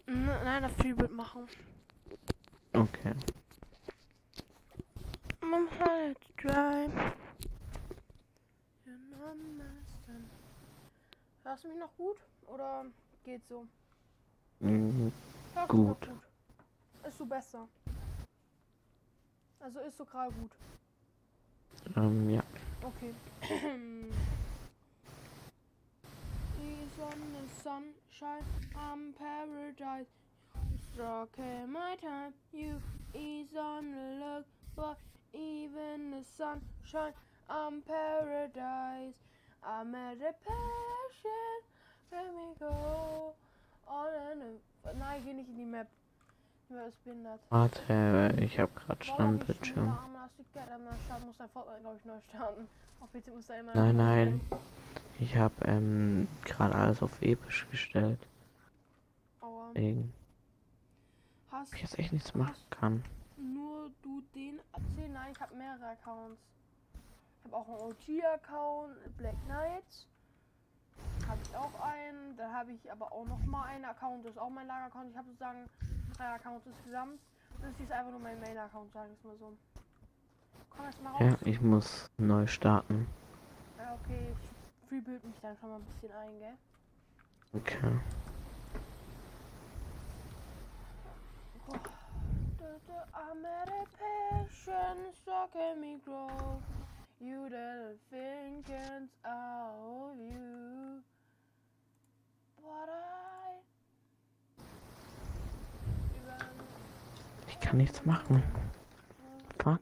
Nein, das Freebild machen. Okay. Man halt drive. Hörst du mich noch gut? Oder geht so? Mhm. Hörst du mich Gut. noch gut? Ist so besser. Also ist so gerade gut. Ja. Okay. Die Sonne, sunshine, I'm paradise. Struck in my time, you ease on the look, but even the sunshine, I'm paradise. I'm at a passion, let me go on and nein, geh nicht in die Map. Die Map ist behindert. Warte, ich habe gerade Standbildschirm. Muss dein Fortnite, glaube ich, neu starten. Auf PC muss da immer. Nein. Ich habe gerade alles auf episch gestellt. Aua. Deswegen Hast ich jetzt echt nichts machen kann. nur du den erzählen? Nein, ich habe mehrere Accounts. Ich habe auch einen OG-Account, Black Knights. Habe ich auch einen. Dann habe ich aber auch noch mal einen Account, das ist auch mein Lager-Account. Ich habe sozusagen 3 Accounts insgesamt. Das ist einfach nur mein Main-Account, sagen wir es mal so. Komm jetzt mal raus. Ja, ich muss neu starten. Ja, okay, ich rebuild mich dann schon mal ein bisschen ein, gell? Okay. I'm at a passion, stuck in me grow. You didn't think it's out of you. But Ich kann nichts machen. Fuck.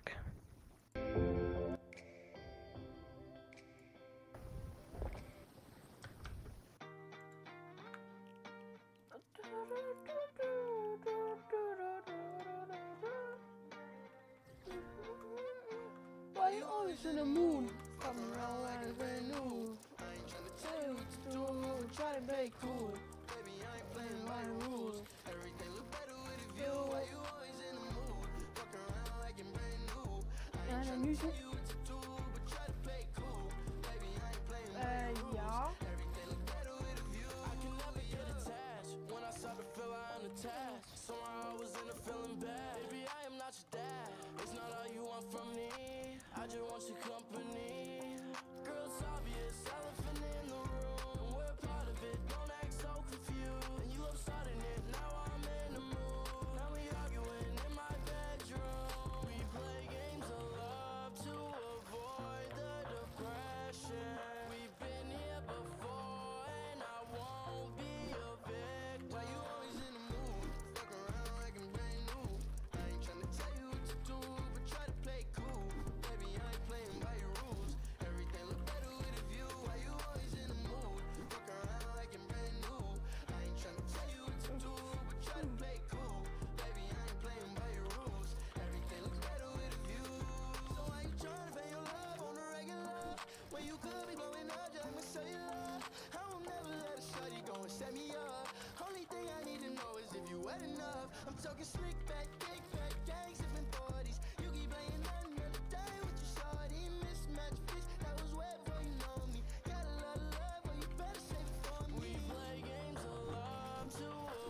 Why you always in the mood? Come around and brand new. I ain't tryna tell you what to do. Try to play cool. Baby, I ain't playing by the rules. Everything look better with a view. Why you always in the mood? Fuck around like you're brand new. I ain't tryna tell you what to do, but try to play cool. Baby, I ain't playing by the rules. Ja. Everything look better with a view. I can never get attached. When I start to feel I'm attached. Somehow I was in a feeling bad. Baby, I am not your dad. It's not all you want from me. I just want your company. Girl, it's obvious, elephant in the room. We're a part of it, don't act so confused. And you love starting it, now I'm in the mood. Now we arguing in my bedroom. We play games of love to avoid the depression. We've been here before and I won't be a victim. Why you always in the mood? Fuck around like I'm brand new. I ain't tryna tell you what to do, but try to play cool. Baby, I ain't playing by your rules. Everything look better with a view. Why you always in the mood? Fuck around like I'm brand new. I ain't tryna tell you what to do, but try to play cool. Baby, I ain't playing by your rules. Everything look better with a view. So why you tryna pay your love on the regular? When you could be blowing up just like my cellular. I will never let a shawty go and set me up. Only thing I need to know is if you wet enough. I'm talking slick back, kick back, gang sipping 40s. You keep playing another day with your shawty. Mismatch fish, that was wet before you know me. Got a lot of love, but you better save it for me. We play games of love to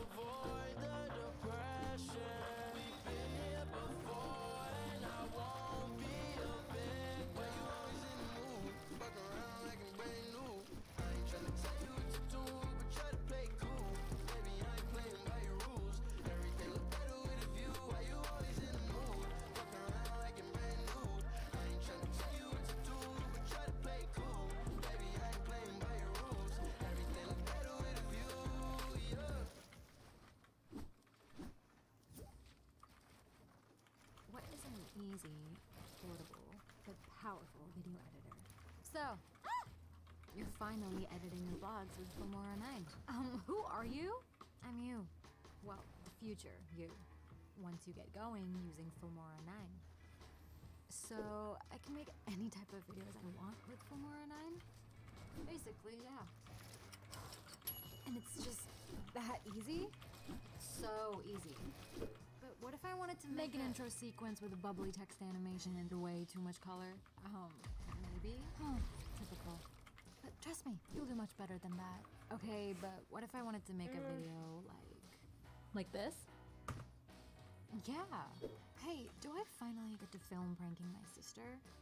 avoid the depression. We've been here before and I won't be a victim. Why you always in the mood? Fuck around like I'm brand new. I ain't tryna tell you what to do, but try to play cool. Baby, I ain't playing by your rules. Everything look better with a view. Why you always in the mood? Fuck around like I'm brand new. I ain't tryna tell you what to do, but try to play cool. Baby, I ain't playing by your rules. Everything look better with a view. Yeah. What is an easy, affordable, but powerful video editor? So, you're finally editing your vlogs with Filmora 9. Who are you? I'm you. Well, the future you. Once you get going using Filmora 9. So, I can make any type of videos I want with Filmora 9? Basically, yeah. And it's just that easy? So easy. But what if I wanted to make an intro sequence with a bubbly text animation and way too much color? Maybe? Typical. But trust me, you'll do much better than that. Okay, but what if I wanted to make a video, like, Like this? Yeah. Hey, do I finally get to film pranking my sister?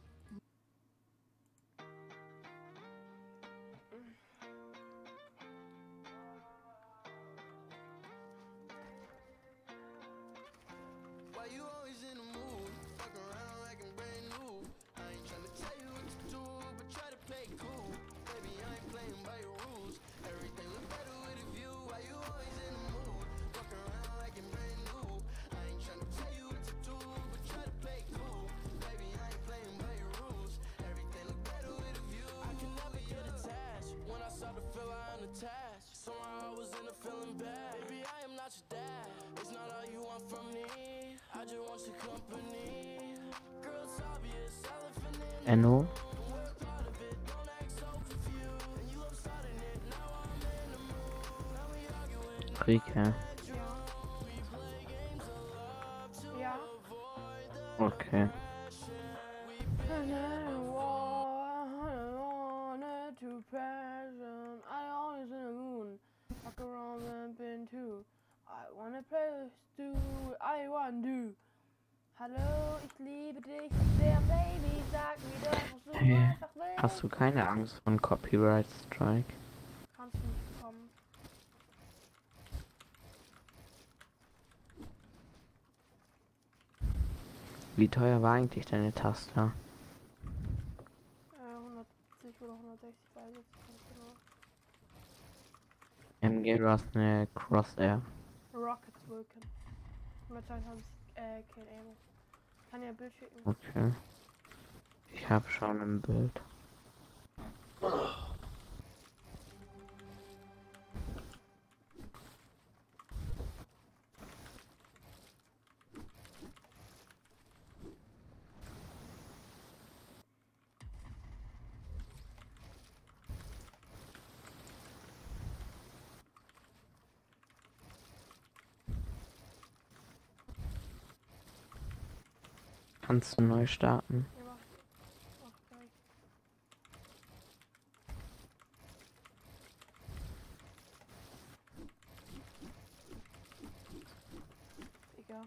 Why you always in the mood? Fuck around like I'm brand new. I ain't tryna tell you what to do, but try to play cool. Baby, I ain't playing by your rules. Everything look better with a view. Why you always in the mood? Fuck around like I'm brand new. I ain't tryna tell you what to do, but try to play cool. Baby, I ain't playing by your rules. Everything look better with a view. I can never get attached. When I start to feel I'm unattached, somehow I was in a feeling bad. Baby, I am not your dad. It's not all you want from me. I just want your company. Girl, it's obvious, elephant in the Enno. room. We're part of it, don't act so confused. And you love starting it, now I'm in the mood. Now we arguing, Rike. we play games of love to Ja. avoid the Okay. passion. We To passion. I always in the moon. Fuck around and been too. I wanna play with Stu. I want to. Hallo, ich liebe dich sehr, Baby. Sag mir doch, was du Hey, einfach willst. hast du keine Angst vor einem Copyright Strike? Kannst du nicht bekommen. Wie teuer war eigentlich deine Taste? 170 oder 160, weiß ich jetzt nicht genau. MG, du hast eine Crosshair. Rockets wirken. 122 kein Ammo. Kann ja ein Bild schicken. Okay. Ich habe schon ein Bild. Kannst du neu starten? Ja, mach gleich. Egal.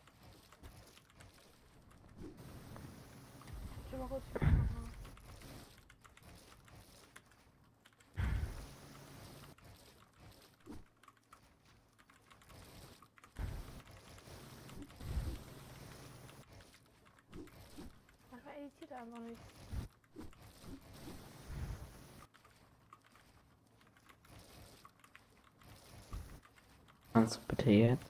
Ich mal kurz. Manchmal editiert er einfach nicht. Kannst du bitte jetzt?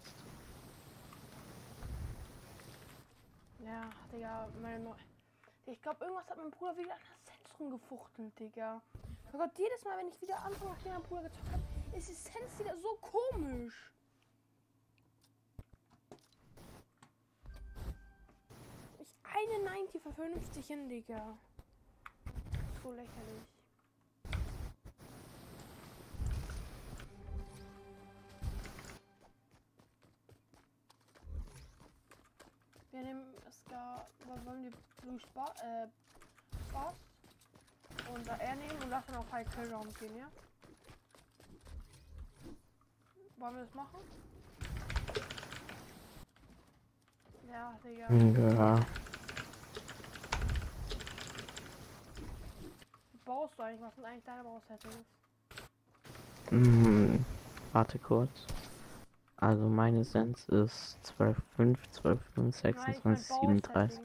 Ja, Digga, ich glaube, irgendwas hat mein Bruder wieder an das Zentrum gefuchtelt, Digga. Oh Gott, jedes Mal, wenn ich wieder anfange, nachdem mein Bruder gezockt hat, ist die Sense wieder so komisch. Ich eine 90 für 50 hin, Digga. So lächerlich. Wir nehmen Scar, was wollen wir? Blue Spaß und er nehmen und lassen auf High Kill Round gehen, ja? Wollen wir das machen? Ja, Digga. Ja. Baust du eigentlich? Was sind eigentlich deine Bausettings? Warte kurz. Also meine Sense ist 12,5, 12,5, 26, 37.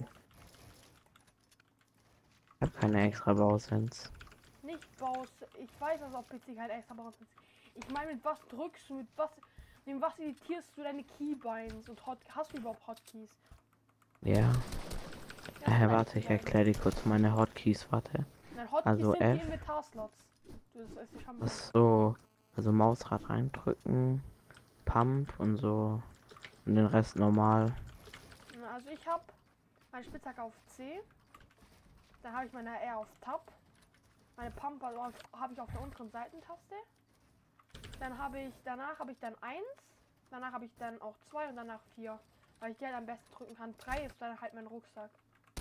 Ich habe keine extra Bausense. Nicht Baus. Ich weiß, dass auf PC halt extra Baus ist. Ich meine, mit was drückst du, mit was editierst du deine Keybinds und hast du überhaupt Hotkeys? Ja. Ja, Warte, ich erkläre dir kurz meine Hotkeys, warte. Nein, Hotkeys Also sind F. die Inventarslots. Das ist schon Ach so. Also Mausrad reindrücken, Pump und so. Und den Rest normal. Also ich habe meine Spitzhacke auf C. Dann habe ich meine R auf Tab. Meine Pump habe ich auf der unteren Seitentaste. Danach habe ich dann 1. Danach habe ich dann auch 2 und danach 4. Weil ich die halt am besten drücken kann. 3 ist dann halt mein Rucksack.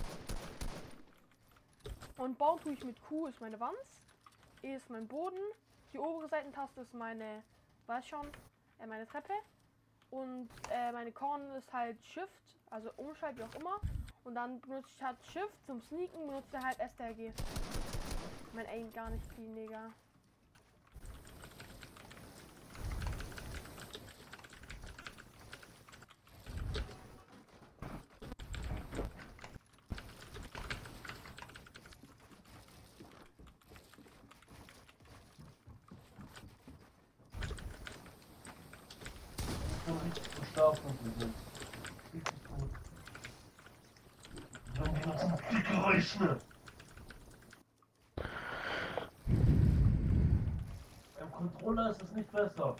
Und bauen tue ich mit Q ist meine Wand. E ist mein Boden. Die obere Seitentaste ist meine, weiß schon, meine Treppe. Und meine Korn ist halt Shift, also Umschalt, wie auch immer. Und dann benutze ich halt Shift zum Sneaken, benutze er halt STRG. Mein Aim gar nicht clean, Digga. Im Controller ist es nicht besser.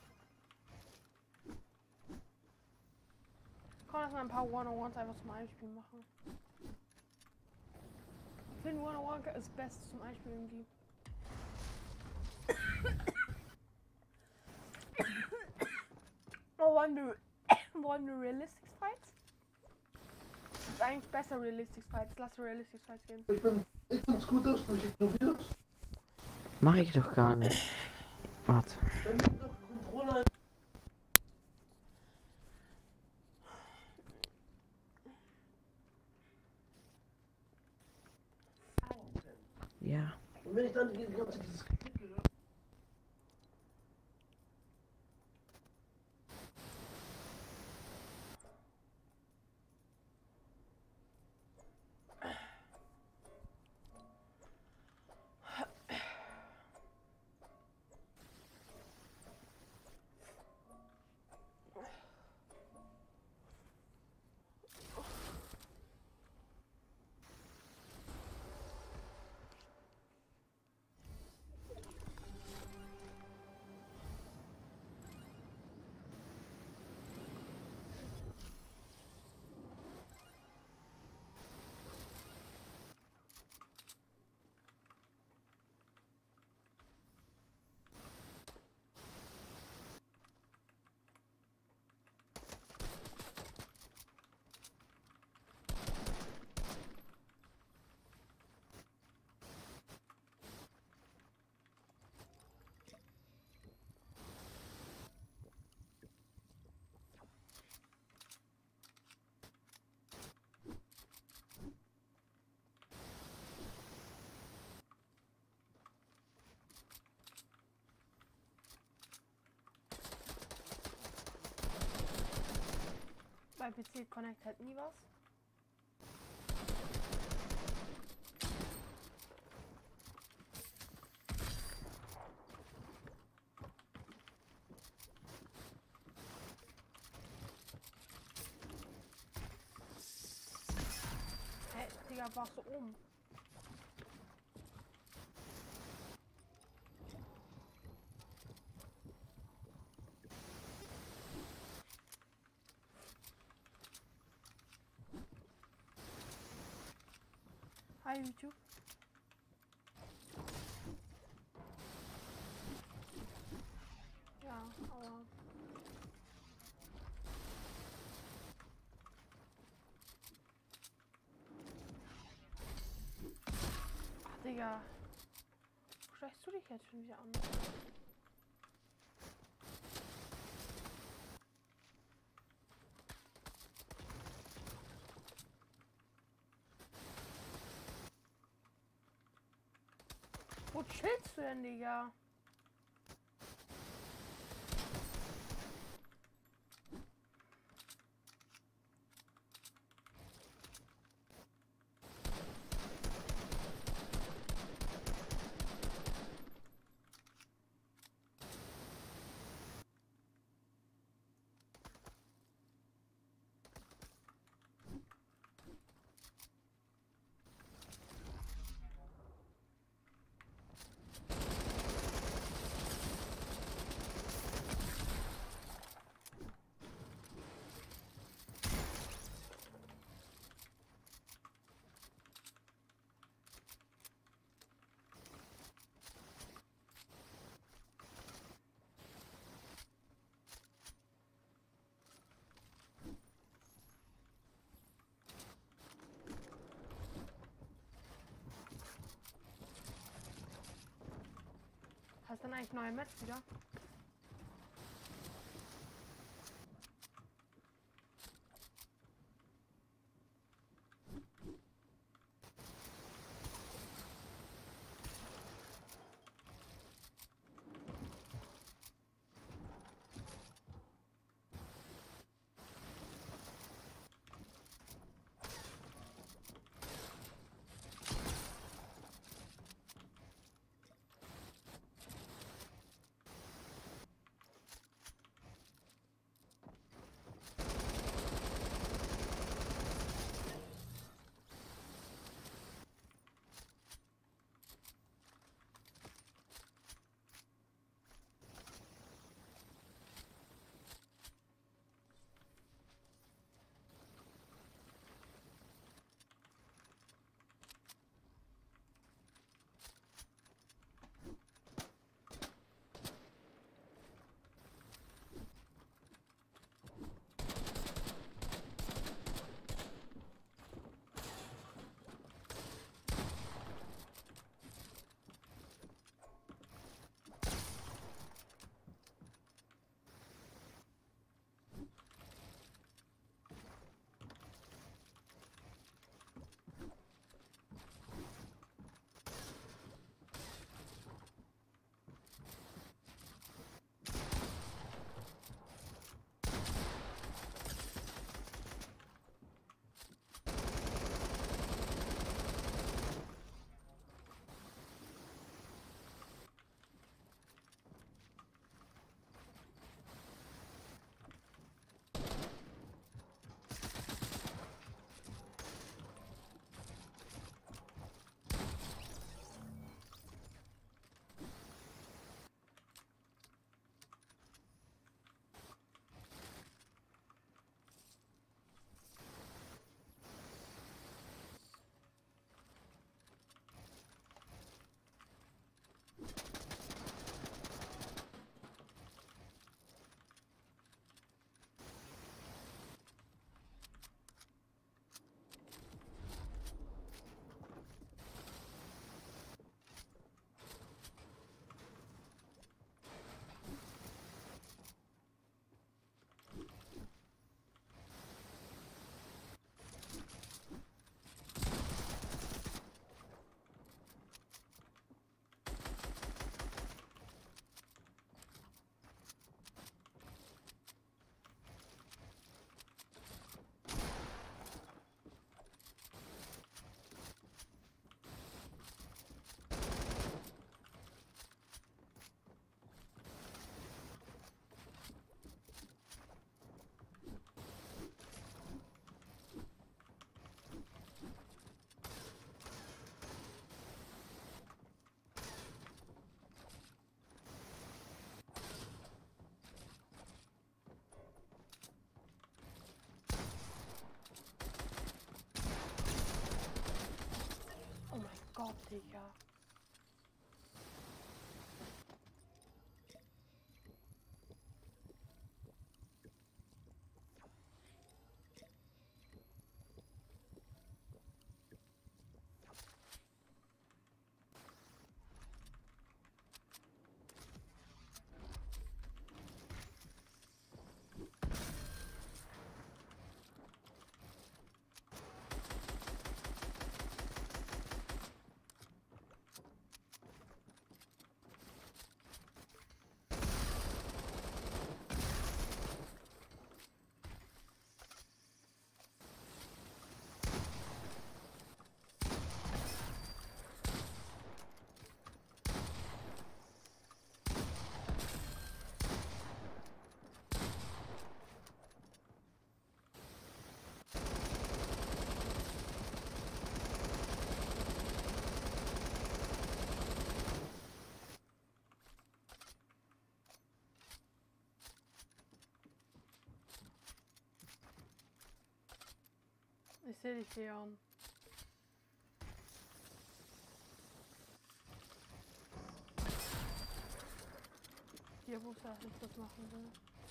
Komm, lass mal ein paar One-on-Ones einfach zum Einspielen machen. Ich finde One-on-One ist das Beste zum Einspielen irgendwie. Oh, wollen wir Realistic Fights? Das ist eigentlich besser Realistic Fights. Lass Realistic Fights gehen. Ich find's gut, dass du mich ignorierst. Mach ich doch gar nicht. Warte. Wenn du den Controller Ja. und wenn ich dann die ganze dieses Klick höre, Bei PC Connect halt nie was. Hey, Digga, warst du oben? Hi YouTube. Ja, aber... Ach, Digga. Wo schleichst du dich jetzt schon wieder an? Wo chillst du denn, Digga? Hast du dann eigentlich neue Maps wieder? Digga. Ich sehe dich, Leon. Hier wusste, dass ich das machen will.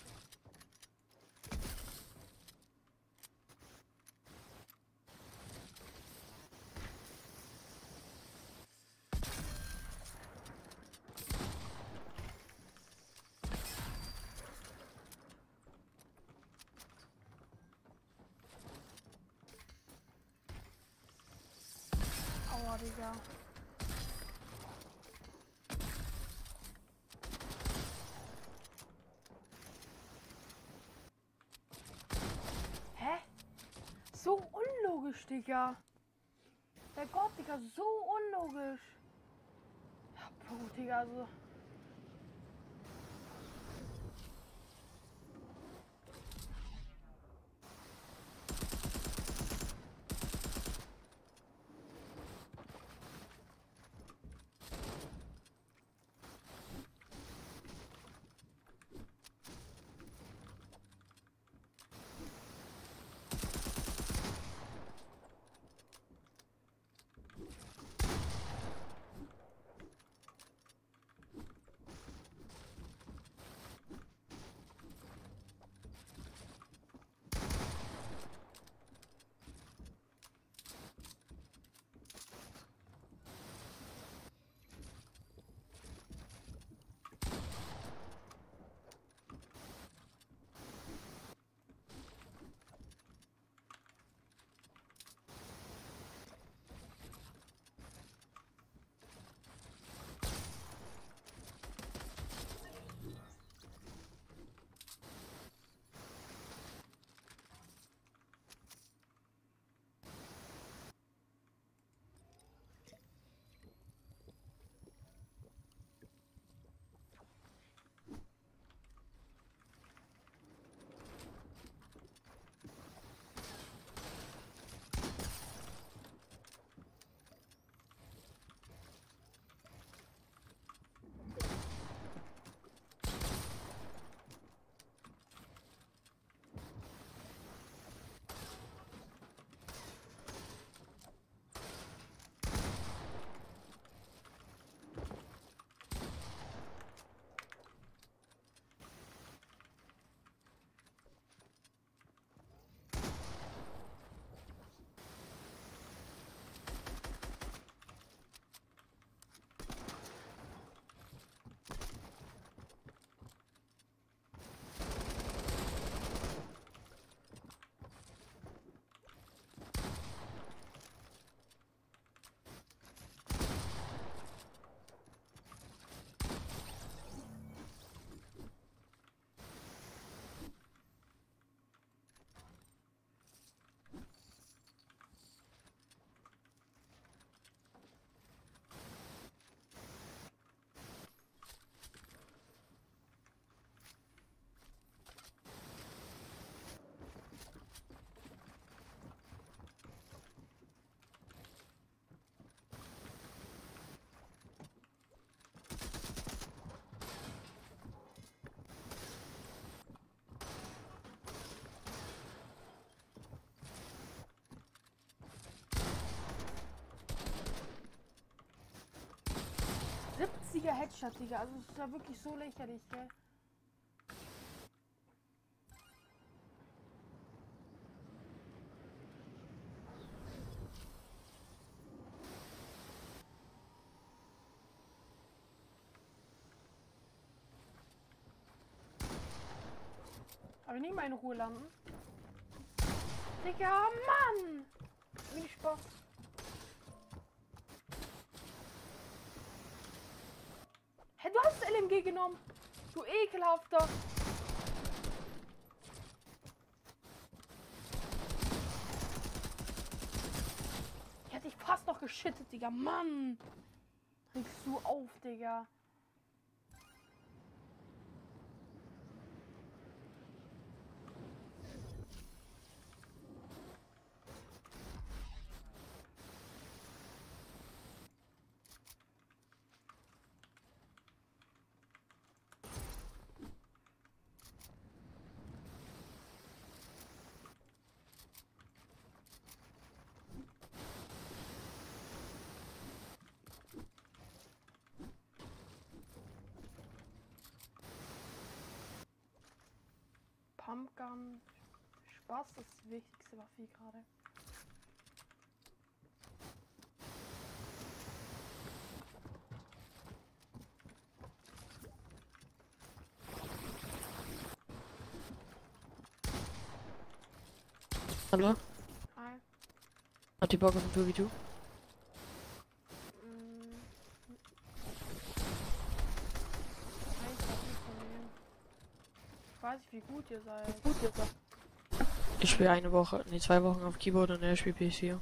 Aua, Digga. Hä? So unlogisch, Digga. Der Gott, Digga, so unlogisch. Ja, Bro, Digga, also. einziger Headshot, Digga. Also es ist ja wirklich so lächerlich, gell? Aber nicht mal in Ruhe landen. Digga, Mann! Wenig Spaß. Hä, du hast das LMG genommen. Du ekelhafter. Ich hätte dich fast noch geschittet, Digga. Mann! Regst du auf, Digga. Pumpgun. Spaß ist die wichtigste Waffe gerade. Hallo? Hi. Hat die Bock auf ein 2v2? Ich weiß nicht, wie gut ihr seid. Ich spiele eine Woche, nee, 2 Wochen auf Keyboard und er spielt PS4.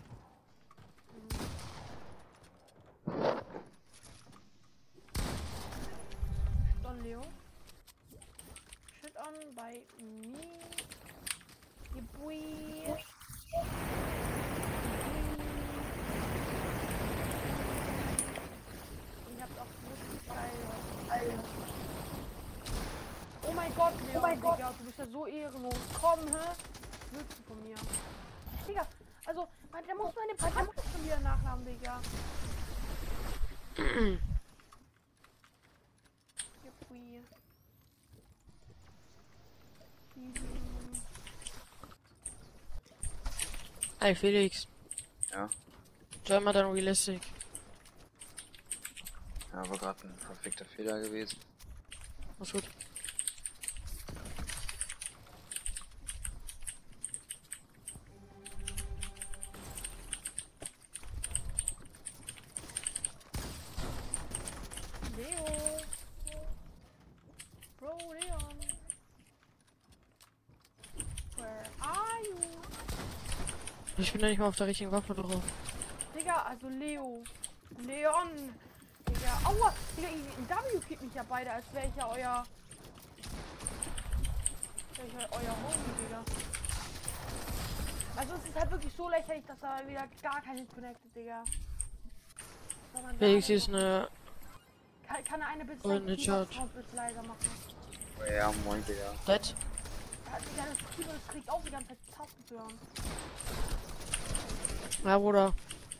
Don Leo. Shit on by me. You boy. Ich hab's auch richtig geil. Oh mein Gott, Leon, Digga, du bist ja so ehrenlos. Komm, hä? Willst du von mir? Digga, also, der muss meine Patente schon wieder nachladen, Digga. Yippie. Ey, Felix. Ja, Join mal dann Realistic. ja, war gerade ein verfickter Fehler gewesen. Mach's gut. Leo. Bro, Leon. Where are you? Ich bin ja nicht mal auf der richtigen Waffe drauf. Digga, also Leo. Leon. Digga, aua. Digga, W kickt mich ja beide, als wäre ich ja euer... Homie, Digga. Also es ist halt wirklich so lächerlich, dass da wieder gar kein Hit connected, Digga. Soll man Felix, sagen? hier ist eine... Kann er eine bitte Oh, seinen eine Keyboard Charge. Sound bitte leiser machen? Ja, moin, Digga. Dead? Ja, Digga, das Keyboard das kriegt auch die ganze Zeit Tasten zu hören. Ja, Bruder.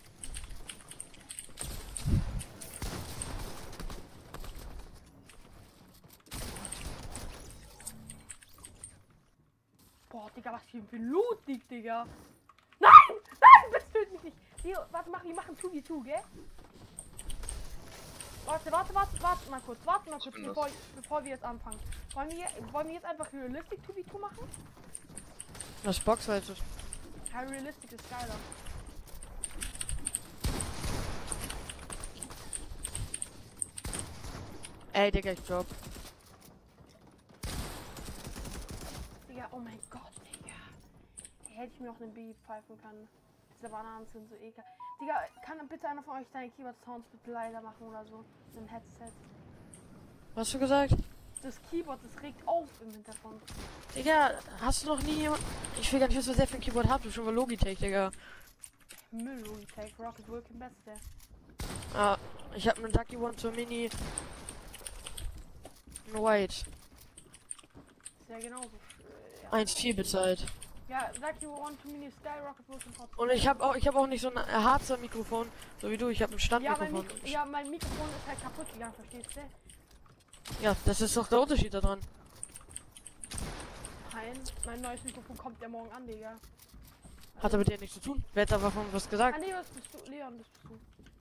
Boah, Digga, was hier für Loot liegt, Digga. Nein! Nein! Bitte töt mich nicht! Leo, warte, wir machen 2v2, gell? Warte mal kurz, bevor wir jetzt anfangen. Wollen wir jetzt einfach Realistic 2v2 machen? Das Box halt. Ja, Realistic ist geiler. Ey, Digga, ich drop. Digga, oh mein Gott, Digga. Hätte ich mir auch einen B pfeifen können. Diese Bananen sind so ekelhaft. Digga, kann bitte einer von euch deine Keyboard-Sounds bitte leiser machen oder so? Mit dem Headset. Was hast du gesagt? Das Keyboard, das regt auf im Hintergrund. Digga, hast du noch nie jemand... Ich will gar nicht, was du sehr für ein Keyboard habt. Du schon mal Logitech, Digga. Müll, Logitech, Rocket Vulcan Beste. Ah, ich hab einen Ducky One zur Mini. Ein White. Ist ja genauso. Ja. 1,4 bezahlt. Ja, sag you want to mini Skyrocket Wilson Pop. Und ich habe auch nicht so ein Harzer Mikrofon, so wie du. Ich habe ein Standmikrofon. Mein Mikrofon ist halt kaputt gegangen, verstehst du? Ja, das ist doch der Unterschied daran. Nein, mein neues Mikrofon kommt ja morgen an, Digga. Hat aber mit dir nichts zu tun. Wer hat aber von was gesagt? Ah, nee, was bist du? Leon, das bist du.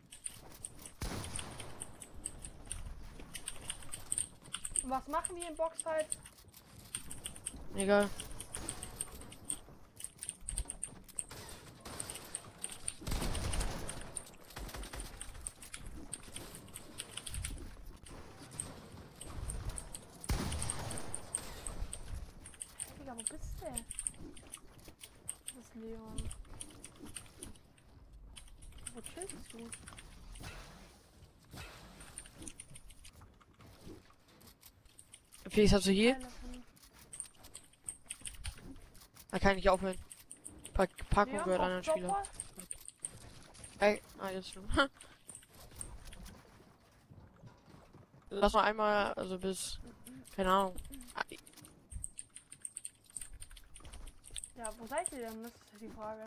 Und was machen wir im Boxfight? Egal. Digga, wo bist du? Das ist Leon. Wo chillst du? Felix, hast du hier? Telefon. Da kann ich aufhören. Packung Leon, gehört anderen brauchst du Spieler. Stopper? Ey, jetzt schon. Lass mal einmal, also bis, keine Ahnung. Ja, wo seid ihr denn? Das ist die Frage.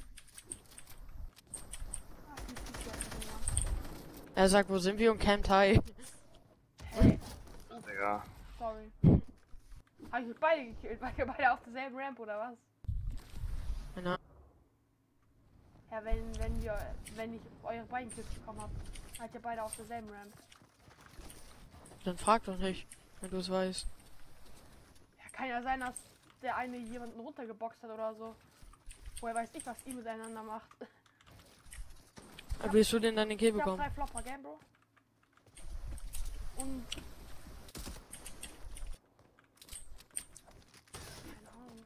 Ach, die ist ja immer. Er sagt, wo sind wir und campt high. Hey, Digga. sorry. Hab ich euch beide gekillt? Weil ihr beide auf derselben Ramp oder was? Keine Ahnung. Ja, wenn ich eure beiden Kills bekommen hab, seid ihr beide auf derselben Ramp. Dann frag doch nicht, wenn du es weißt. Ja, kann ja sein, dass der eine jemanden runtergeboxt hat oder so. Woher weiß ich, was die miteinander macht. Aber willst du denn deine Kill Ich hab bekommen? 3 Flopper, gell, Bro? Und... Keine Ahnung.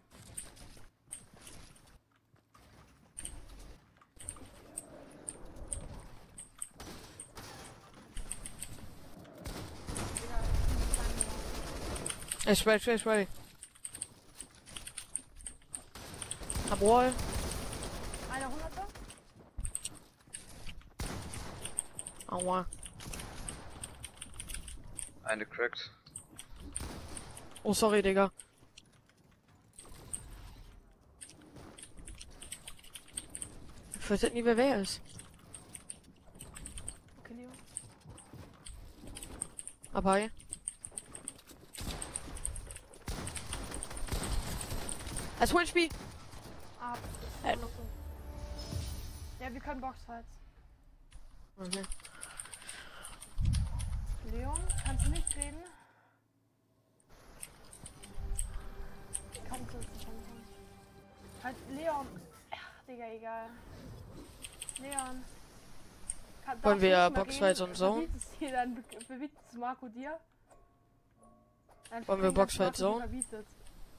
Digga, Ey, ready. Jawohl. einer 100er? Aua. Eine cracked. Oh, sorry, Digga. Ich weiß nicht, wer ist. Okay, Leo. Aber hi. Als Windspiel. Ab. Ja, wir können Boxfights. Okay. Leon, kannst du nicht reden? Kannst du jetzt nicht anfangen. Halt, Leon. Ach, Digga, egal. Leon. Wollen wir Boxfights und so? Dann verbietet es Marco dir. Dann Wollen wir springen, dass Boxfights Marco so? dir verbietet.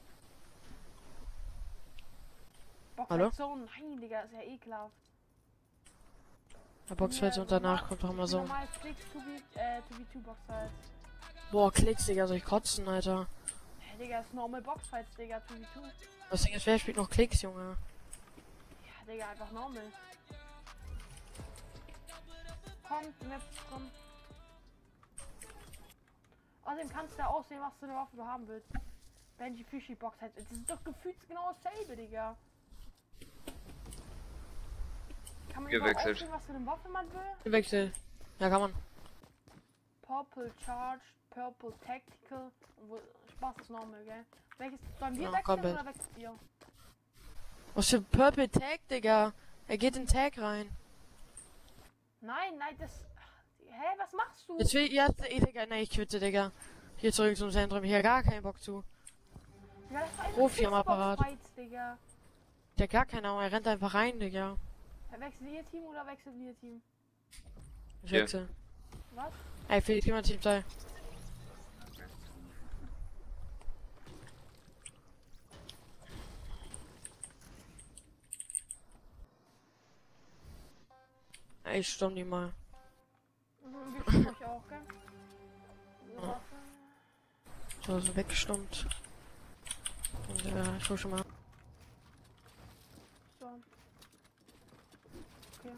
Hallo? Boxfights so? Nein, Digga, ist ja ekelhaft. Der Boxfights und danach kommt doch mal so. Normal Klicks 2v2 Boxfights. Boah, Klicks, Digga, soll ich kotzen, Alter. Hey, Digga, ist normal Boxfights, Digga, 2v2. Das Ding ist, wer spielt noch Klicks, Junge? Ja, Digga, einfach normal. Komm, die Map, komm. Außerdem kannst du ja aussehen, was für eine Waffe du haben willst. Benji Fishy Box halt. Das ist doch gefühlt genau dasselbe, Digga. Kann man überhaupt Gewechselt. aussehen, was für eine Waffe man will? Gewechselt. Ja, kann man. Purple Charged, Purple Tactical. Und wo, Spaß ist normal, gell? Welches sollen wir Ja, wechseln komplett. oder wechselt ihr? Was für Purple Tag, Digga? Er geht in Tag rein. Nein, das. Hä, was machst du? Jetzt will ja, Digga, ne, ich quitte, Digga. Hier zurück zum Zentrum. Hier gar keinen Bock zu. Ja, das war ein Profi am Apparat. Xbox-Fight, Digga. Der gar keine Ahnung, er rennt einfach rein, Digga. Wechselt ihr Team oder wechselt ihr Team? Ich Hier. wechsel. Was? Ey, Felix, gib mal Team 2. Ey, ich stomm die mal. Wir stimmen euch auch, gell? So, Ja. warte. So, so weggestummt. Und ich hol schon mal. So. Okay.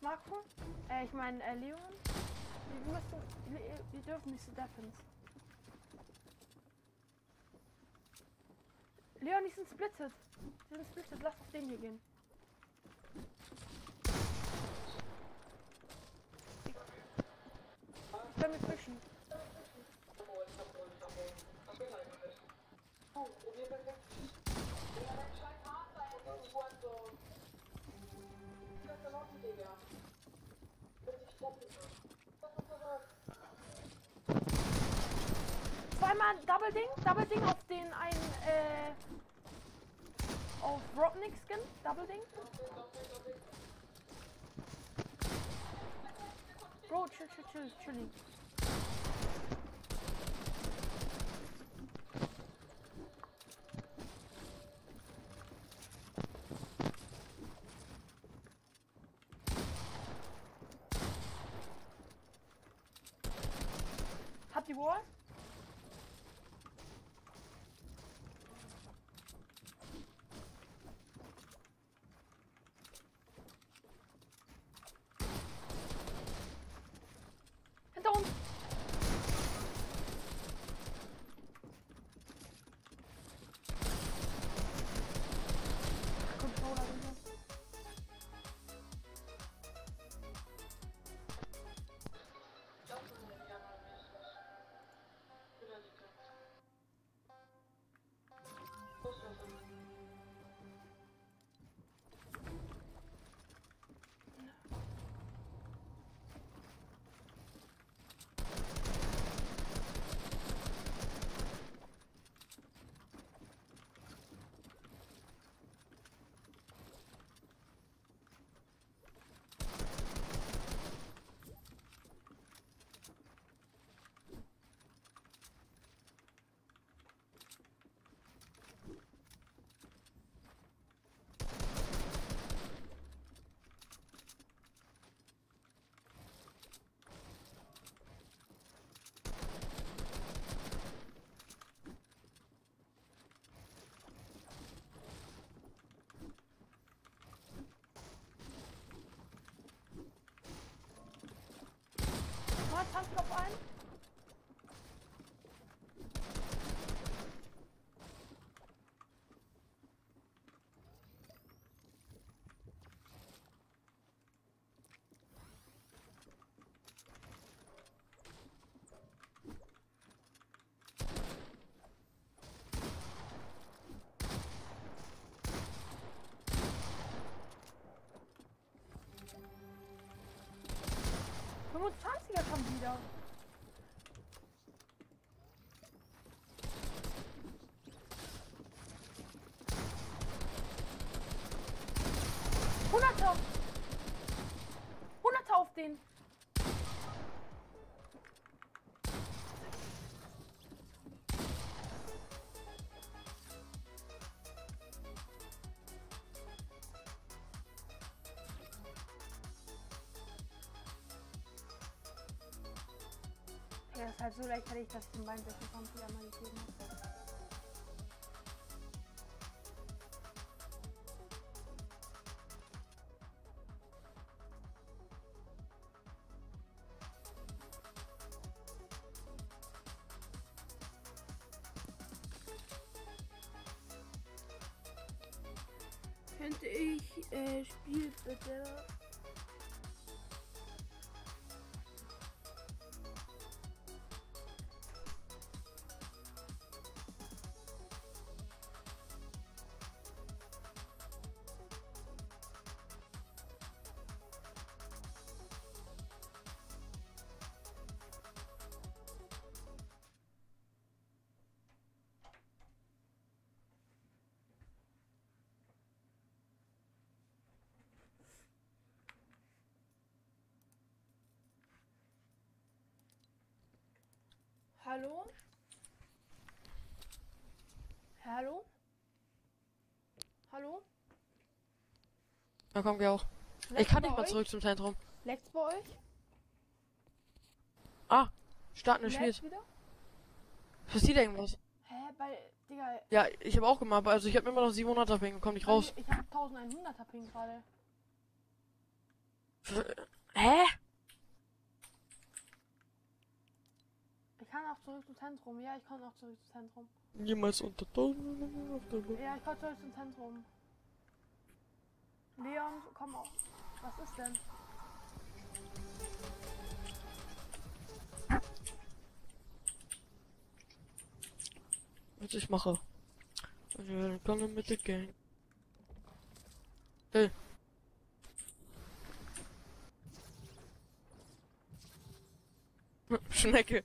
Marco? Ich meine, Leon? Wir dürfen nicht so deffen. Leon, die sind splittet. Lass auf den hier gehen. Können wir fischen? Zweimal Double Ding auf den einen, auf Robnik Skin, Double Ding. Bro, chilling. Habt ihr Wall? Hinter uns! Controller wieder. Tankkopf ein. Er schon wieder. Hunderter auf den. Ja, ist halt so lächerlich, dass ich den beiden 26 einmal gegeben habe. Könnte ich Spiel bitte? Hallo? Hallo? Hallo? Dann kommen wir auch. Ich kann nicht mal zurück zum Zentrum. Leckt's bei euch? Ah, starten ein Spiel. Leckt's wieder? Passiert irgendwas? Hä? Digga. Ja, ich habe auch gemacht, also ich habe immer noch 700er Ping, komm nicht raus. Ich habe 1100er Ping gerade. Hä? Ich kann auch zurück zum Zentrum. Ja, ich kann auch zurück zum Zentrum. Niemals unter 1000 auf der Welt. Ja, ich kann zurück zum Zentrum. Leon, komm auf. Was ist denn? Was ich mache. Ich kann mit der Gang. Hey. Schnecke.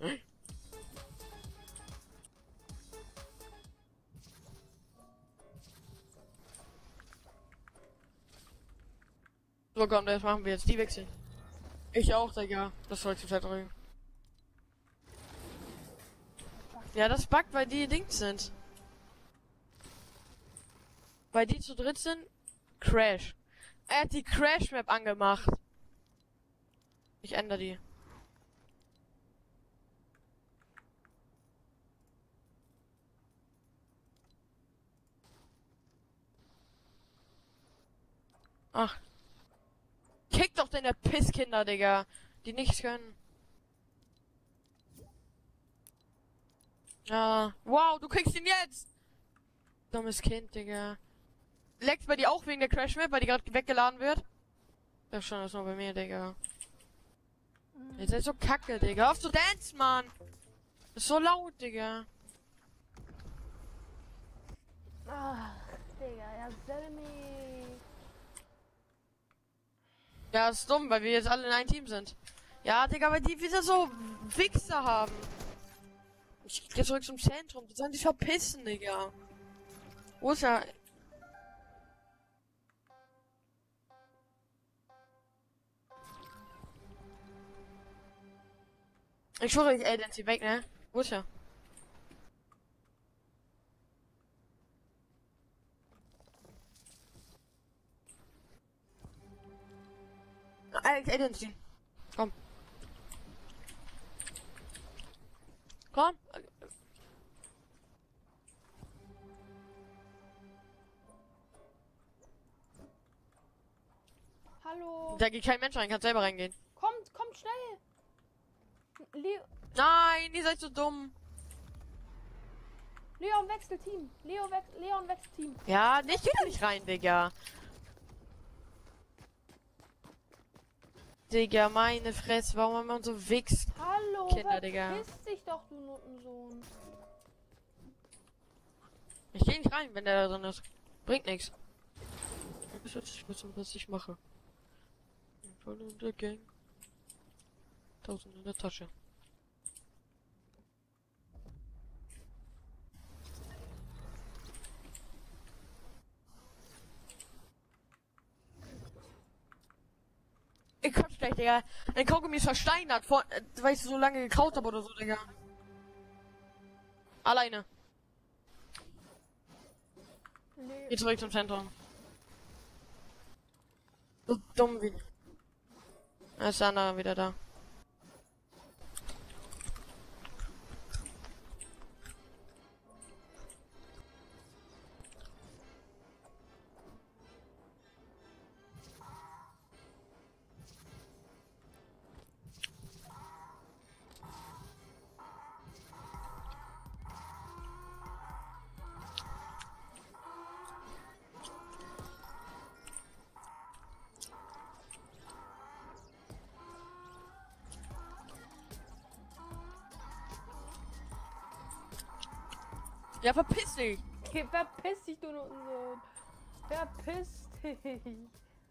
So, komm, das machen wir jetzt. Die wechseln. Ich auch, Digga. Das soll ich verdrängen. Ja, das buggt, weil die Dings sind. Weil die zu dritt sind, Crash. Er hat die Crash-Map angemacht. Ich ändere die. Ach. Kick doch deine Pisskinder, Digga. Die nichts können. Ja. Wow, du kriegst ihn jetzt! Dummes Kind, Digga. Leckt's bei dir auch wegen der Crash-Map, weil die gerade weggeladen wird? Ja, schon, das ist nur bei mir, Digga. Jetzt ist so kacke, Digga. Auf zu dance, Mann! Ist so laut, Digga. Ach, Digga, ja, Selmi. Ja, ist dumm, weil wir jetzt alle in einem Team sind. Ja, Digga, weil die wieder so Wichser haben. Ich geh zurück zum Zentrum. Die sollen sich verpissen, Digga. Wo ist er? Ich schwöre, ey, dann zieh weg, ne? Wo ist er? Agency. Komm. Komm. Hallo. Da geht kein Mensch rein, kann selber reingehen. Kommt schnell. Nein, ihr seid so dumm. Leon wechselt Team. Leon wechselt Team. Ja, ich geh da nicht rein, Digga. Digga, meine Fresse, warum man so wichst? Hallo, Kinder, Digga. verpiss dich doch, du Nuttensohn. Ich geh nicht rein, wenn der da drin ist. Bringt nichts. Ich weiß nicht, was ich mache. Voll in der Gang. 1000 in der Tasche. Ich komm's gleich, Digga. Ein Kaugummi ist versteinert, weil ich so lange gekaut habe oder so, Digga. Alleine. Geh zurück zum Zentrum. So dumm wie. Da ist der andere wieder da. Ja, verpiss dich! Okay, verpiss dich, du Nuttensohn. Verpiss dich.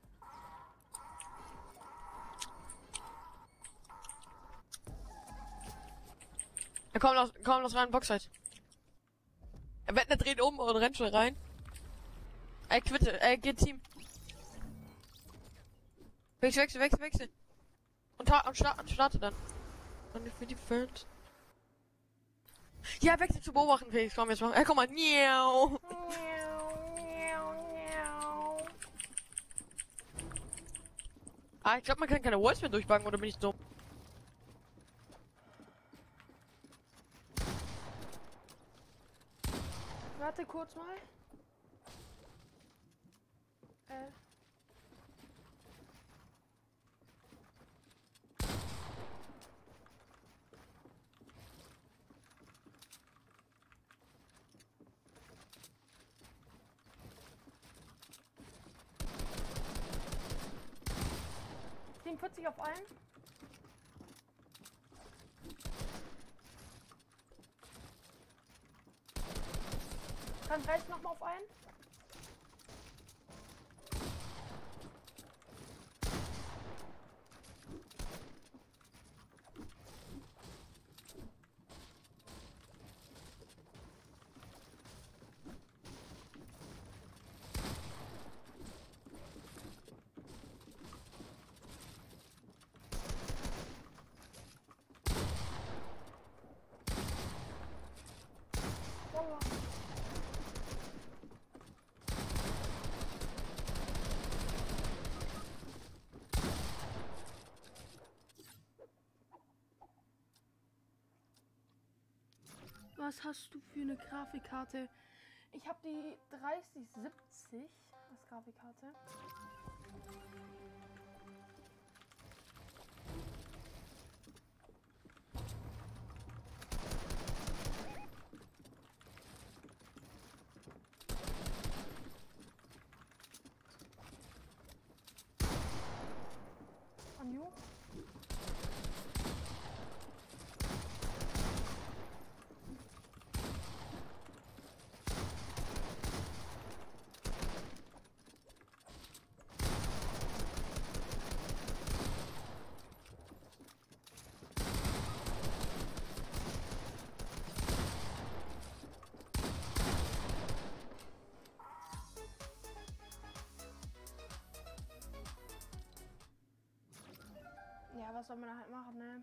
Ja, komm, los rein, Boxside. Er wird nicht drehen um und rennt schon rein. Ey, quitte, geht Team. Wechsel. Und starte dann. Und nicht für die Fans. Ja, wechsel zu beobachten, Felix. Komm, jetzt mal. Guck mal. Miau. Ah, ich glaube, man kann keine Walls mehr durchbacken, oder bin ich dumm? Warte kurz mal. 47 auf einen. Dann 30 nochmal auf einen. Voila. Was hast du für eine Grafikkarte? Ich habe die 3070 als Grafikkarte. Anju? Ja, was soll man da halt machen, ne?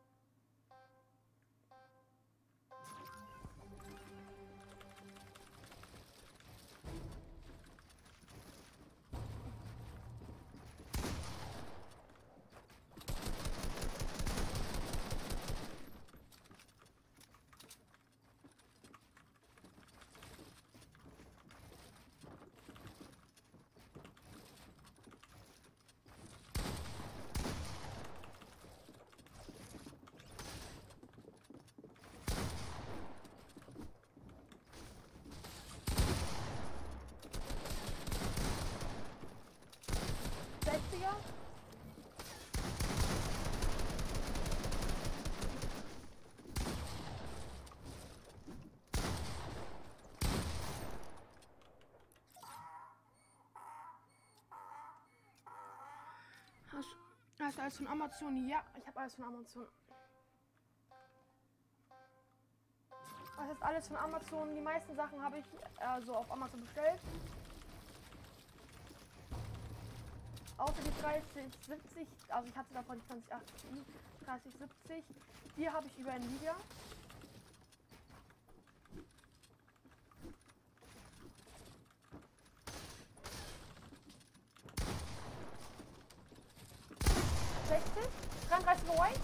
Hast du alles von Amazon? Ja, ich habe alles von Amazon. Das ist alles von Amazon. Die meisten Sachen habe ich also auf Amazon bestellt. Außer die 3070, also ich hatte davon die 2080, 3070. Die habe ich über Nvidia. $60, 33 Hawaii.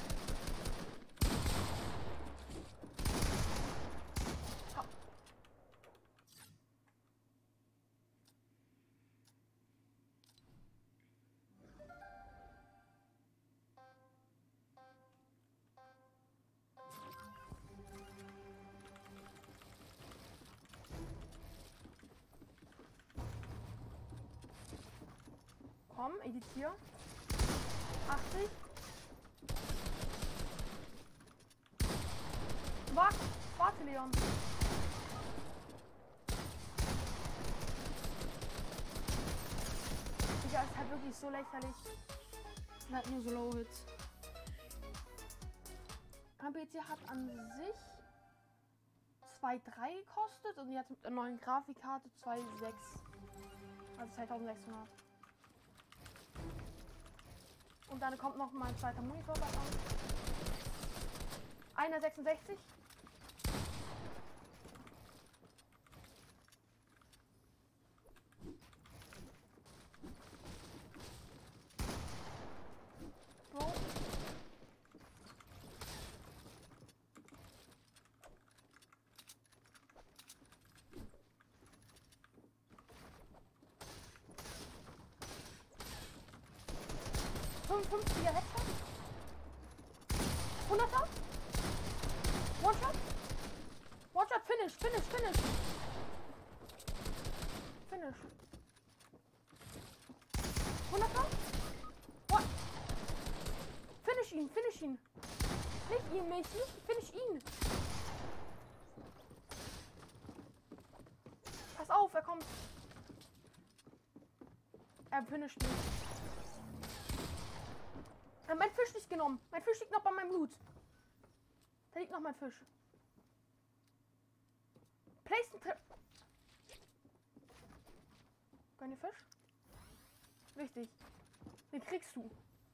Komm, editier. 80. Warte, Leon. Digga, ist halt wirklich so lächerlich. Und halt nur so Low Hits. Mein PC hat an sich 2,3 gekostet und jetzt mit der neuen Grafikkarte 2,6. Also 2600. Und dann kommt noch mein zweiter Monitor bei an. Einer 66. Bro. $55er Headshot. 100er. One-Shot. One-Shot, finish. Finish. 100er. What? Finish ihn. Nicht ihn, mich. Nicht. Finish ihn. Pass auf, er kommt. Er finisht mich. Mein Fisch ist genommen. Mein Fisch liegt noch bei meinem Blut. Da liegt noch mein Fisch. Place the trap. Deine Fisch? Richtig. Den kriegst du.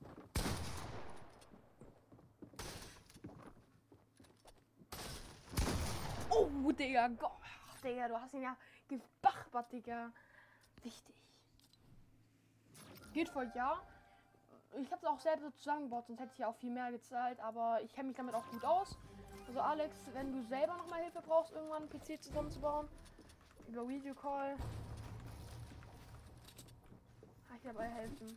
Oh, Digga. Gott, Digga, du hast ihn ja gebachbart, Digga. Wichtig. Geht voll, ja. Ich habe es auch selber so zusammengebaut, sonst hätte ich ja auch viel mehr gezahlt, aber ich kenne mich damit auch gut aus. Also Alex, wenn du selber nochmal Hilfe brauchst, irgendwann einen PC zusammenzubauen, über Videocall, kann ich dir dabei helfen.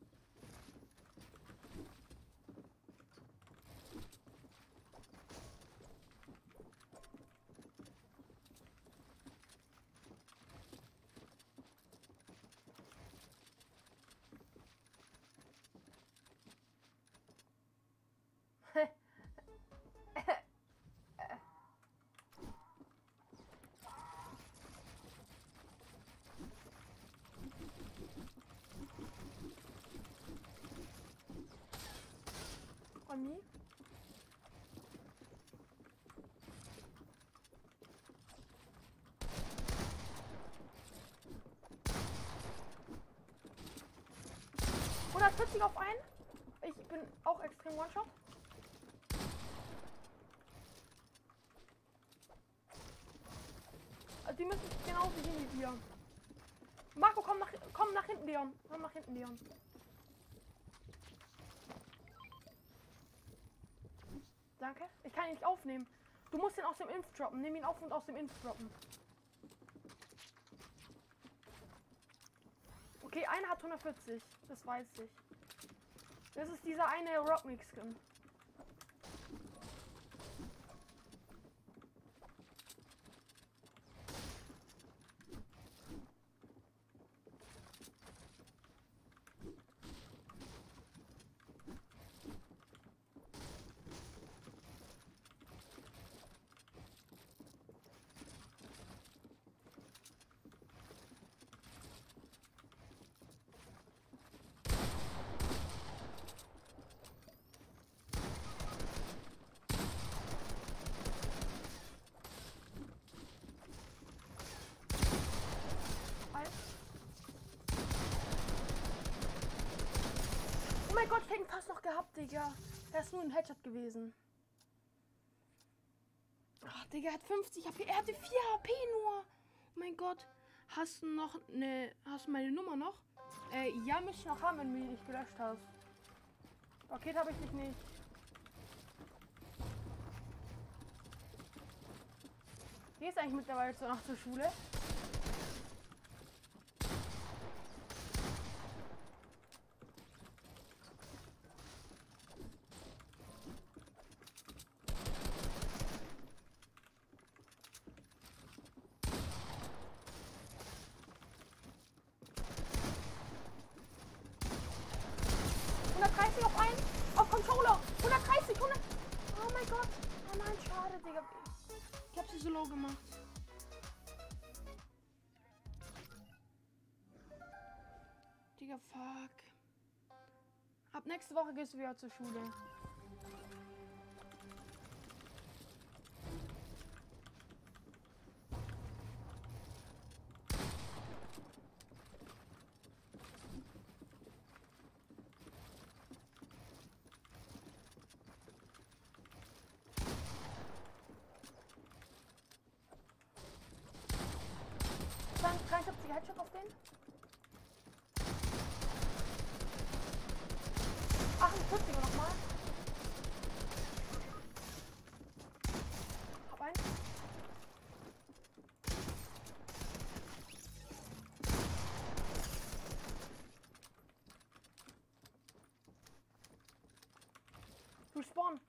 Ami? Oder 40 auf einen? Ich bin auch extrem One-Shot. Also die müssen genauso gehen wie wir. Marco, komm nach hinten, Leon. Komm nach hinten, Leon. Danke. Ich kann ihn nicht aufnehmen. Du musst ihn aus dem Inf droppen. Nimm ihn auf und aus dem Inf droppen. Okay, einer hat 140. Das weiß ich. Das ist dieser eine Rockmix-Skin. Oh mein Gott, ich hätte ihn fast noch gehabt, Digga. Er ist nur ein Headshot gewesen. Ach, Digga, er hat 50 HP. Er hatte 4 HP nur. Oh mein Gott. Hast du meine Nummer noch? Ja, müsste ich noch haben, wenn du die nicht gelöscht hast. Paket habe ich dich nicht. Gehst du eigentlich mittlerweile zur Schule? Auf einen, auf Controller, 130, 100. Oh mein Gott, oh nein, schade, Digga. Ich hab sie so low gemacht. Digga, fuck. Ab nächste Woche gehst du wieder zur Schule. Dann 73 Headshot auf den. 48 nochmal. Hab einen. Du spawn.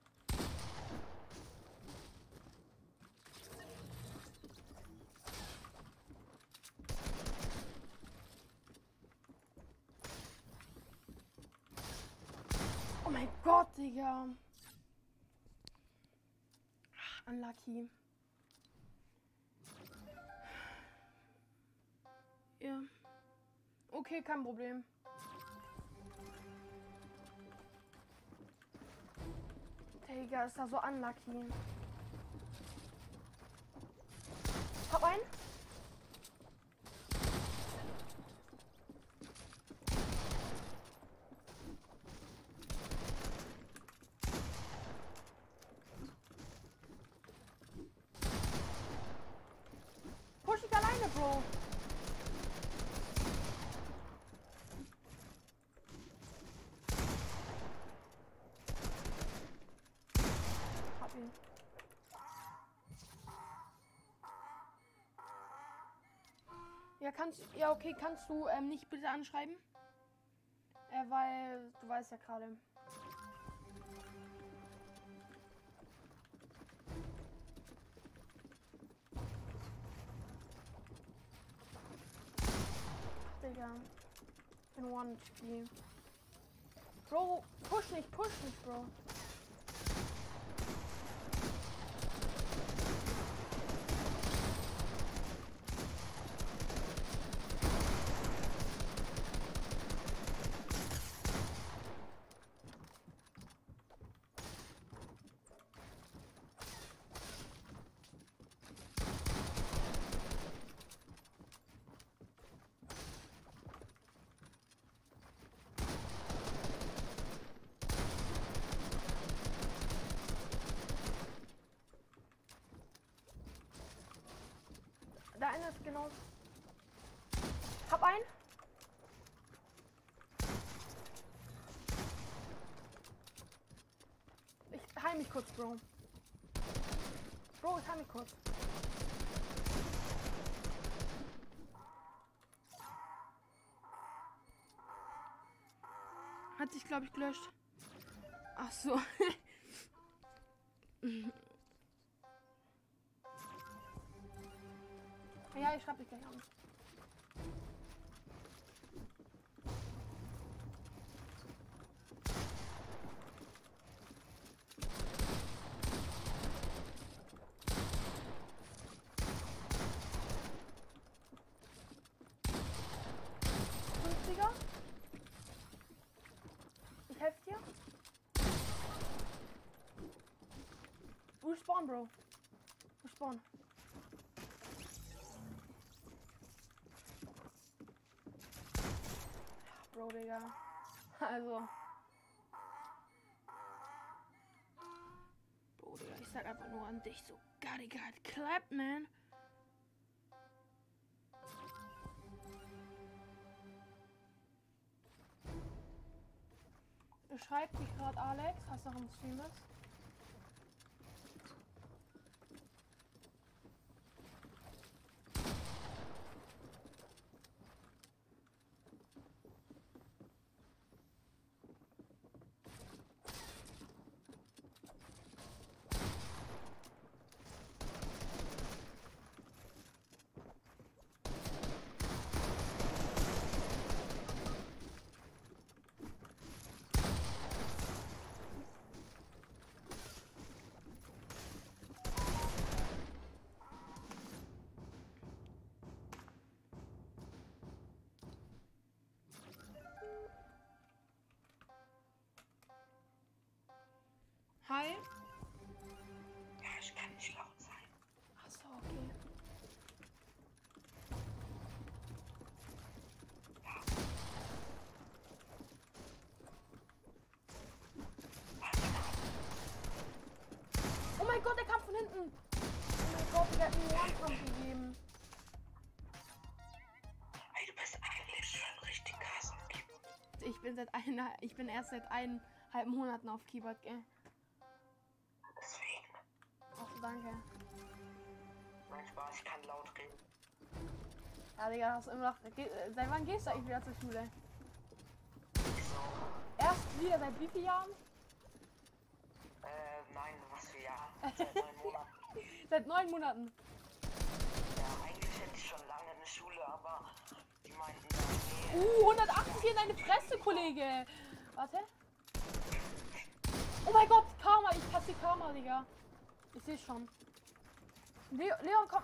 Oh mein Gott, Digga. Unlucky. Ja. Okay, kein Problem. Digga, ist da so unlucky. Hab einen. Push dich alleine, Bro. Hab ihn. Ja, okay, kannst du nicht bitte anschreiben? Weil du weißt ja gerade. Digga. Ich bin One HP. Bro, push nicht, Bro. Der eine ist genau. Hab einen. Ich heil mich kurz, Bro. Bro, ich heil mich kurz. Hat sich, glaube ich, gelöscht. Ach so. Ja, ich schreib dich gleich an. Ich helfe dir. Respawn, Bro. Respawn. Bro, Digga. Also. Bro, Digga, ich sag einfach nur an dich so. Gotta got clapped, man. Schreibt dich gerade Alex, hast du noch einen Stream ist? Hi. Ja, ich kann nicht laut sein. Achso, okay. Oh mein Gott, der kam von hinten. Oh mein Gott, der hat mir einen One-Pump gegeben. Ey, du bist eigentlich schon richtig krass auf Keyboard. Ich bin erst seit 1,5 Monaten auf Keyboard, gell? Deswegen. Achso, danke. Mein Spaß, ich kann laut reden. Ja, Digga, hast du immer noch. Seit wann gehst du eigentlich wieder zur Schule? Wieso? Erst wieder seit wie vielen Jahren? Nein, was für Jahr? Seit 9 Monaten. Seit 9 Monaten. Ja, eigentlich hätte ich schon lange in der Schule, aber die meinten dann, nee. 180 in deine Fresse, Kollege. Warte. Oh mein Gott, Karma, ich passe Karma, Digga. Ich sehe schon. Leon, komm.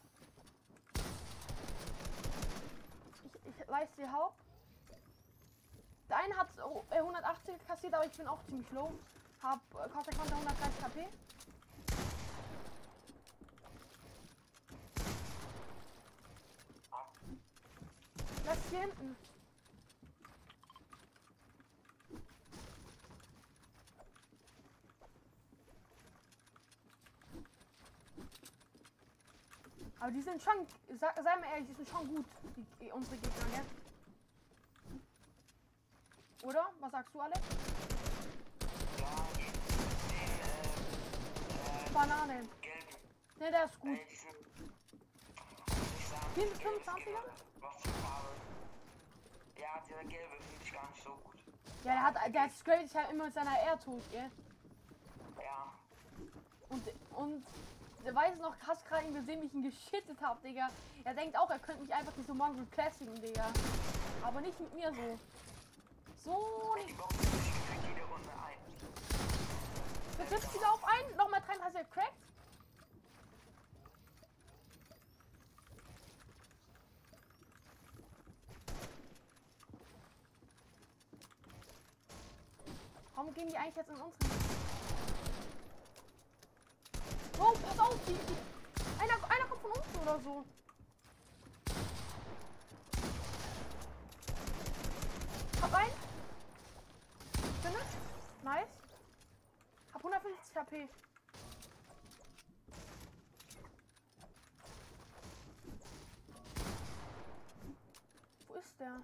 Ich leiste dir Haupt. Der eine hat 180 kassiert, aber ich bin auch ziemlich low. Kostet 130 KP. Lass hier hinten. Aber die sind schon, sei mal ehrlich, die sind schon gut, unsere Gegner, gell? Oder? Was sagst du, Alex? Bananen. Ne, der ist gut. 25er? Ja, dieser gelbe finde ich gar nicht so gut. Ja, der scraped sich halt immer mit seiner R tot, gell? Ja. Und der weiß noch, hast gerade ihn gesehen, wie ich ihn geschittet hab, Digga. Er denkt auch, er könnte mich einfach diese Mongrel classigen, Digga. Aber nicht mit mir so. So nicht. Jede Runde ein. Betrifft wieder auf einen? Nochmal 33 cracked? Warum gehen die eigentlich jetzt in unseren? Oh, pass auf! Einer kommt von unten oder so. Hab einen. Finish. Nice. Hab 150 HP. Wo ist der?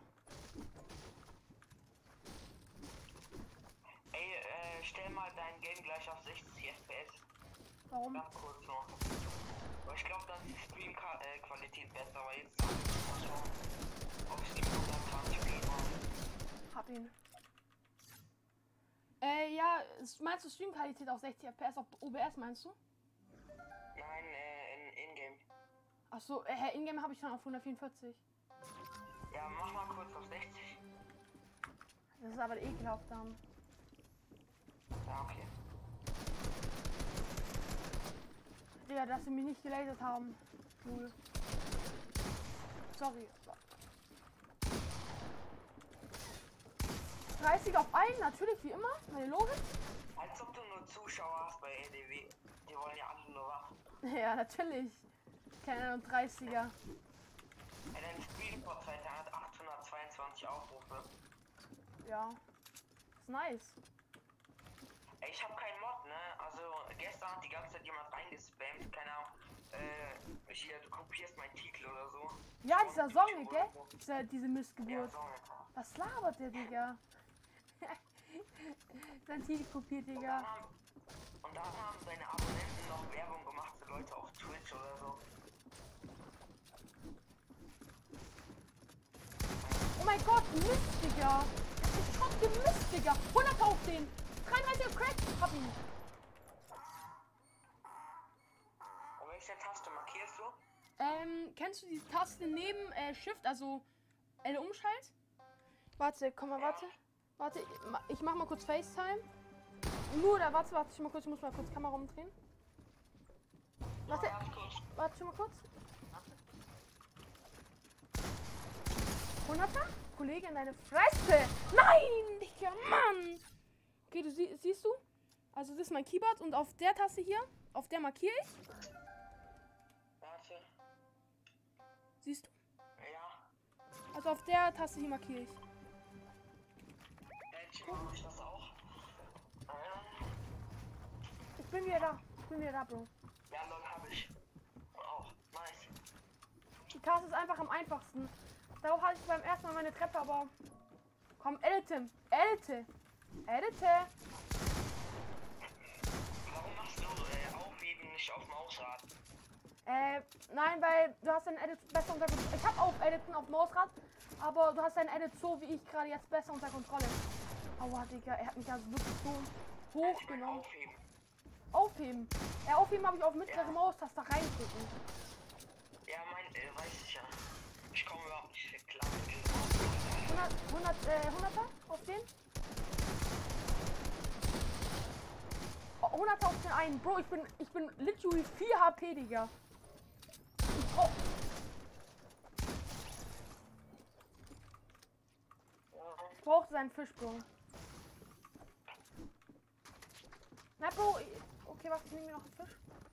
Ey, stell mal dein Game gleich auf 60 FPS. Warum? Ganz kurz noch. Aber ich glaube, dann ist die Stream-Qualität besser, aber jetzt mal schauen, ob ich die 120 Spiele mache. Hab ihn. Ja, meinst du Streamqualität auf 60 FPS auf OBS, meinst du? Nein, in-game. Achso, in-game habe ich dann auf 144. Ja, mach mal kurz auf 60. Das ist aber ekelhaft dann. Ja, okay. Ja, dass sie mich nicht gelasert haben. Cool. Sorry. 30 auf einen, natürlich wie immer. Meine Logik. Als ob du nur Zuschauer hast bei EDW. Die wollen ja alle nur Waffen. Ja, natürlich. Keine 30er. Ey, dein Screenport-Seite hat 822 Aufrufe. Ja. Ist nice. Ey, ich hab keinen Mod, ne? Also, gestern hat die ganze Zeit jemand reingespammt. Keine Ahnung. Hier, du kopierst meinen Titel oder so. Ja, dieser Und Song, gell? so. Diese Ja, Missgeburt. Song. Was labert der, Digga? Sein Titel kopiert, Digga. Und dann haben seine Abonnenten noch Werbung gemacht für Leute auf Twitch oder so. Oh mein Gott, Mist, Digga. Ich hab gemisst, Digga. 100 auf den. 33 Crack. Hab ihn. Und welche Taste markierst du? Kennst du die Taste neben Shift, also L umschalt? Warte, komm mal, warte. Warte, ich mach mal kurz FaceTime. Nur da, warte, ich muss mal kurz Kamera umdrehen. Warte, warte schon mal kurz. 100er? Kollege, in deine Fresse! Nein, Digga, Mann! Okay, du siehst du? Also das ist mein Keyboard und auf der Taste hier, auf der markiere ich. Warte. Siehst du? Ja. Also auf der Taste hier markiere ich. Mach ich das auch? Ich bin wieder da, Bro. Ja, lol, hab ich. Auch. Nice. Die Taste ist einfach am einfachsten. Darauf hatte ich beim ersten Mal meine Treppe, aber... Komm, edite. Warum machst du Aufheben nicht auf Mausrad? Nein, weil du hast dein Edit besser unter Kontrolle. Ich habe auch Editen auf Mausrad, aber du hast dein Edit so, wie ich gerade jetzt besser unter Kontrolle. Aua, Digga, er hat mich also wirklich so hochgenommen. Aufheben. Aufheben. Aufheben habe ich auf mittlere Maustaste reindrücken. Ja, weiß ich ja. Ich komme überhaupt nicht klar. 100er auf den? ein. Bro, ich bin literally 4 HP, Digga. Ich brauchte seinen Fisch, Bro. Na, Bro. Okay, was? Ich nehme mir noch einen Fisch.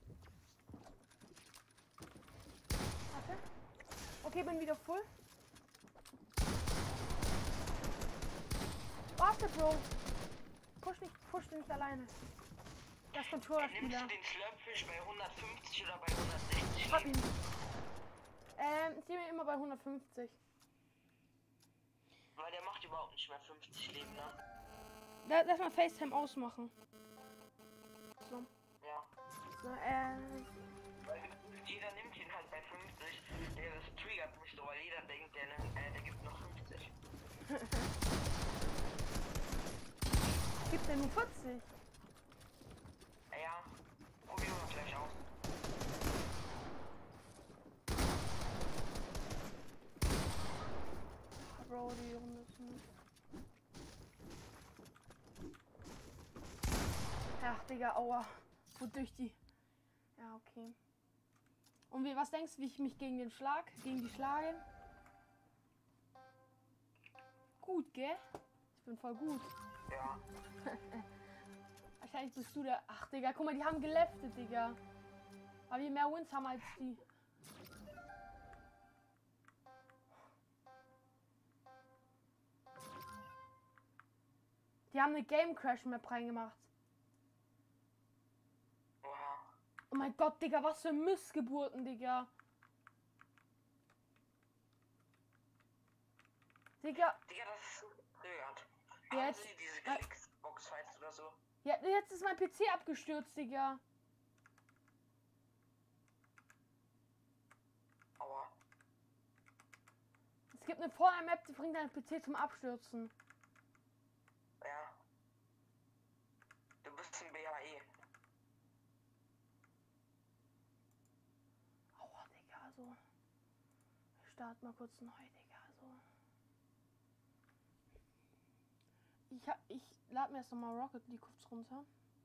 Warte. Okay, bin wieder full. Warte, Bro. Push den nicht alleine. Das Nimmst Controller-Spieler. du den Schlöpfisch bei 150 oder bei 160? Hab ihn. Ich nehme ihn immer bei 150. Weil der macht überhaupt nicht mehr 50 Leben, ne? Lass mal FaceTime ausmachen. So. Ja. So, Weil jeder nimmt ihn halt bei 50. Das triggert mich so, weil jeder denkt, der gibt noch 50. Gibt der nur 40? Ja, probieren wir gleich aus. Bro, die Runde ist nicht. Ach, Digga, aua. Wodurch die. Ja, okay. Und was denkst du, wie ich mich gegen die schlage? Gut, gell? Ich bin voll gut. Ja. Wahrscheinlich bist du der. Ach, Digga, guck mal, die haben geleftet, Digga. Aber wir mehr Wins haben als die. Die haben eine Game Crash Map reingemacht. Oha. Oh mein Gott, Digga, was für Missgeburten, Digga. Digga, Digga, das ist so triggert. Ja, Haben jetzt- Sie diese Klicksbox-Fights oder so? ja, jetzt ist mein PC abgestürzt, Digga. Aua. Es gibt eine Vorher-Map, die bringt deinen PC zum Abstürzen. Ja. Du bist ein BAE. Aua, Digga, so. Ich starte mal kurz neu, Digga, so. Ich lade mir erst nochmal Rocket League kurz runter.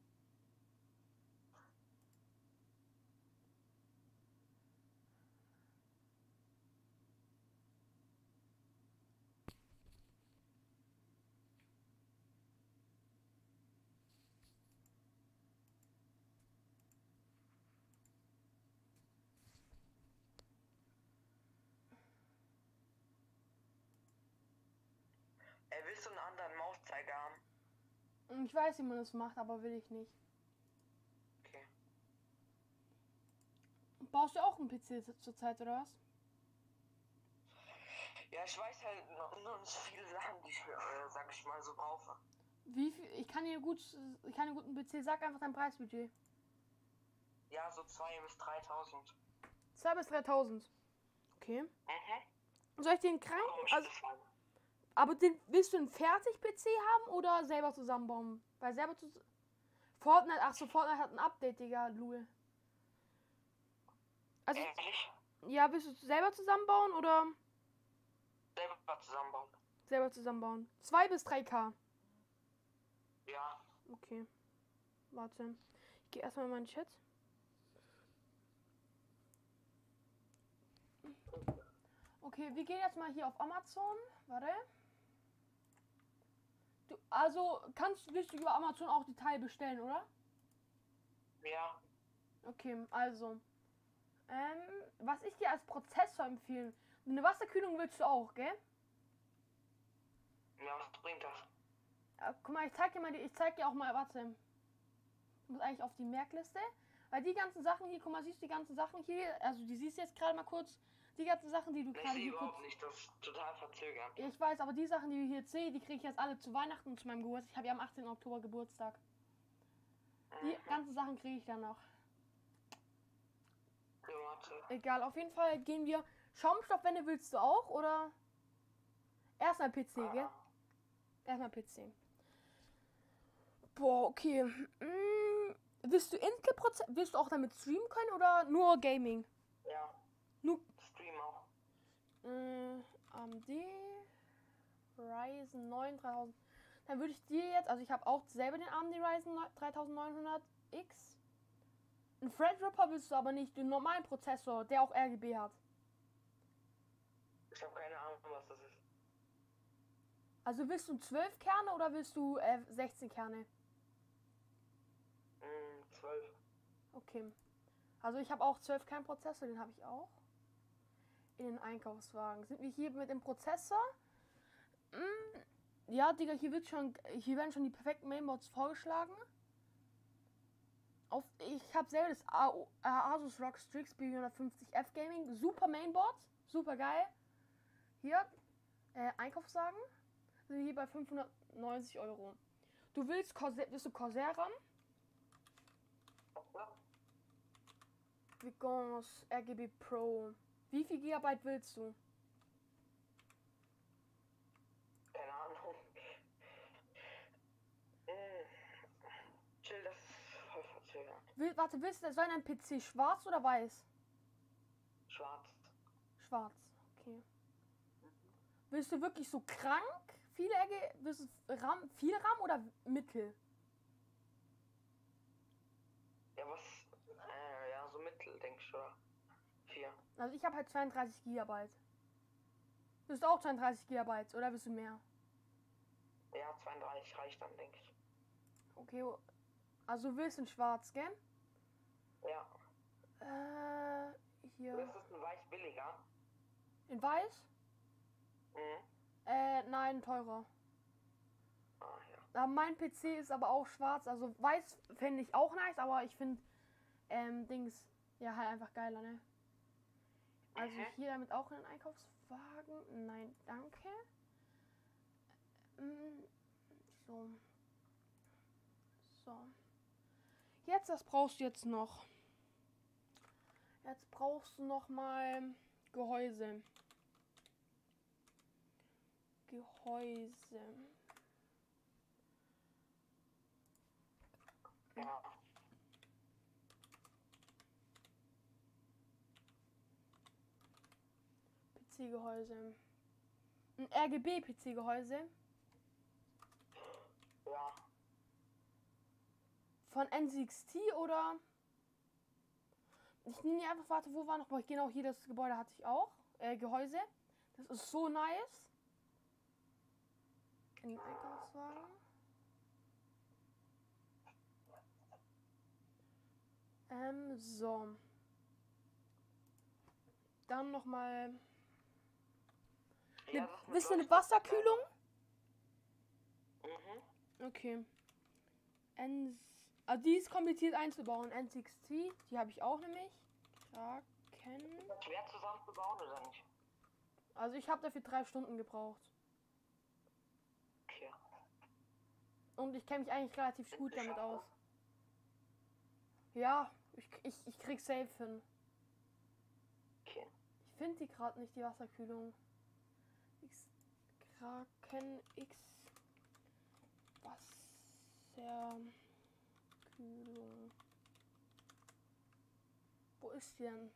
Willst du einen anderen Mauszeiger haben? Ich weiß, wie man das macht, aber will ich nicht. Okay. Baust du auch einen PC zurzeit, oder was? Ja, ich weiß halt noch nicht viele Sachen, die ich, sag ich mal, so brauche. Wie viel? Ich kann dir einen guten PC, sag einfach dein Preisbudget. Ja, so 2.000 bis 3.000. 2.000 bis 3.000. Okay. Mhm. Soll ich den krank? Komisch, Also, das war- aber willst du einen Fertig-PC haben oder selber zusammenbauen? Weil selber Fortnite, ach so, Fortnite hat ein Update, Digga, Lul. Also, Ehrlich? ja, willst du selber zusammenbauen oder Selber zusammenbauen. selber zusammenbauen? 2 bis 3K. Ja. Okay. Warte. Ich gehe erstmal in meinen Chat. Okay, wir gehen jetzt mal hier auf Amazon. Warte. Willst du über Amazon auch die Teile bestellen, oder? Ja. Okay, also. Was ich dir als Prozessor empfehle. Eine Wasserkühlung willst du auch, gell? Ja, was bringt das? Guck mal, ich zeig dir auch mal, warte. Du musst eigentlich auf die Merkliste. Weil die ganzen Sachen hier, guck mal, siehst du die ganzen Sachen hier? Also die siehst du jetzt gerade mal kurz. Die ganzen Sachen, die du Ich gerade sehe hier kurz... überhaupt nicht, das ist total verzögert. Ja, ich weiß, aber die Sachen, die ich hier jetzt sehe, die kriege ich jetzt alle zu Weihnachten und zu meinem Geburtstag. Ich habe ja am 18. Oktober Geburtstag. Die ganzen Sachen kriege ich dann noch. Ja, warte. Egal, auf jeden Fall gehen wir... Schaumstoffwände willst du auch, oder? Erstmal PC, gell? Erstmal PC. Boah, okay. Willst du auch damit streamen können oder nur Gaming? Ja. Nur Stream auch. AMD Ryzen 9 3000. Dann würde ich dir jetzt, also ich habe auch selber den AMD Ryzen 3900X. Ein Threadripper willst du aber nicht, den normalen Prozessor, der auch RGB hat. Ich habe keine Ahnung, was das ist. Also willst du 12 Kerne oder willst du 16 Kerne? 12. Okay. Also ich habe auch 12 Kernprozessor, den habe ich auch. In den Einkaufswagen. Sind wir hier mit dem Prozessor? Ja, Digga, hier werden schon die perfekten Mainboards vorgeschlagen. Ich habe selber das Asus ROG Strix B450F Gaming. Super Mainboard. Super geil. Hier, Einkaufswagen. Sind wir hier bei 590 €. Du willst Corsair RAM? Vigons RGB Pro. Wie viel Gigabyte willst du? Keine Ahnung. Chill, das ist voll verzögert. Willst du, soll dein PC schwarz oder weiß? Schwarz. Schwarz, okay. Willst du wirklich so krank? Willst du viel RAM oder mittel? Ja, was? Ja, so mittel, denke ich, oder? 4. Also ich habe halt 32 Gigabyte. Willst du auch 32 Gigabyte oder willst du mehr? Ja, 32 reicht dann, denke ich. Okay, also du willst in schwarz, gell? Ja. Hier. Das ist ein Weiß billiger. In weiß? Mhm. Nein, teurer. Ah, ja. Aber mein PC ist aber auch schwarz, also weiß fände ich auch nice, aber ich finde, Dings, ja, halt einfach geiler, ne? Also hier damit auch in den Einkaufswagen. Nein, danke. So. So. Jetzt, was brauchst du jetzt noch? Jetzt brauchst du noch mal Gehäuse. Ja. PC-Gehäuse. Ein RGB-PC-Gehäuse. Ja. Von NZXT oder? Ich nehme die einfach, warte, wo war noch? Genau, hier das Gebäude hatte ich auch. Gehäuse. Das ist so nice. In den Einkaufswagen. So. Dann nochmal. Ja, Wisst ihr eine Wasserkühlung? Mhm. Okay. Also die ist kompliziert einzubauen. NZXT, die habe ich auch nämlich. Kraken. Schwer zusammenzubauen oder nicht? Also ich habe dafür 3 Stunden gebraucht. Okay. Und ich kenne mich eigentlich relativ gut damit aus. Ja, ich krieg safe hin. Okay. Ich finde die gerade nicht, die Wasserkühlung. Kraken X Wasserkühlung. Wo ist die denn?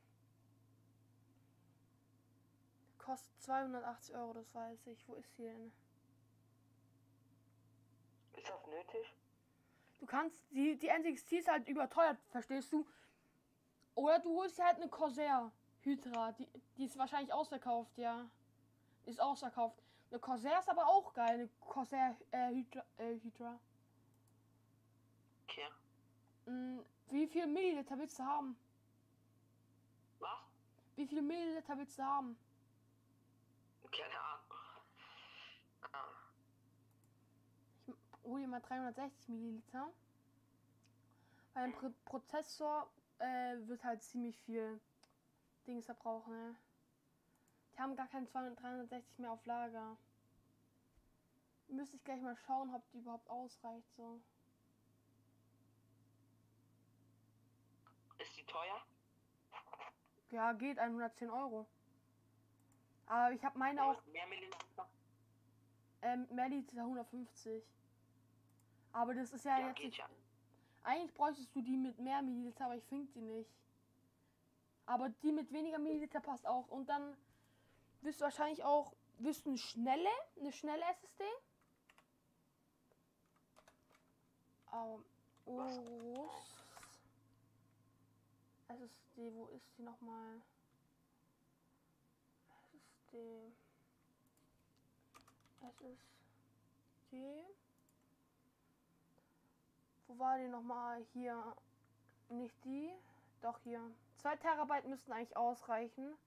Kostet 280 €, das weiß ich. Wo ist die denn? Ist das nötig? Du kannst, die NZXT ist halt überteuert, verstehst du? Oder du holst dir halt eine Corsair Hydra, die ist wahrscheinlich ausverkauft, ja. Ist ausverkauft. Eine Corsair ist aber auch geil, eine Corsair Hydra. Okay. Wie viel Milliliter willst du haben? Was? Wie viel Milliliter willst du haben? Keine Ahnung. Ah. Ich hole dir mal 360 Milliliter. Weil ein Prozessor wird halt ziemlich viel Dings verbrauchen, ne? Die haben gar keinen 360 mehr auf Lager. Müsste ich gleich mal schauen, ob die überhaupt ausreicht, so. Ist die teuer? Ja, geht 110 €. Aber ich habe meine auch Mehr Milliliter? mehr Liter 150. Aber das ist ja, Ja, jetzt geht nicht. ja. Eigentlich bräuchtest du die mit mehr Milliliter, aber ich finde die nicht. Aber die mit weniger Milliliter passt auch. Und dann wirst du wahrscheinlich auch, wirst du eine schnelle SSD. Urus. SSD, wo ist die nochmal? SSD. SSD. Wo war die nochmal? Hier. Nicht die. Doch hier. 2 Terabyte müssten eigentlich ausreichen.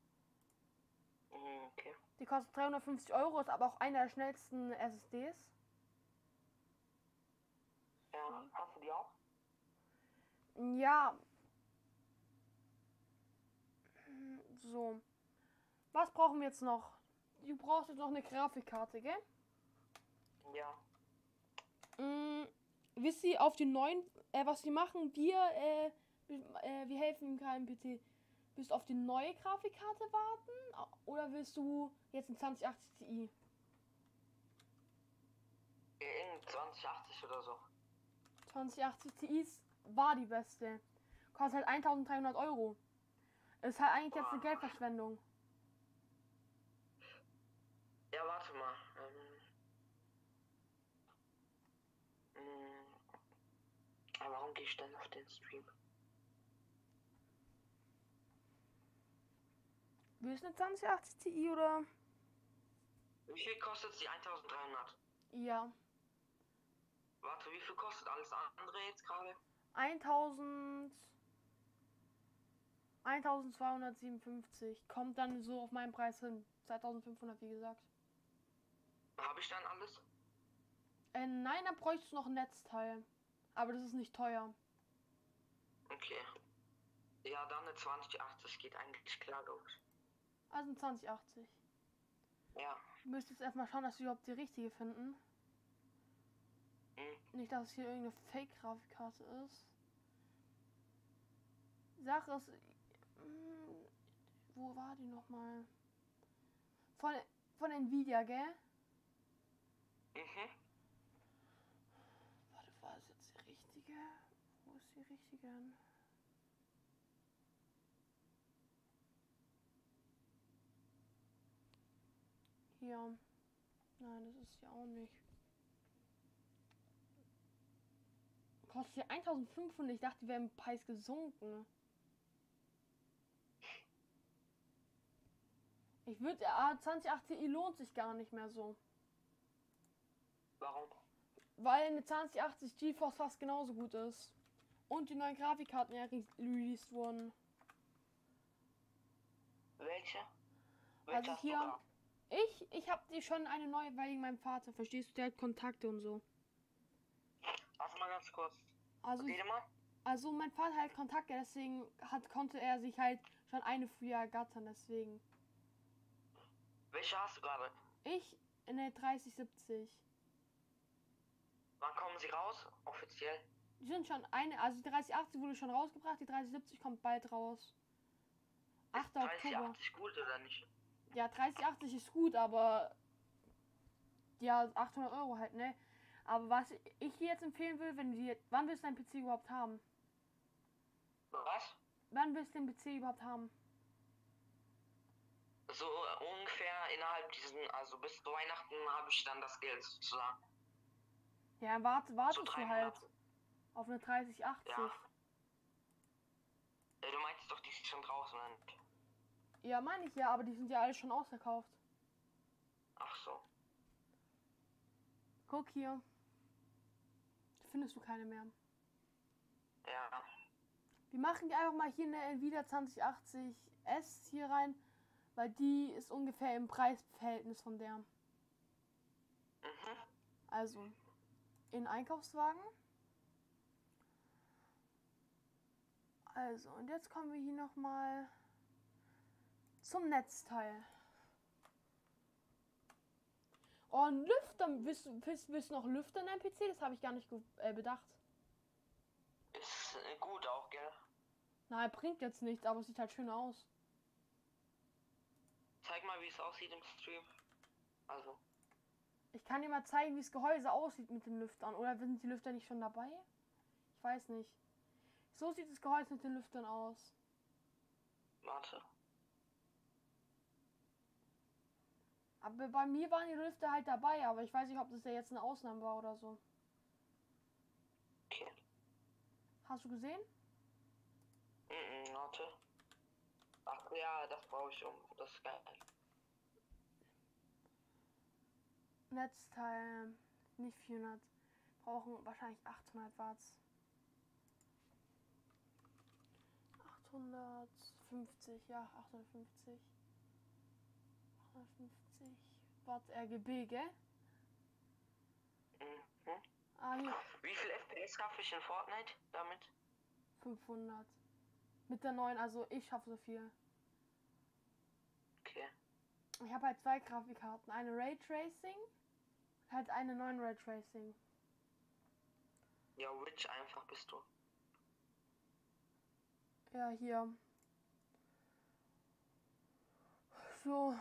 Okay. Die kostet 350 Euro, ist aber auch eine der schnellsten SSDs. Ja, hast du die auch? Ja. So. Was brauchen wir jetzt noch? Du brauchst jetzt noch eine Grafikkarte, gell? Ja. Wisst ihr auf den neuen, was wir machen? Wir helfen ihm keinem PC. Willst du auf die neue Grafikkarte warten? Oder willst du jetzt einen 2080 Ti? In 2080 oder so. 2080 Ti war die beste. Kostet halt 1300 Euro. Ist halt eigentlich jetzt eine Geldverschwendung. Ja, warte mal. Warum gehe ich denn auf den Stream? Willst du eine 2080 Ti oder? Wie viel kostet die 1300? Ja. Warte, wie viel kostet alles andere jetzt gerade? 1257. Kommt dann so auf meinen Preis hin. 2500, wie gesagt. Habe ich dann alles? Nein, dann bräuchtest du noch ein Netzteil. Aber das ist nicht teuer. Okay. Ja, dann eine 2080 geht eigentlich klar, glaube ich. Also ein 2080. Ja. Du müsstest erstmal schauen, dass wir überhaupt die richtige finden. Nicht, dass es hier irgendeine Fake-Grafikkarte ist. Sache ist... wo war die nochmal? Von Nvidia, gell? Warte, war das jetzt die richtige? Wo ist die richtige denn? Hier. Nein, das ist ja auch nicht. Kostet hier 1500. Ich dachte, die wären im Preis gesunken. Ich würde... 2080 Ti lohnt sich gar nicht mehr so. Warum? Weil eine 2080 GeForce fast genauso gut ist. Und die neuen Grafikkarten ja released wurden. Welche? Also hast hier... du da? Ich habe die schon eine neue, weil wegen meinem Vater, verstehst du, der hat Kontakte und so. Warte mal ganz kurz. Also, Rede mal. also mein Vater hat Kontakte, deswegen konnte er sich halt schon eine früher ergattern, deswegen. Welche hast du gerade? Ich in der 3070. Wann kommen sie raus? Offiziell? Die sind schon also die 3080 wurde schon rausgebracht, die 3070 kommt bald raus. 8. Oktober. 3080 gut oder nicht? Ja, 3080 ist gut, aber ja, 800 Euro halt, ne? Aber was ich dir jetzt empfehlen will, wann willst du deinen PC überhaupt haben? Was? Wann willst du den PC überhaupt haben? So ungefähr innerhalb also bis zu Weihnachten habe ich dann das Geld sozusagen. Ja, wartest So du 3 halt Monate. auf eine 3080. Ja. Du meintest doch, die ist schon draußen, oder nicht? Ja, meine ich ja, aber die sind ja alle schon ausverkauft. Ach so. Guck hier. Findest du keine mehr. Ja. Wir machen die einfach mal hier eine Nvidia 2080S hier rein, weil die ist ungefähr im Preisverhältnis von der. Also, in Einkaufswagen. Also, und jetzt kommen wir hier nochmal zum Netzteil. Oh, ein Lüfter. Willst du noch Lüfter in deinem PC? Das habe ich gar nicht bedacht. Ist gut auch, gell? Nein, bringt jetzt nichts, aber es sieht halt schön aus. Zeig mal, wie es aussieht im Stream. Also. Ich kann dir mal zeigen, wie das Gehäuse aussieht mit den Lüftern. Oder sind die Lüfter nicht schon dabei? Ich weiß nicht. So sieht das Gehäuse mit den Lüftern aus. Warte. Aber bei mir waren die Lüfter halt dabei, aber ich weiß nicht, ob das ja jetzt eine Ausnahme war oder so. Okay. Hast du gesehen? Warte. Ach ja, das brauche ich um. Das ist geil. Netzteil, nicht 400. Brauchen wahrscheinlich 800 Watts. 850, ja, 850. 850 Watt RGB, gell? Mhm. Ah, hier, Wie viel FPS schaffe ich in Fortnite damit? 500. Mit der neuen, also ich schaffe so viel. Okay. Ich habe halt 2 Grafikkarten. Eine Raytracing, halt eine 9 Raytracing. Ja, Rich einfach bist du. Ja, hier. So.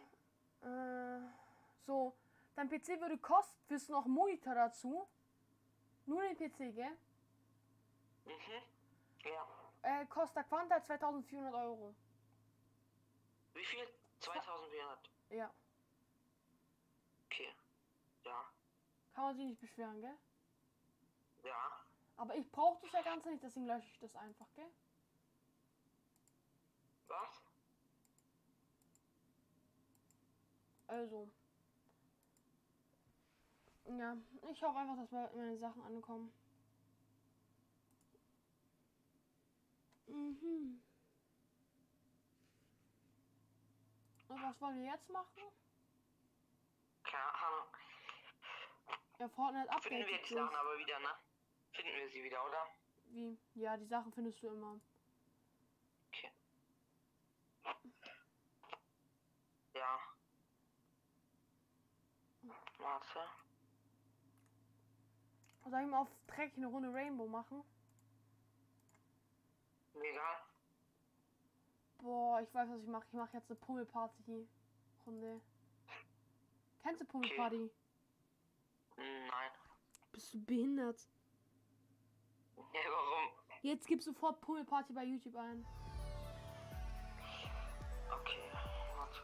So. Dein PC würde kosten, willst du noch einen Monitor dazu? Nur den PC, gell? Mhm. Ja. Kostet der Quanta 2400 Euro. Wie viel? 2400. Ja. Okay. Ja. Kann man sich nicht beschweren, gell? Ja. Aber ich brauche das ja ganz nicht, deswegen lösche ich das einfach, gell? Was? Also. Ja, ich hoffe einfach, dass meine Sachen ankommen. Mhm. Und was wollen wir jetzt machen? Keine Ahnung. Ja, Fortnite Finden updatet wir die sich. Sachen aber wieder, ne? Finden wir sie wieder, oder? Wie? Ja, die Sachen findest du immer. Okay. Ja. Warte. Soll ich mal auf dreckig eine Runde Rainbow machen? Mir egal. Boah, ich weiß, was ich mache. Ich mache jetzt eine Pummelparty-Runde. Kennst du Pummelparty? Nein. Bist du behindert? Ja, warum? Jetzt gib sofort Pummelparty bei YouTube ein. Okay. Warte.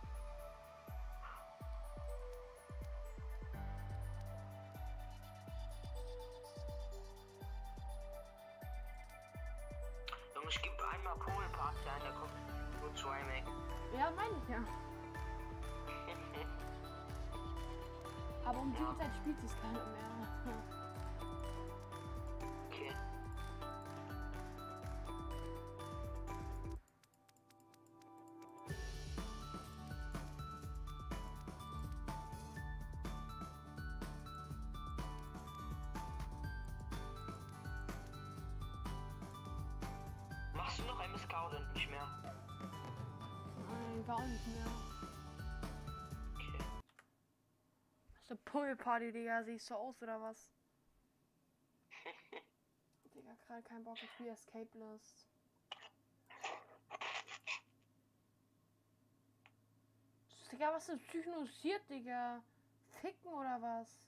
Junge, ich gebe einmal Poolparty ein, da kommt nur zu einem Eck. Ja, meine ich ja. Aber um die Uhrzeit spielt es keiner mehr. Okay. Machst du noch MSK oder nicht mehr? Nein, gar nicht mehr. Okay. Das ist eine Pummelparty, Digga. Siehst du aus oder was? Digga, gerade kein Bock auf wie Escapeless. Digga, was ist psychnosiert, Digga? Ficken oder was?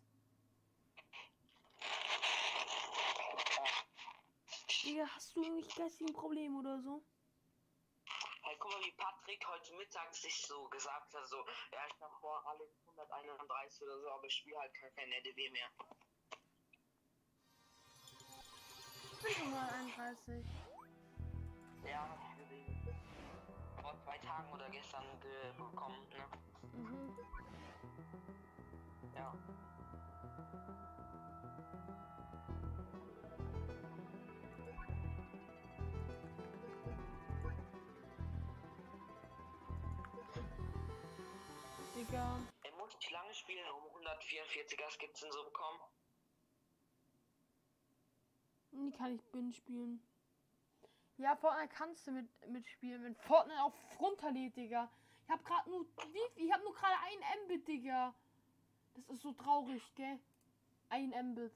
Digga, hast du irgendwie geistigen Problem oder so? Hey, guck mal, wie Patrick heute Mittag sich so gesagt hat, so, ja, ich hab vor alle 131 oder so, aber ich spiele halt kein RDW mehr. Ich bin schon mal 31. Ja, hab ich gesehen. Vor 2 Tagen oder gestern bekommen, ne? Mhm. Ja. Digga. Er muss nicht lange spielen, um 144er Skizzen zu bekommen. Die kann ich Bin spielen. Ja, Fortnite kannst du mitspielen, wenn Fortnite auf runterlädt, Digga. Ich hab grad nur. Ich hab nur gerade 1 Mbit, Digga. Das ist so traurig, gell? 1 Mbit.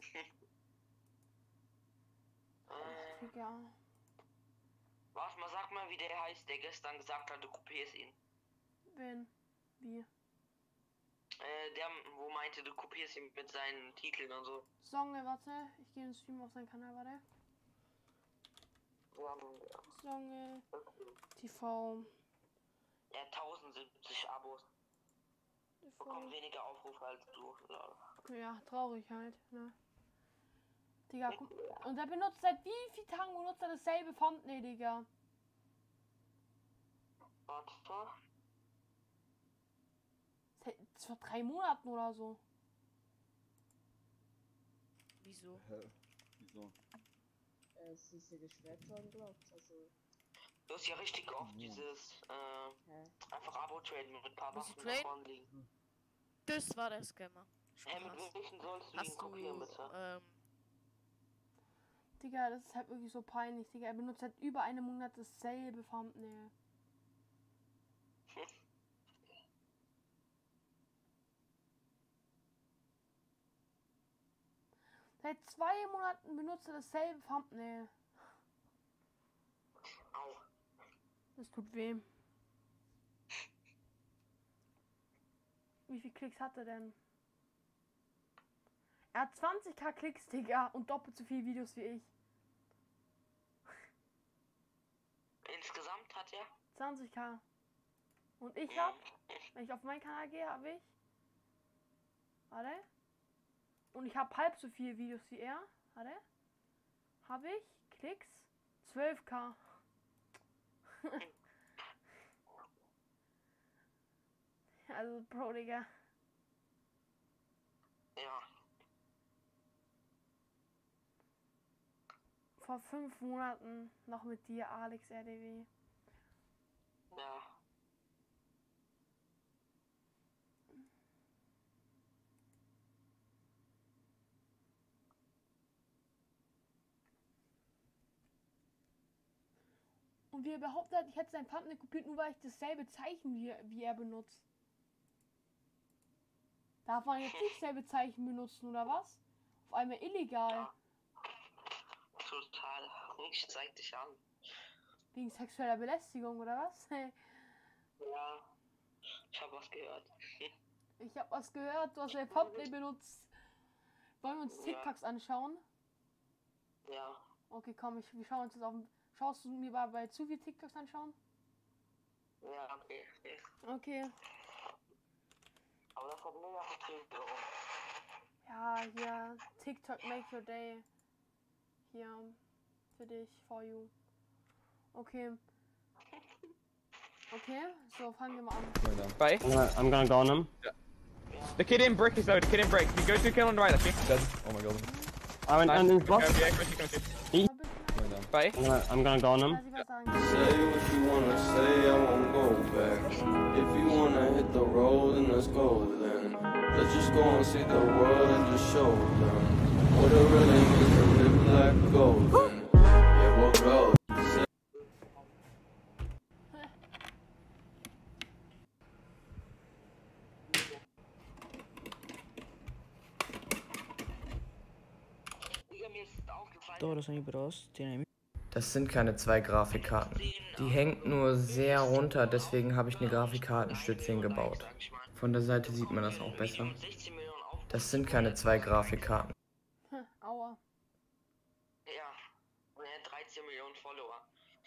Digga. Warte mal, sag mal, wie der heißt, der gestern gesagt hat, du kopierst ihn. Wen? Wie? Der, wo meinte, du kopierst ihn mit seinen Titeln und so. Songe, warte. Ich gehe in den Stream auf seinen Kanal, warte. Songe. TV. Er hat 1070 Abos. Bekommt weniger Aufrufe als du. Ja, traurig halt, ne? Digga, guck. Und er benutzt seit wie vielen Tagen benutzt er dasselbe Thumbnail, Digga? Warte. Vor 3 Monaten oder so. Wieso? Wieso? Es ist ja geschwert worden, glaubt. Also, Du hast ja richtig oft dieses, einfach Abo-Traden mit ein paar Musst du Waffen da traden? vorne liegen. Das war der Scammer. Hey, mit welchen sollst du Hast den kopieren, bitte? du, Digga, das ist halt wirklich so peinlich, Digga. Er benutzt seit über einem Monat dasselbe Thumbnail. Seit 2 Monaten benutzt er dasselbe Thumbnail. Au. Das tut weh. Wie viele Klicks hat er denn? Er hat 20.000 Klicks, Digga, und doppelt so viele Videos wie ich. Insgesamt hat er? 20.000. Und ich hab, wenn ich auf meinen Kanal gehe, habe ich. Warte. Und ich habe halb so viele Videos wie er. Warte. Habe ich Klicks 12.000. Also, Bro, Digga. Ja. Vor 5 Monaten noch mit dir, Alex RDW. Ja. Und wie er behauptet hat, ich hätte sein Thumbnail kopiert, nur weil ich dasselbe Zeichen wie er benutzt. Darf man jetzt nicht dasselbe Zeichen benutzen, oder was? Auf einmal illegal. Total. Ich zeig dich an. Wegen sexueller Belästigung, oder was? Ja. Ich hab was gehört. Ich hab was gehört, du hast sein Thumbnail benutzt. Wollen wir uns TikToks anschauen? Ja. Okay, komm, wir schauen uns das auf dem... Schaust du mir mal bei zu viel TikToks anschauen? Ja, okay. Okay. Aber das hat mega Verzögerung. Ja, hier, TikTok make your day. Hier, für dich, for you. Okay. Okay, so fangen wir mal an. Bye. I'm gonna go on him. The kid in brick is though. The kid in brick. You go to kill on the right. Okay. Dead. Oh my god. I'm in block. Yeah, yeah, Bye. I'm gonna go on him. Say what you wanna say, I won't go back. If you wanna hit the road, then let's go then. Let's just go and see the world and just show them what it really means to live like gold. Then. Yeah, we'll go. Das sind keine 2 Grafikkarten. Die hängt nur sehr runter, deswegen habe ich eine Grafikkartenstütze hingebaut. Von der Seite sieht man das auch besser. Das sind keine 2 Grafikkarten. Aua. Ja. Und er hat 13 Millionen Follower.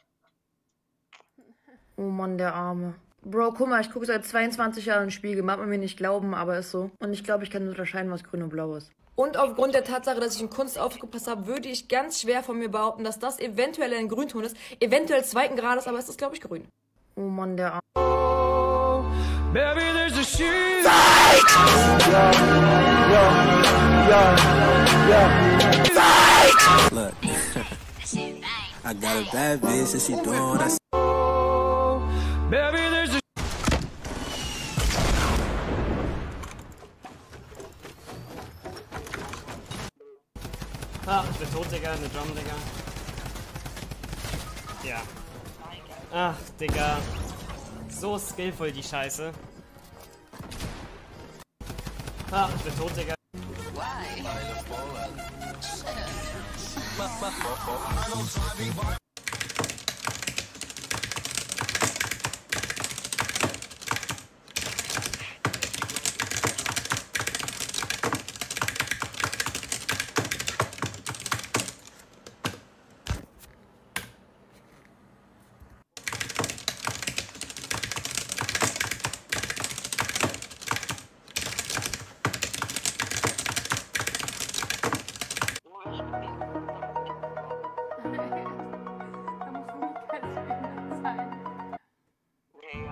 Oh Mann, der Arme. Bro, guck mal, ich gucke seit 22 Jahren in den Spiegel. Mag man mir nicht glauben, aber ist so. Und ich glaube, ich kann unterscheiden, was grün und blau ist. Und aufgrund der Tatsache, dass ich in Kunst aufgepasst habe, würde ich ganz schwer von mir behaupten, dass das eventuell ein Grünton ist. Eventuell 2. Grades, aber es ist, glaube ich, grün. Oh Mann, der Arme. Baby, there's a shoe. Look, I got a bad bitch and she doing what I Baby, there's a Ah, ich bin tot, Digga. Eine Drum, Digga. Ja. Ach, Digga. So skillvoll, die Scheiße. Ah, ich bin tot, Digga.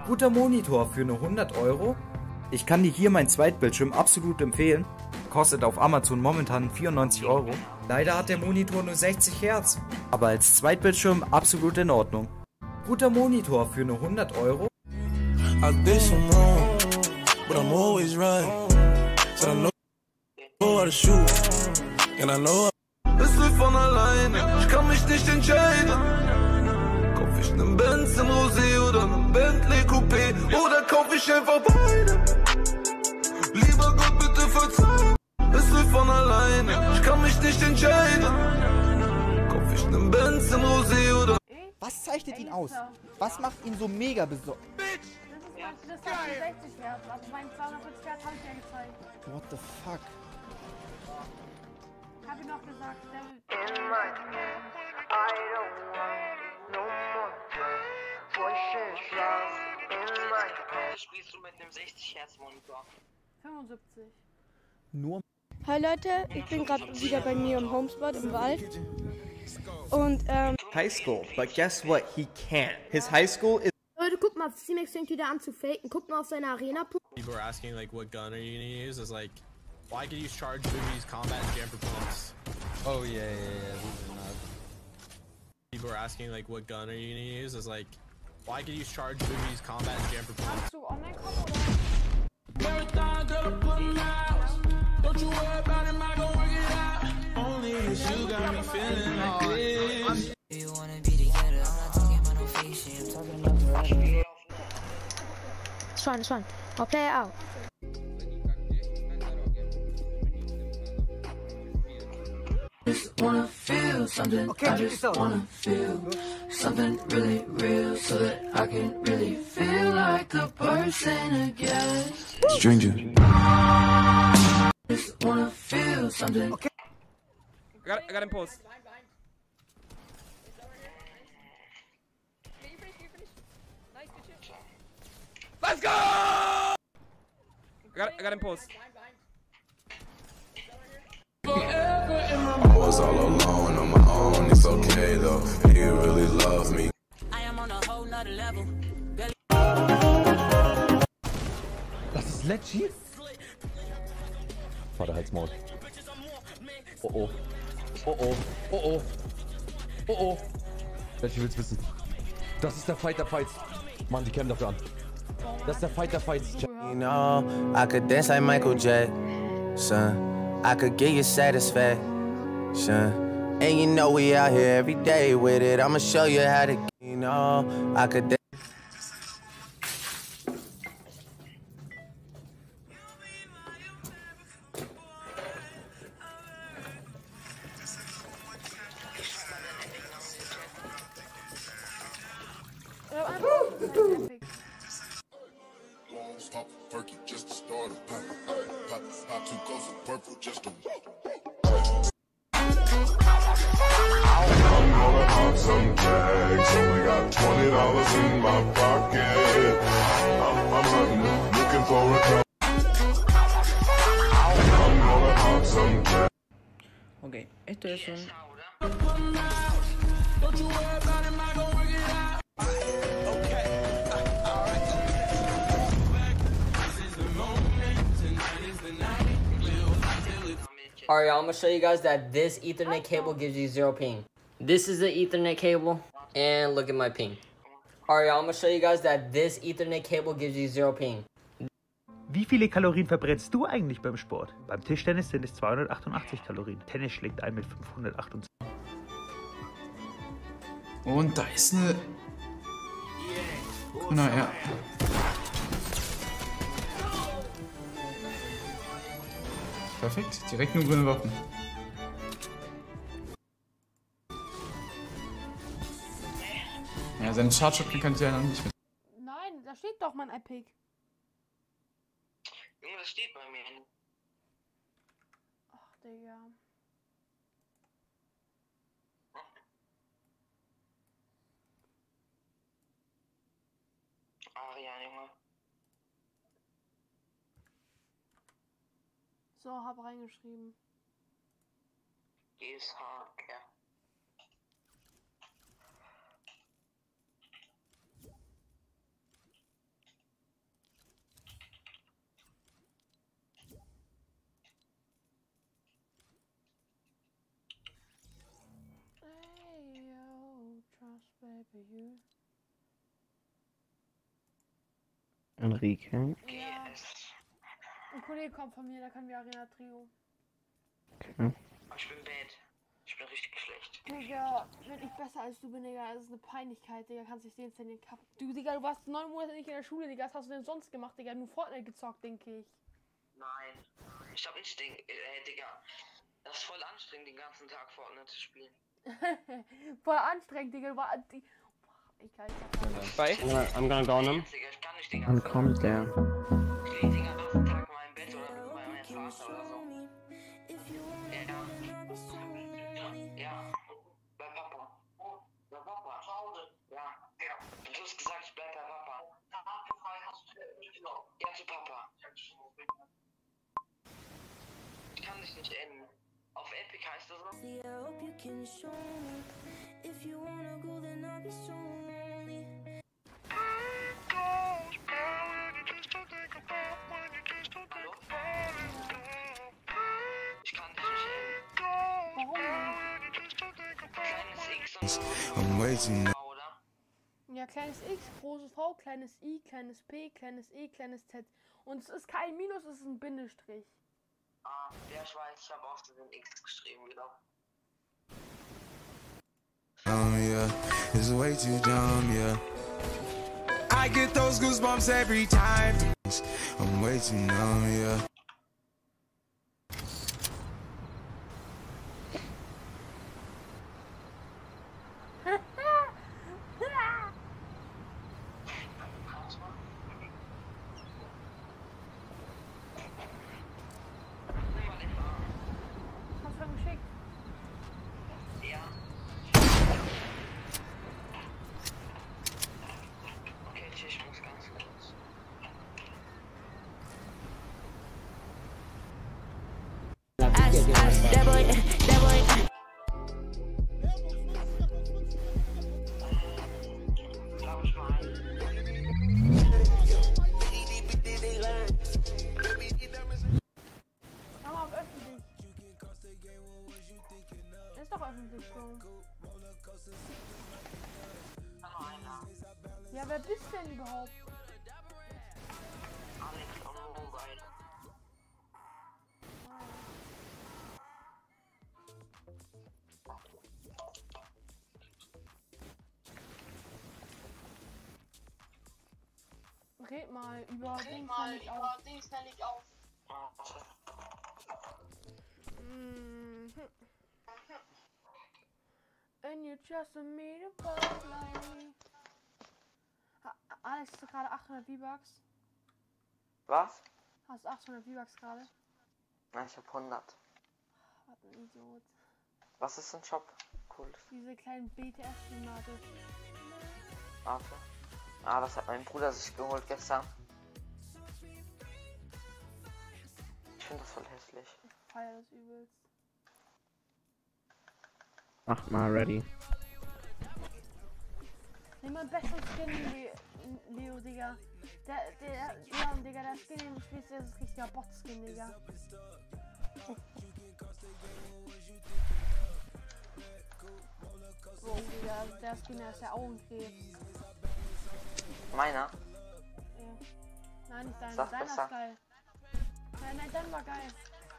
Guter Monitor für nur 100 Euro. Ich kann dir hier meinen Zweitbildschirm absolut empfehlen. Kostet auf Amazon momentan 94 Euro. Leider hat der Monitor nur 60 Hertz, aber als Zweitbildschirm absolut in Ordnung. Guter Monitor für nur 100 Euro. I did some wrong, but I'm always right. So I know how to shoot, and I know. Es läuft von alleine, ich kann mich nicht entscheiden. Kauf ich nen Benz in Rosé oder nen Bentley Coupé oder kauf ich einfach beide? Lieber Gott, bitte verzeih. Es läuft von alleine, ich kann mich nicht entscheiden. Kauf ich nen Benz in Rosé oder. Was zeichnet ihn aus? Was macht ihn so mega besorgt? Das hat 60 Hertz, also mein 240 Hertz habe ich ja gezeigt. What the fuck? Hab ich noch gesagt, der will... Spielst du mit einem 60 Hertz Monitor? 75. Nur. Hi Leute, ich bin gerade wieder bei mir im Homespot im Wald. Und High school, but guess what? He can't. His high school is. Leute, guck mal, C-Max fängt wieder an zu faken. Guck mal auf seine Arena. People are asking like, what gun are you gonna use? Is like, well, I could use charge boobies, combat, and jamper pumps. Oh yeah. People are asking like, what gun are you gonna use? Is like, well, I could use charge boobies, combat, and jamper pumps. Kannst du online kommen oder? Marathon, girl, I'm putting miles. Don't you worry about him, I gon' work it out. Only you got me feeling like this. You wanna be together, I'm not talking about no face shit, I'm talking about forever. It's fine. I'll play it out. Just wanna feel something, I just wanna feel something really real so that I can really feel like a person again. Stranger. Just wanna feel something. I got him post. Let's go! I got him post. I was all alone on my own, it's okay though. You really love me. I am on a whole nother level. Das ist legit. Vater, halt's Maul. Oh. Welche willst wissen? Das ist der Fight der Fights. Mann, die kämen dafür an. Das ist der Fight der Fights. You know, I could dance like Michael Jackson. I could get you satisfaction. And you know we out here every day with it. I'ma show you how to, you know, I could dance. Pop perky just to start a pop. Pop too close to purple just to. I'm gonna pop some tags. Only got $20 in my pocket. I'm hunting, looking for a car. I'm gonna pop some tags. Okay, esto es un... Don't you worry about him, I gon' work it out. Alright, I'm gonna show you guys that this Ethernet cable gives you 0 ping. This is the Ethernet cable, and look at my ping. Alright, I'm gonna show you guys that this Ethernet cable gives you 0 ping. Wie viele Kalorien verbrennst du eigentlich beim Sport? Beim Tischtennis sind es 288 Kalorien. Tennis schlägt ein mit 528. Und da ist eine... Naja. Perfekt, direkt nur grüne Waffen. Ja, seinen Charge-Shotgun kann ich ja noch nicht mit. Nein, da steht doch mein Epic. Junge, das steht bei mir. Ach, Digga. Ah, ja, Junge. So, hab reingeschrieben. GSH, ja. you. Enrique. Ja. Ein Kollege kommt von mir, da können wir Arena Trio. Okay. Ich bin bad. Ich bin richtig schlecht. Digga, wenn ich besser als du bin, Digga, das ist eine Peinlichkeit, Digga, kannst dich den Szenen kappen. Du, Digga, du warst 9 Monate nicht in der Schule, Digga, was hast du denn sonst gemacht, Digga? Nur Fortnite gezockt, denke ich. Nein. Ich hab nicht, Digga. Das ist voll anstrengend, den ganzen Tag Fortnite zu spielen. Voll anstrengend, Digga, du warst... Egal, I'm gonna go on him. Wann kommt der? Ich lieg den ganzen Tag mal im Bett oder bei meinem Vater oder so. Ja. Bei Papa. Bei Papa. Ja. Du hast gesagt, ich bleib bei Papa. Ja, zu Papa. Ich kann dich nicht enden. Auf Epic heißt das so. Ich kann dich nicht enden. Kleines X und I'm waiting. Ja, kleines X, großes V, kleines I, kleines P, kleines E, kleines Z. Und es ist kein Minus, es ist ein Bindestrich. Ah, der Schweiz, ich habe auch so den X geschrieben wieder. Yeah, it's way too dumb, yeah. I get those goosebumps every time. I'm way too numb, yeah. Hast du dann geschickt? Ja. Okay, ich muss ganz kurz. Mach mal auf öffentlich. Ist doch öffentlich so. Ja, wer bist denn überhaupt? Alex on Mobile. Red mal über Dings nenne ich auf. And you just made a butterfly. Alex, hast du gerade 800 V-Bucks? Was? Hast du 800 V-Bucks gerade? Nein, ich hab 100. Was ein Idiot. Was ist ein Shop? Cool. Diese kleinen BTS-Tomate. Warte. Ah, das hat mein Bruder sich geholt gestern. Ich finde das voll hässlich. Ich feier das übelst. Mach mal ready. Nimm mal einen besseren Skin, Leo, Digga. Leon, Digga, der Skin, den du spielst, der ist richtiger Bot-Skin, Digga. So, Digga, der Skin, der ist der Augenkrebs. Meiner? Ja. Nein, nicht deiner. Sag Deiner besser. ist geil. Nein, dein war geil.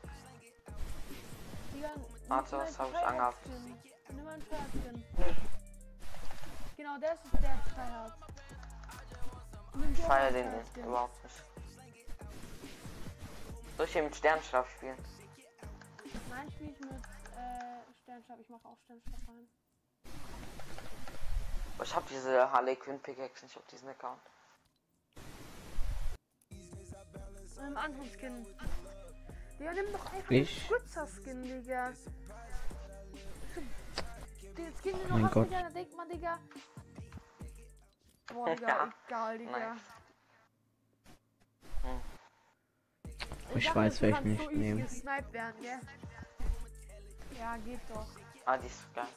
Digga, Warte, was hab ich angehabt? Nimm mal einen Pferdchen. Genau, der ist der Tryhard. Ich feier den überhaupt nicht. Soll ich hier mit Sternschlaf spielen? Nein, spiel ich mit Sternschlaf. Ich mache auch Sternschlaf rein. Ich hab diese Harley Quinn Pickaxe nicht auf diesen Account. Mit einem anderen Skin. Digga, nimm doch einfach Ich? den Spritzer-Skin, Digga. Den Skin, den du Mein hast, Gott. Digga, da denkt man, Digga. Boah, Digga, egal, Digga. Nice. Ich weiß, welchen nicht ich nehme. gesniped werden, gell? Ja, geht doch. Ah, die ist geil.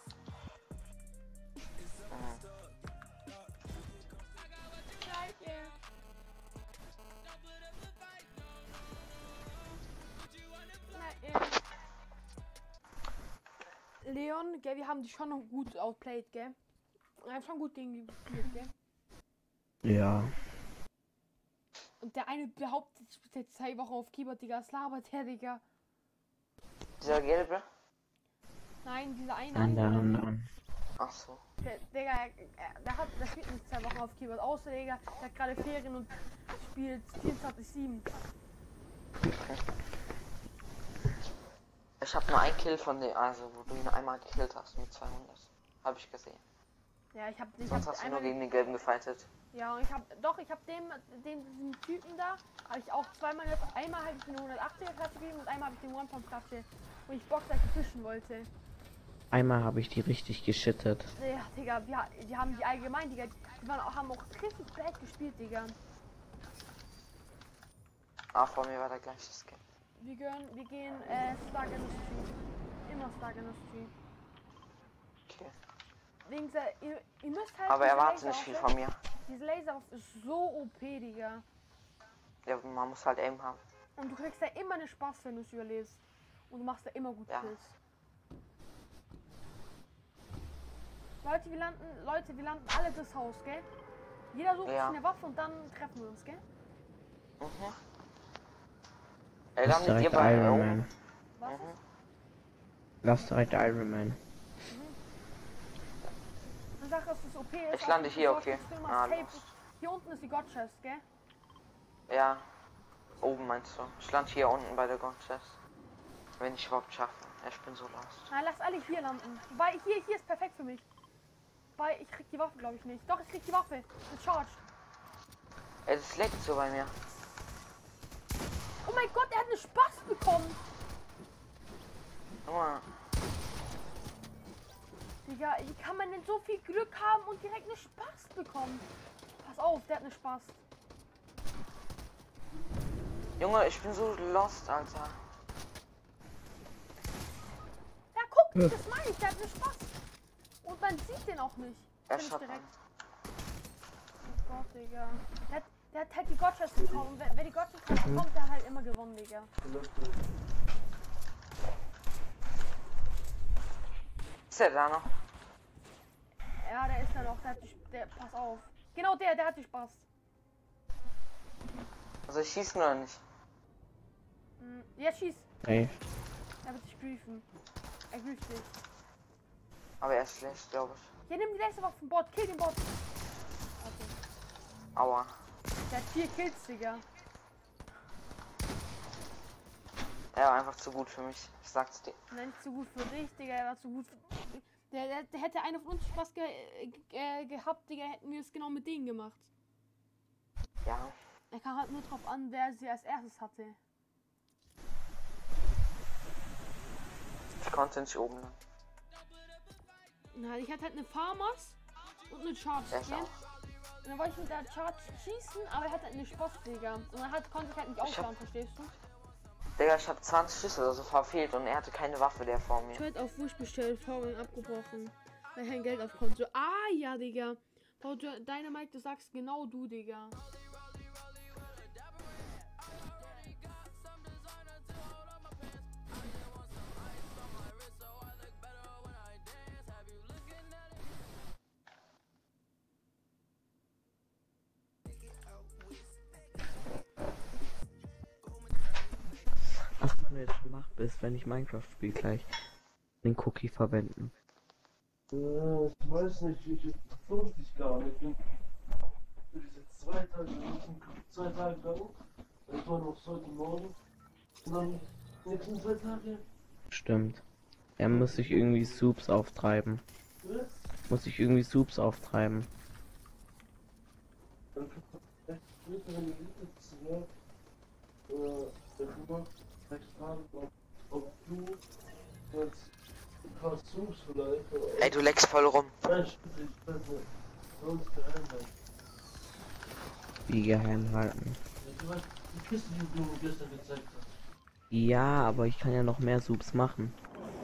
Leon, gell, wir haben die schon noch gut outplayed, gell? Er hat schon gut gegen die gespielt, gell? Ja. Und der eine behauptet, ich spiele seit 2 Wochen auf Keyboard, Digga. Was labert der, Digga? Dieser gelbe? Nein, dieser eine. Nein, der andere. Ach so. Der spielt nicht 2 Wochen auf Keyboard. Außer, Digga, der hat gerade Ferien und spielt 24/7. Ich habe nur einen Kill von dem, also wo du ihn einmal gekillt hast mit 200. Habe ich gesehen. Ja, ich hab Sonst hast du nur gegen den gelben gefightet. Ja, und ich hab diesen Typen da, habe ich auch zweimal jetzt. Einmal habe ich eine 180er Klasse gegeben und einmal habe ich den One-Pump-Klasse, wo ich Boxer fischen wollte. Einmal habe ich die richtig geschittet. Ja, Digga, die haben die allgemein, Digga, haben auch richtig bad gespielt, Digga. Ah, vor mir war der gleiche Skin. Wir gehen Slug Industry. Immer Slug Industry. Okay. Wegen der, ihr müsst halt. Aber erwarte nicht viel von mir. Diese Laserwaffe ist so OP, Digga. Ja, man muss halt Aim haben. Und du kriegst ja immer einen Spaß, wenn du es überlebst. Und du machst ja immer gut Kills. Leute, wir landen alle das Haus, gell? Jeder sucht sich eine Waffe und dann treffen wir uns, gell? Mhm. Lass direkt Iron Man. Was? Lass direkt Iron Man. Eine Sache ist, das OP ist. Ich lande hier, okay. Hey, hier unten ist die God Chest, gell? Ja. Oben meinst du? Ich lande hier unten bei der God Chest. Wenn ich überhaupt schaffe. Ich bin so lost. Nein, lass alle hier landen. Weil hier ist perfekt für mich. Weil ich krieg die Waffe, glaube ich nicht. Doch, ich krieg die Waffe. Mit Charge. Ey, das leckt so bei mir. Oh mein Gott, er hat eine Spaß bekommen. Guck mal. Digga, wie kann man denn so viel Glück haben und direkt eine Spaß bekommen? Pass auf, der hat eine Spaß. Junge, ich bin so lost, Alter. Ja, guck, das meine ich, der hat eine Spaß. Und man sieht den auch nicht. Er Find ich schaut direkt. Oh Gott, Digga. Der hat halt die Gotchas bekommen. Wer die Gotchas bekommt, der hat halt immer gewonnen, Digga. Ist der da noch? Ja, der ist da noch. Pass auf. Genau der hat die Spaß. Also ich schieße nur nicht. Ja, schieß. Hey. Er wird dich griefen. Er grieft dich. Aber er ist schlecht, glaube ich. Ja, nimm die letzte Waffe vom Bot. Kill den Bot. Okay. Aua. Der hat 4 Kills, Digga. Er war einfach zu gut für mich. Ich sag's dir. Nein, nicht zu gut für dich, Digga. Er war zu gut für... Der hätte einer von uns Spaß gehabt, Digga, hätten wir es genau mit denen gemacht. Ja. Er kam halt nur drauf an, wer sie als erstes hatte. Ich konnte nicht oben lang. Na, ich hatte halt eine Farmers und eine Charge. Und dann wollte ich mit der Charge schießen, aber er hatte halt eine Spaß, Digga. Und dann konnte ich halt nicht aufladen, verstehst du? Digga, ich habe 20 Schüsse oder so verfehlt und er hatte keine Waffe, der vor mir. Trade auf Wusch bestellt, VN abgebrochen. Weil kein Geld auf Konto. Ah, ja, Digga. Dynamite, du sagst genau du, Digga. Ach, wenn du jetzt schon wach bist, wenn ich Minecraft spiele, gleich den Cookie verwenden. Ich weiß nicht, ich durfte ich gar nicht. Ich bin jetzt 2 Tage lang. Ich war noch heute Morgen. Und dann nächsten 2 Tage. Stimmt. Er muss sich irgendwie Subs auftreiben. Muss sich irgendwie Subs auftreiben. Dann kann man echt später, wenn die Videos gemacht, ob du jetzt ein paar Subs vielleicht. Ey, du leckst voll rum. Nein, ich weiß nicht. Sonst geheim halten. Wie geheim halten? Du weißt, die Kiste, die du mir gestern gezeigt hast. Ja, aber ich kann ja noch mehr Subs machen.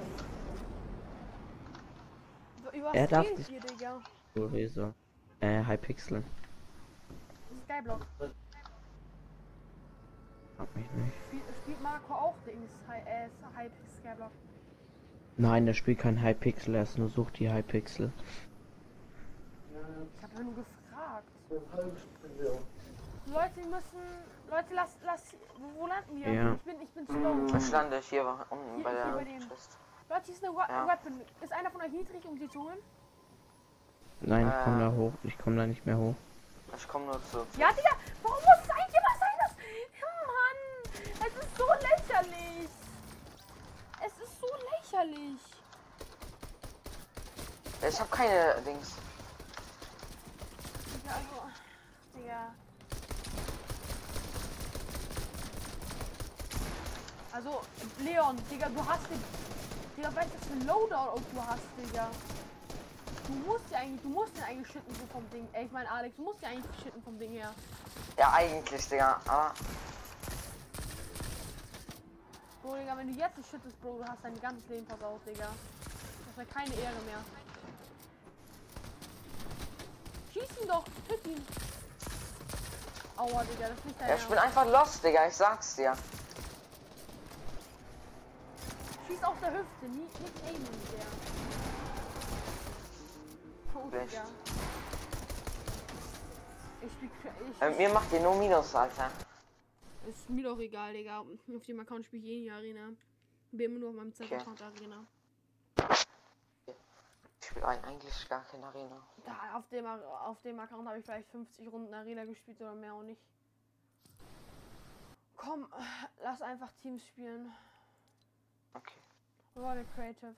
Er darf sich... Riese. Hypixel. Skyblock. Frag mich nicht. Spielt Marco auch Dings? Skyblock. Nein, der spielt kein Hypixel, er ist nur sucht die Hypixel. habe nur gefragt. Eine halbe Stunde, ja. Leute, wir müssen. Leute, lass. Wo landen wir? Ja. Ich bin slow. Ich lande hier unten Hier- bei hier der bei dem. Chest. Leute, hier ist eine Ja. Weapon. Ist einer von euch niedrig, um sie zu holen? Nein, ich komme da hoch. Ich komme da nicht mehr hoch. Ich komme nur zu. Ja, Digga, warum muss es eigentlich immer sein, dass... Mann, es ist so lächerlich. Es ist so lächerlich. Ich habe keine Dings. Digga, also... Digga. Also, Leon, Digga, du hast den... Digga, weißt du, was für ein Loadout du hast, Digga? Du musst den eigentlich schütten so vom Ding. Ey, ich meine, Alex, du musst ja eigentlich schütten vom Ding her. Ja, eigentlich, Digga, aber... Bro, Digga, wenn du jetzt nicht schüttest, Bro, du hast dein ganzes Leben versaut, Digga. Das wäre keine Ehre mehr. Schieß ihn doch, töt ihn. Aua, Digga, das ist nicht dein Ja, ich bin einfach lost, Digga, ich sag's dir. Schieß aus der Hüfte, nicht aimen, Digga. Oh, Digga. Mir macht ihr nur Minus, Alter. Ist mir doch egal, Digga. Auf dem Account spiele ich eh in die Arena. Bin immer nur auf meinem Z-Account Arena. Ich spiele eigentlich gar keine Arena. Da, auf dem Account habe ich vielleicht 50 Runden Arena gespielt oder mehr auch nicht. Komm, lass einfach Teams spielen. Okay. Rolle Creative.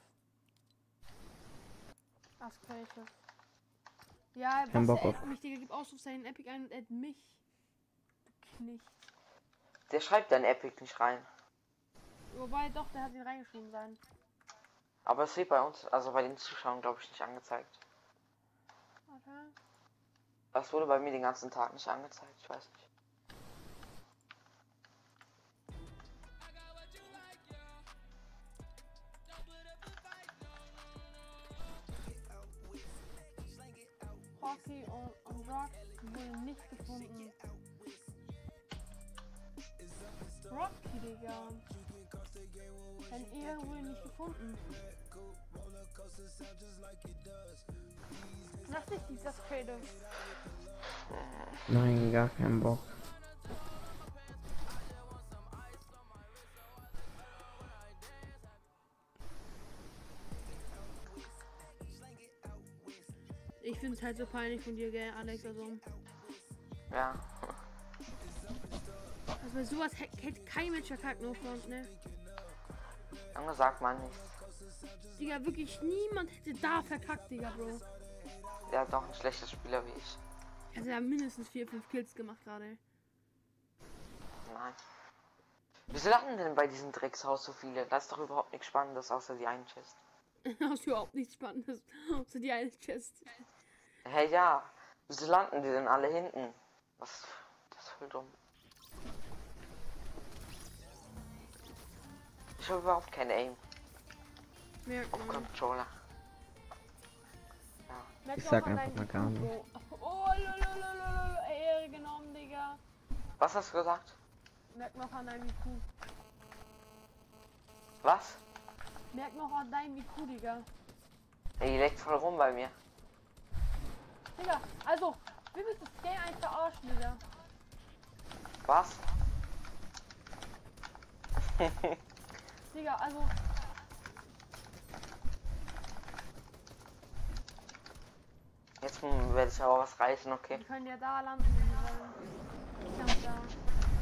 Lass Creative. Ja, Kein Bock was auf. mich, Digga, gib Ausrufzeichen Epic ein und add mich. Du Knecht. Der schreibt dann Epic nicht rein. Wobei, doch, der hat ihn reingeschrieben sein. Aber es wird bei uns, also bei den Zuschauern, glaube ich, nicht angezeigt. Warte. Das wurde bei mir den ganzen Tag nicht angezeigt, ich weiß nicht. Hockey und Drugs wurde nicht gefunden. Rocky, Digga. Ein Ehe wurde nicht gefunden. Lass dich dieses Creative. Nein, gar keinen Bock. Ich finde es halt so peinlich von dir, gell, Alex, also. Ja. Also bei sowas hätte kein Mensch verkackt, no front, ne? Dann sagt man nichts. Digga, wirklich niemand hätte da verkackt, Digga, Bro. Der hat doch ein schlechtes Spieler wie ich. Also er hat mindestens 4-5 Kills gemacht gerade. Nein. Wieso landen denn bei diesem Dreckshaus so viele? Das ist doch überhaupt nichts Spannendes, außer die einen Chest. Das ist überhaupt nichts Spannendes. Außer die eine Chest. Hey, ja. Wieso landen die denn alle hinten? Was? Das ist voll dumm. Ich habe überhaupt keine Aim. Auf Controller. Ja. Ich sag einfach mal gar nicht. Oh, lololololol, Ehre genommen, Digga. Was hast du gesagt? Merk noch an deinem IQ. Was? Merk noch an deinem IQ, Digga. Ey, die leckt voll rum bei mir. Digga, also, will mich das Game eigentlich verarschen, Digga. Was? Digga, also. Jetzt werde ich aber was reißen, okay? Wir können ja da landen, wenn wir wollen. Ich kann da.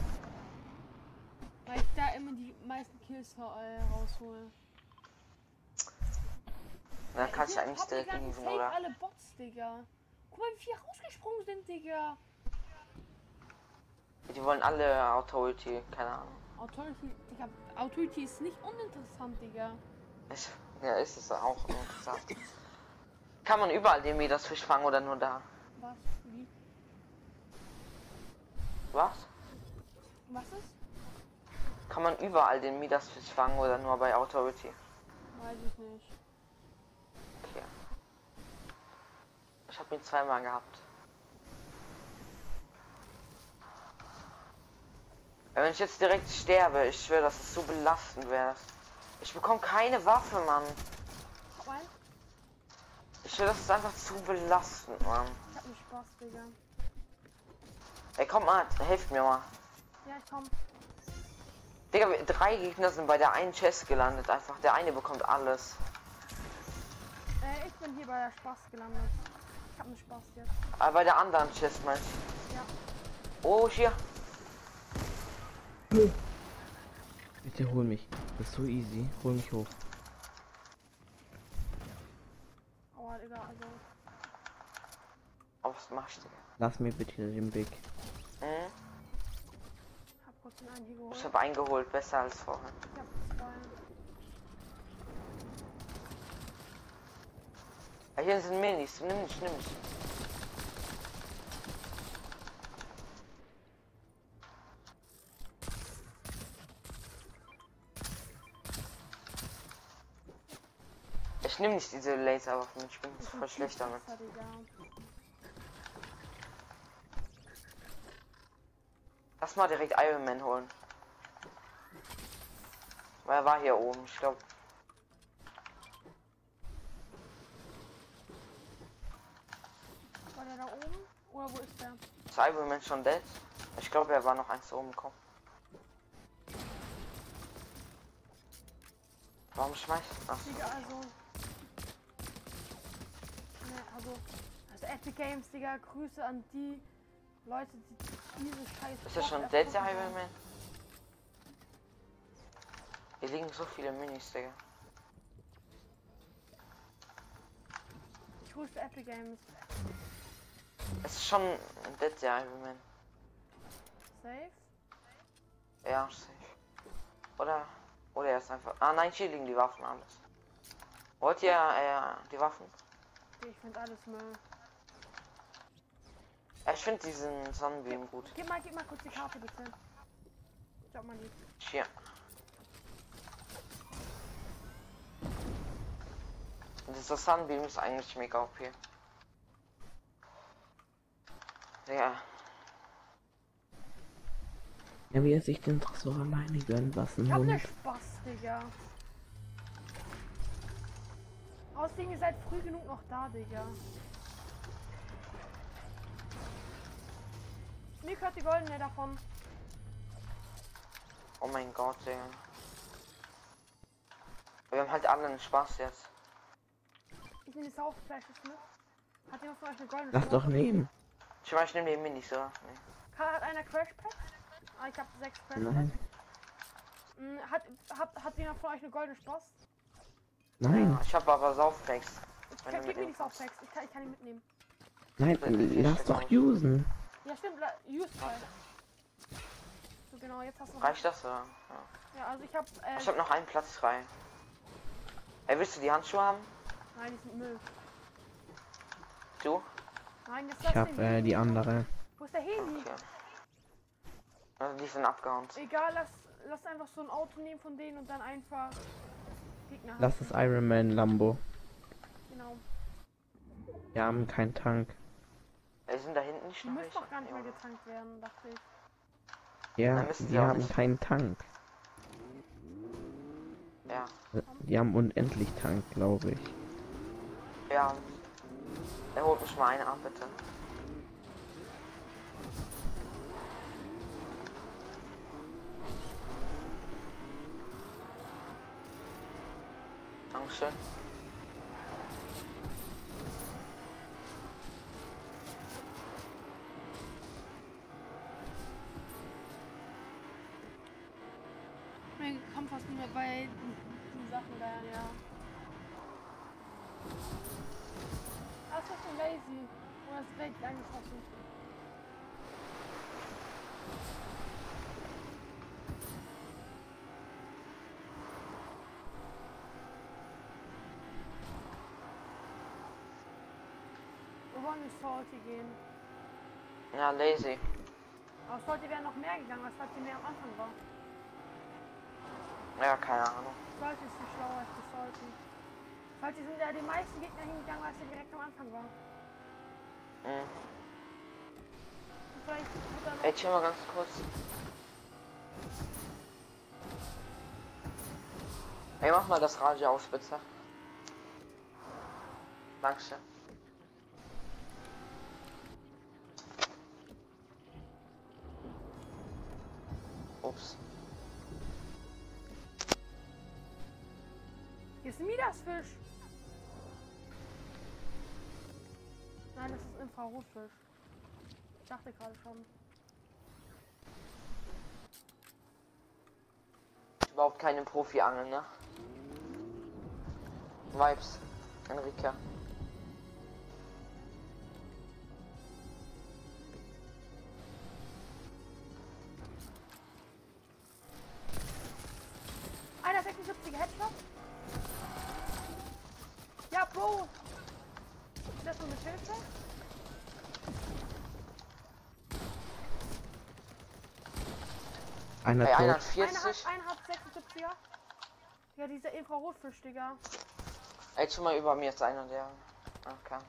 Weil ich da immer die meisten Kills raushole. Dann kannst du eigentlich direkt genießen, oder? Alle Bots, Digga. Guck mal, wie viele rausgesprungen sind, Digga. Die wollen alle Authority, keine Ahnung. Authority, Digga, Authority ist nicht uninteressant, Digga. Ja, ist es auch interessant. Kann man überall den Midas-Fisch fangen oder nur da? Was? Wie? Was? Was ist? Kann man überall den Midas-Fisch fangen oder nur bei Authority? Weiß ich nicht. Okay. Ich habe ihn zweimal gehabt. Wenn ich jetzt direkt sterbe, ich schwöre, dass es so belastend wäre. Ich bekomme keine Waffe, Mann. Ich schwöre, das ist einfach zu belastend, Mann. Ich hab einen Spaß, Digga. Ey, komm mal, helft mir mal. Ja, ich komm. Digga, 3 Gegner sind bei der einen Chest gelandet. Einfach, der eine bekommt alles. Ich bin hier bei der Spaß gelandet. Ich hab einen Spaß jetzt. Aber bei der anderen Chest meinst du? Ja. Oh, hier. Bitte hol mich. Das ist so easy. Hol mich hoch. Oh, Digga, also. Oh, was machst du? Lass mir bitte den Big. Hab kurz den einen hier geholt. Ich hab eingeholt, besser als vorher. Ich hab 2. Hier sind Minis, nimm nicht. Ich nehme nicht diese Laserwaffen, ich bin voll schlecht damit. Lass mal direkt Iron Man holen. Weil er war hier oben, ich glaube. War der da oben? Oder wo ist der? Ist Iron Man schon dead? Ich glaube, er war noch eins oben gekommen. Warum schmeißt du das? Digga, also. Ne, also Epic Games, Digga, Grüße an die Leute, die diese Scheiße. Ist das schon dead, der Iron Man? Hier liegen so viele Minis, Digga. Ich grüße Epic Games. Es ist schon dead, der Iron Man. Safe? Ja, safe. Oder er ist einfach. Ah nein, hier liegen die Waffen alles. Wollt ihr die Waffen? Ich finde alles Müll. Ich finde diesen Sonnenbeam gut. Gib mal kurz die Karte bitte. Schau mal die. Hier. Dieser Sunbeam ist eigentlich mega OP. Ja. Ja, wie er sich den Tresor alleine gönnen lassen. Ich hab ne Spaß, Digga. Außerdem, ihr seid früh genug noch da, Digga. Mir gehört die goldene davon. Oh mein Gott, Digga. Wir haben halt alle einen Spaß jetzt. Ich nehme die Saufplashes mit. Hat jemand von euch eine goldene? Lass doch nehmen. Ich nehme die Minis, oder? Nee. Hat einer Crash Pad? Ah, ich hab 6 Crash Pads. Nein. Hat jemand von euch eine goldene Spaß? Nein. Ja, ich habe aber Saufpacks. Gib mir die Saufpacks. Ich kann die mitnehmen. Nein, lass doch usen. Ja, stimmt. Use mal. So genau, jetzt hast du. Reicht das, oder? Ja, also ich hab. Ich hab noch einen Platz frei. Ey, willst du die Handschuhe haben? Nein, die sind Müll. Du? Nein, jetzt Ich hab die andere. Wo ist der Heli? Okay. Also die sind abgehauen. Egal, lass einfach so ein Auto nehmen von denen und dann einfach Gegner. Lass das Iron Man Lambo. Genau. Wir haben keinen Tank. Wir sind da hinten nicht. Die müssen doch gar nicht mehr getankt werden, dachte ich. Ja, die haben keinen Tank. Ja. Die haben unendlich Tank, glaube ich. Ja. Er holt mich mal eine ab, bitte. Dankeschön. Mir kommt fast nicht mehr bei den Sachen da, ja. Das ist schon lazy. Oder ist direkt angeschossen. Wir wollen nicht Salty gehen. Ja, lazy. Aber Salty wäre noch mehr gegangen, als Salty mehr am Anfang war. Ja, keine Ahnung. Salty ist viel schlauer als die Salty. Salty sind ja die meisten Gegner hingegangen, als er direkt am Anfang war. Mhm. Vielleicht wird er noch. Ey, chill mal ganz kurz. Ey, mach mal das Radio aus, bitte. Dankeschön. Ups. Hier ist ein Midasfisch. Nein, das ist Infrarotfisch. Ich dachte gerade schon. Überhaupt keine Profi-Angeln, ne? Vibes, Enrique. Einer 76er Headshot. Ja, Bro. Ist das so mit Hilfe? Einer Hey, tot. 41. Einer hat 76er. Ja, dieser Infrarotfisch, Digga. Ey, schon mal über mir ist einer, der... Okay.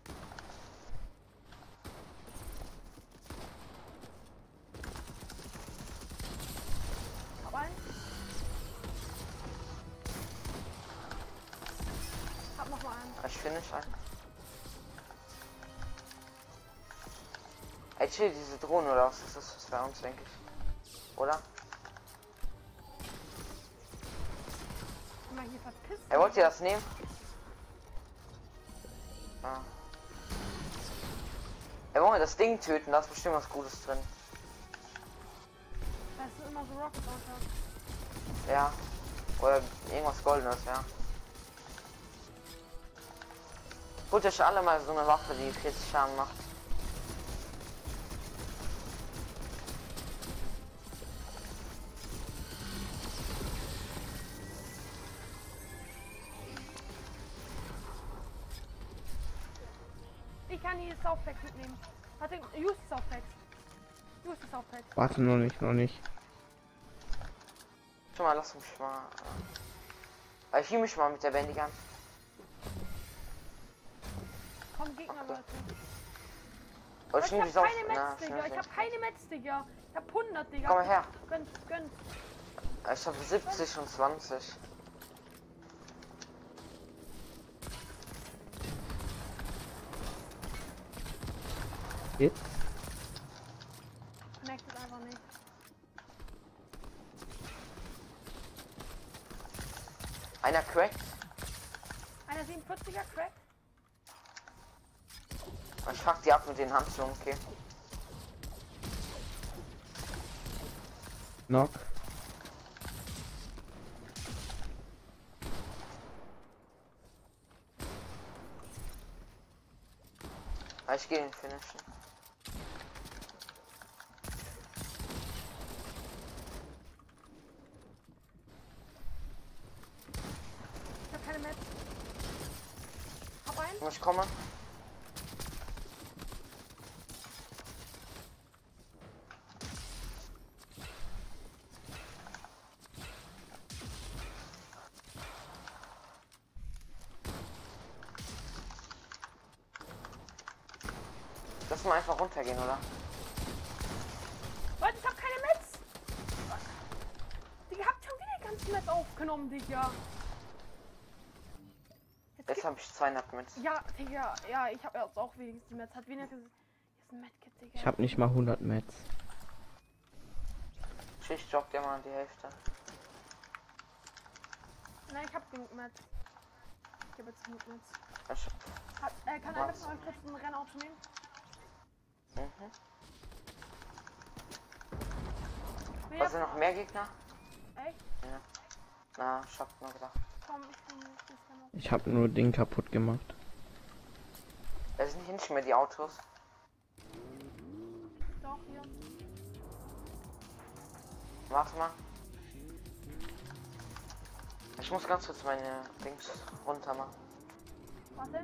Hab einen. Hab noch mal einen. Ich finish einen. Ey, chill, diese Drohne oder was ist das bei uns, denke ich. Oder? Mal hier verpissen. Ey, wollt ihr das nehmen? Ah. Ey, wollen wir das Ding töten? Da ist bestimmt was Gutes drin. Das sind immer so Rocket Launcher. Ja. Oder irgendwas Goldenes, ja. Holt euch alle mal so eine Waffe, die 40 Schaden macht. Ich kann hier Soundpacks mitnehmen. Warte, use die Soundpacks. Use die Soundpacks. Warte, noch nicht. Schon mal, lass mich mal. Ich fühle mich mal mit der Bandig an. Komm, Gegner, Leute. Oh, Ich hab keine Metz, Digga. Ich hab keine Metz, Digga. Ich hab 100, Digga. Komm mal her. Gönn. Ich hab 70 und 20. Jetzt? Merkt es einfach nicht. Einer crackt. Einer 47er Crack. Ich fuck die ab mit den Handschuhen, okay. Knock. Ich gehe den finishen. Ich hab keine Metz. Hab einen. Ich komme. Lass mal einfach runtergehen, oder? Leute, ich hab keine Metz. Digga, habt schon wieder die ganzen Metz aufgenommen, Digga. Jetzt habe ich 200 Metz. Ja, Digga, ja, ich hab jetzt auch wenigstens die Metz. Hat wenigstens. Hier ist ein Medkit, Digga. Ich hab nicht mal 100 Metz. Schicht droppt ja mal die Hälfte. Nein, ich hab genug Metz. Ich hab jetzt genug Metz. Ich Kann einer von euch kurz ein Rennauto nehmen? Was sind noch mehr Gegner? Echt? Ja. Na, ich hab nur gedacht. Komm, ich kann nicht das Rennauto. Ich hab nur den kaputt gemacht. Es sind hier nicht mehr die Autos. Doch, hier. Warte mal. Ich muss ganz kurz meine Dings runter machen. Warte.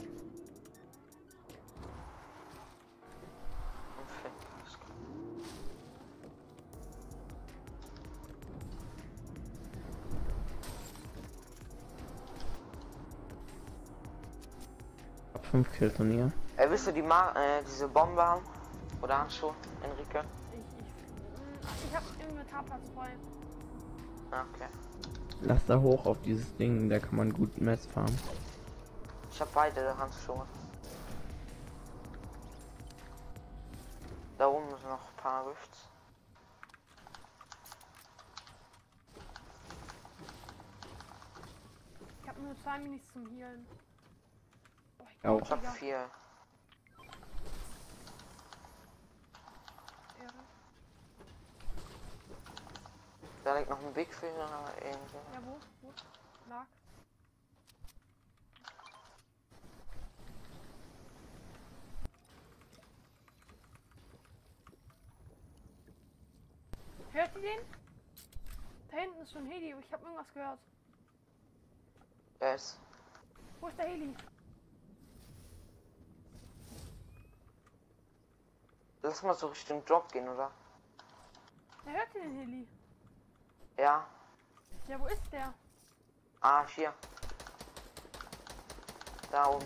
Ab 5 Kills von ihr. Willst du diese Bombe haben? Oder Handschuhe, Enrique? Ich hab Inventarplatz voll. Okay. Lass da hoch auf dieses Ding, da kann man gut Metz farmen. Ich hab beide Handschuhe. Da oben sind noch ein paar Rifts. hab nur 2 Minis zum Healen. Oh, ich hab 4. Da liegt noch ein Big Fish oder irgendwie. Ja, wo? Lag. Hört ihr den? Da hinten ist schon ein Heli, ich hab irgendwas gehört. Wer ist? Wo ist der Heli? Lass mal so Richtung Drop gehen, oder? Ja, hört ihr den Heli? Ja. Ja, wo ist der? Ah, hier. Da oben.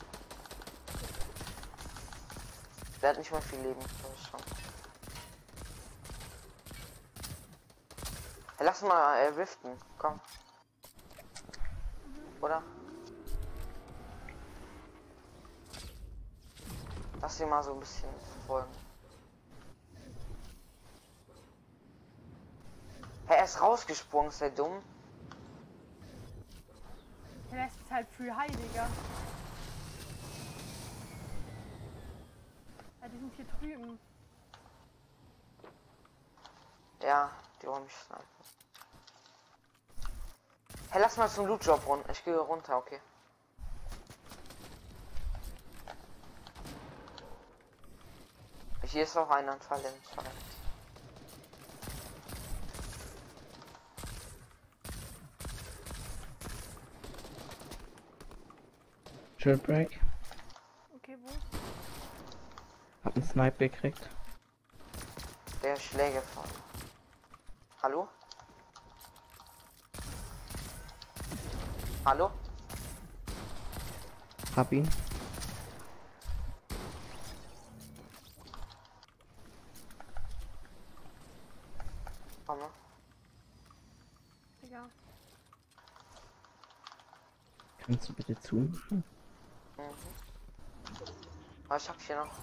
Der hat nicht mal viel Leben. Das ist schon. Hey, lass mal riften. Komm. Oder? Lass sie mal so ein bisschen verfolgen. Hey, er ist rausgesprungen, ist der dumm? Der ist halt für Heiliger. Ja, die sind hier drüben. Ja, die wollen mich snipen. Hey, lass mal zum Loot Drop runter. Ich gehe runter, okay. Hier ist auch einer Fall im Fall. Shieldbreak. Okay, wo? Hab einen Snipe gekriegt. Der Schläge von. Hallo? Hallo? Hab ihn. Komme. Egal. Kannst du bitte zumachen? Aber ich hab hier noch.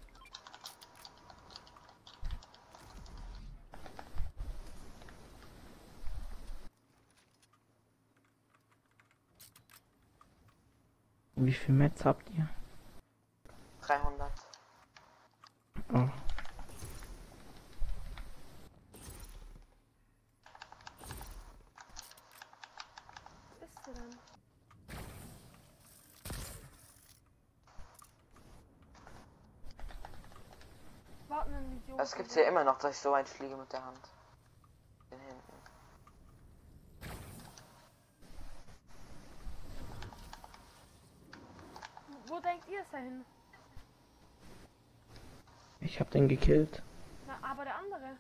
Wie viel Metz habt ihr? 300. Oh. Was ist der denn? Warten ein Video. Das gibt's ja immer noch, dass ich so weit fliege mit der Hand. Den hinten. Wo denkt ihr es dahin? Ich hab den gekillt. Na, aber der andere.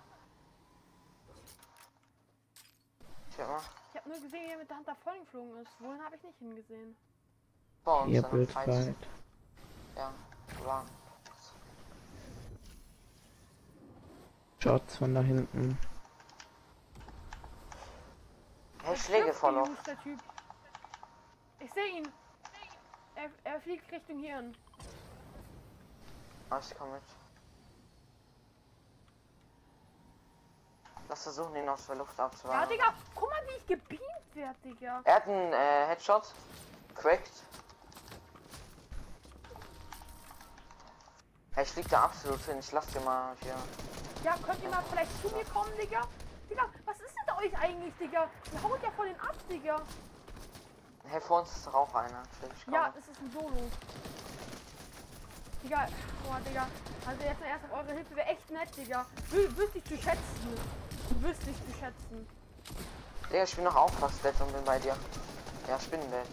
Tja. Ich hab nur gesehen, wie er mit der Hand davon geflogen ist. Wohin habe ich nicht hingesehen. Hier Bildfight. Ja, war. Shots von da hinten. Hey, Schläge voll auf. Der Typ. Ich sehe ihn. Er fliegt Richtung Hirn. Ah, ich komm mit. Lass versuchen, ihn aus der Luft abzuwarten. Ja, Digga, guck mal, wie ich gebeamt werde, Digga. Er hat einen Headshot. Cracked. Hey, ich flieg da absolut hin. Ich lass dir mal hier. Ja, könnt ihr mal vielleicht zu mir kommen, Digga? Digga, was ist mit euch eigentlich, Digga? Ihr haut ja voll den ab, Digga. Hey, vor uns ist doch auch einer. Ja, es ist ein Solo. Digga, boah, Digga. Also jetzt erst auf eure Hilfe wäre echt nett, Digga. Wüsste ich zu schätzen. Wüsste ich zu schätzen. Digga, ich bin noch auch fast dead und bin bei dir. Ja, Spinnenwelt.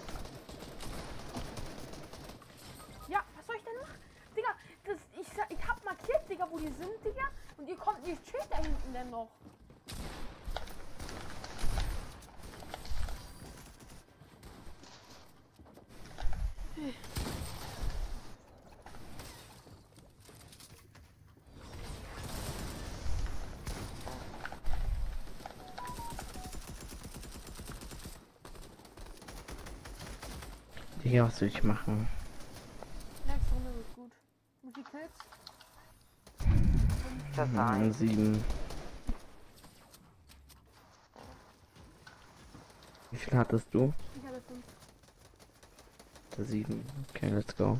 Ja, was soll ich denn machen? Digga, ich hab markiert, Digga, wo die sind, Digga. Und ihr chillt da hinten denn noch. Digga, was soll ich machen? Nächste Runde wird gut. Wie viel Kills? 7. Wie viel hattest du? Ich hatte 5. 5. Der 7. Okay, let's go.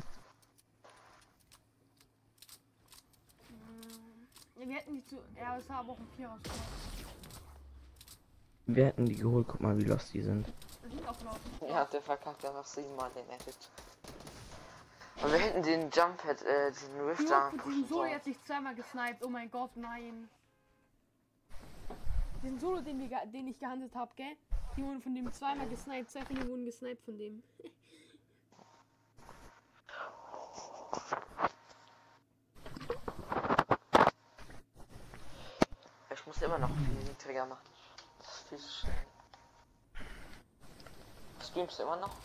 Ja, wir hätten die zu. Ja, es war aber auch ein 4 rausgekommen. Wir hätten die geholt, guck mal wie lost die sind. Das sind auch laut. Ja, der verkackt einfach 7-mal den Edit. Und wir hätten den Jump-Pad, diesen Rift da pushen Solo sollen. jetzt nicht zweimal gesniped, oh mein Gott, nein. Den Solo, den ich gehandelt habe, gell? Die wurden von dem zweimal gesniped, 2 von denen wurden gesniped von dem. Ich muss immer noch viel niedriger machen. Das ist viel zu schnell. Streamst du immer noch?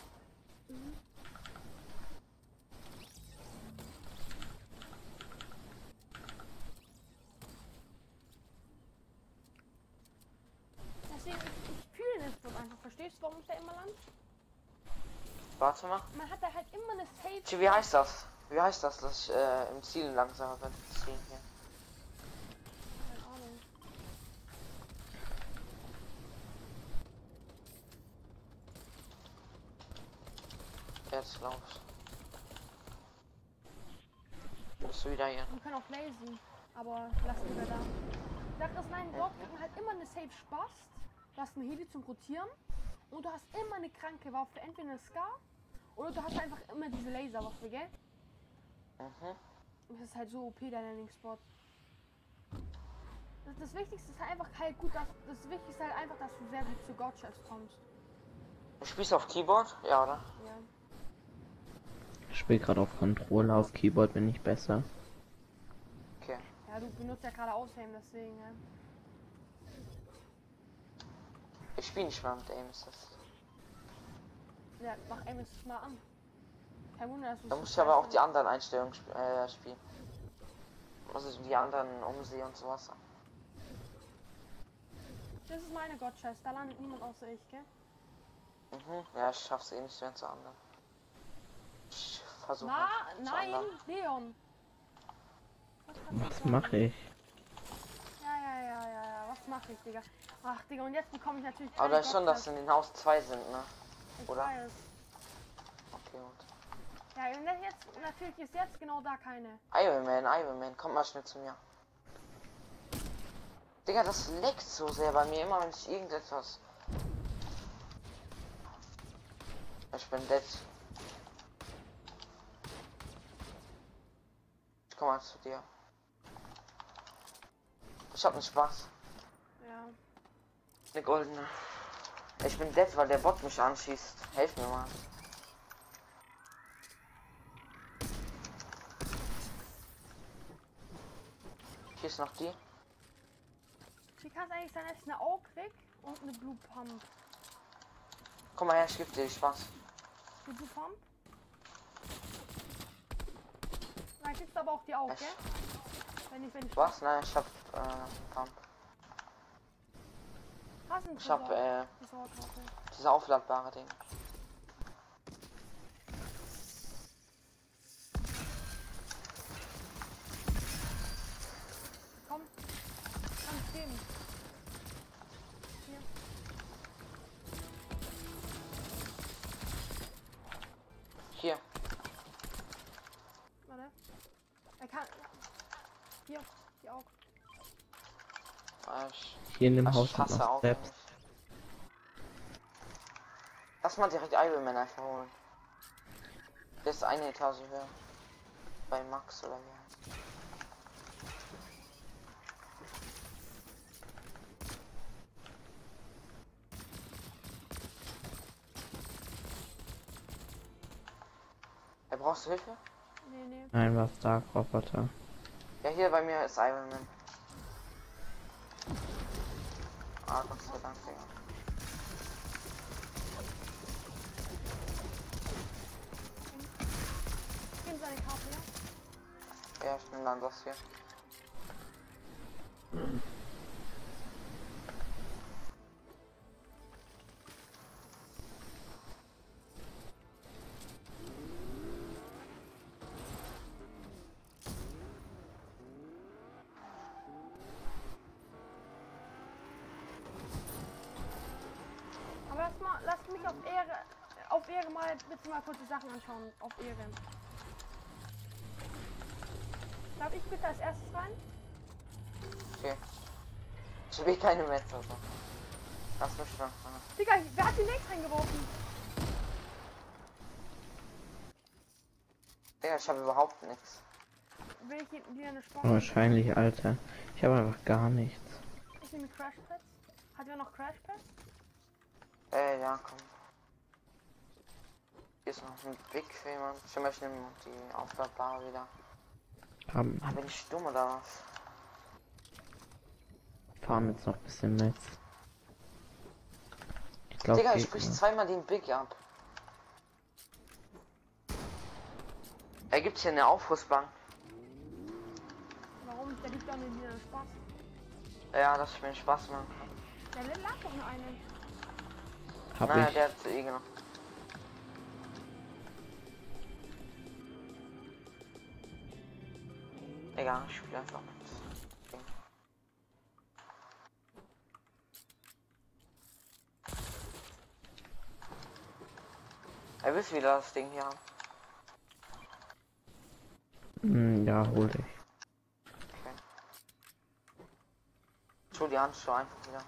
Deswegen, ich fühle den Spot einfach. Verstehst du, warum ich da immer land? Warte mal. Man hat da halt immer eine Safe. Wie heißt das? Wie heißt das, dass ich im Ziel langsamer bin? Deswegen hier. Keine Ahnung. Jetzt glaube ich. Bist du wieder hier? Wir können auch lasen, aber lass lieber da. Sag das nein, dort kriegt man halt immer eine Safe Spaß. Du hast eine Heli zum Rotieren und du hast immer eine kranke Waffe, entweder eine Scar oder du hast einfach immer diese Laserwaffe, gell? Mhm. Das ist halt so OP, der Landing-Spot. Das Wichtigste ist halt einfach halt gut, das Wichtigste ist halt einfach, dass du sehr gut zu Godchefs kommst. Du spielst auf Keyboard? Ja, oder? Ja. Ich spiele gerade auf Controller, auf Keyboard bin ich besser. Okay. Ja, du benutzt ja gerade Ausheben, deswegen, ja. Ich spiele nicht mal mit Aim Assist. Ja, mach Aim Assist mal an. Kein Wunder, dass du. Da muss ich aber auch die anderen Einstellungen spielen. Also die anderen umsehen und sowas. Das ist meine Godchest, da landet niemand außer ich, gell? Mhm. Ja, ich schaff's eh nicht mehr zu anderen. Ich versuche. Nein, Leon! Was mache ich? Ja, was mache ich, Digga? Ach, Digga, und jetzt bekomme ich natürlich. Aber da ist schon, dass in den Haus 2 sind, ne? Ich Oder? weiß. Okay, gut. Ja, und jetzt, natürlich ist jetzt genau da keine. Iron Man, komm mal schnell zu mir. Digga, das leckt so sehr bei mir, immer wenn ich irgendetwas... Ich bin dead. Ich komm mal zu dir. Ich hab einen Spaß. Ja. Eine goldene. Ich bin dead, weil der Bot mich anschießt. Helf mir mal. Hier ist noch die. Wie kann es eigentlich sein, dass ich eine Au krieg und eine Blue Pump? Komm mal her, ich geb dir Spaß. Die Blue Pump? Nein, kriegst du aber auch die Au, gell? Wenn ich Was? Nein, ich hab Pump. Ich hab dieses aufladbare Ding. Komm, kannst geben. Hier. Hier. Warte. Er kann. Hier, die Augen. Hier in dem Haus sind noch Steps. Lass mal direkt Iron Man einfach holen. Der ist eine Etage höher. Bei Max oder wie heißt. Brauchst du Hilfe? Nee. Nein, was Dark Roboter. Ja, hier bei mir ist Iron Man. Ah, Gott sei Dank, Digga. Gib seine Karte, ja? Ja, ich nehme dann das hier. Aber lass mich auf Ehre Auf Ehren mal, bitte mal kurz die Sachen anschauen. Auf Ehren. Darf ich bitte als erstes rein? Okay. Ich will keine Messer. Lass mich schon. Digga, wer hat die Legs reingeworfen? Digga, ich habe überhaupt nichts. Will ich dir eine Spaß? Wahrscheinlich, Alter. Ich habe einfach gar nichts. Ich nehme Crashpads. Hat wer noch Crashpads? Ja, komm. Hier ist noch ein Big für jemand. Ich nehme die Aufladbare wieder. Bin ich dumm oder was? Fahren jetzt noch ein bisschen mit. Ich glaube, Digga, ich sprich zweimal den Big ab. Er gibt hier eine Aufrüstbank. Warum? Der gibt doch nicht wieder Spaß. Ja, dass ich mir Spaß machen kann. Der lag doch nur einen. Naja, der hat genau. Egal, ich spiele einfach mit. Okay. Er will wieder das Ding hier haben. Ja, hol dich. Okay. Ich hol die Handschuhe einfach wieder.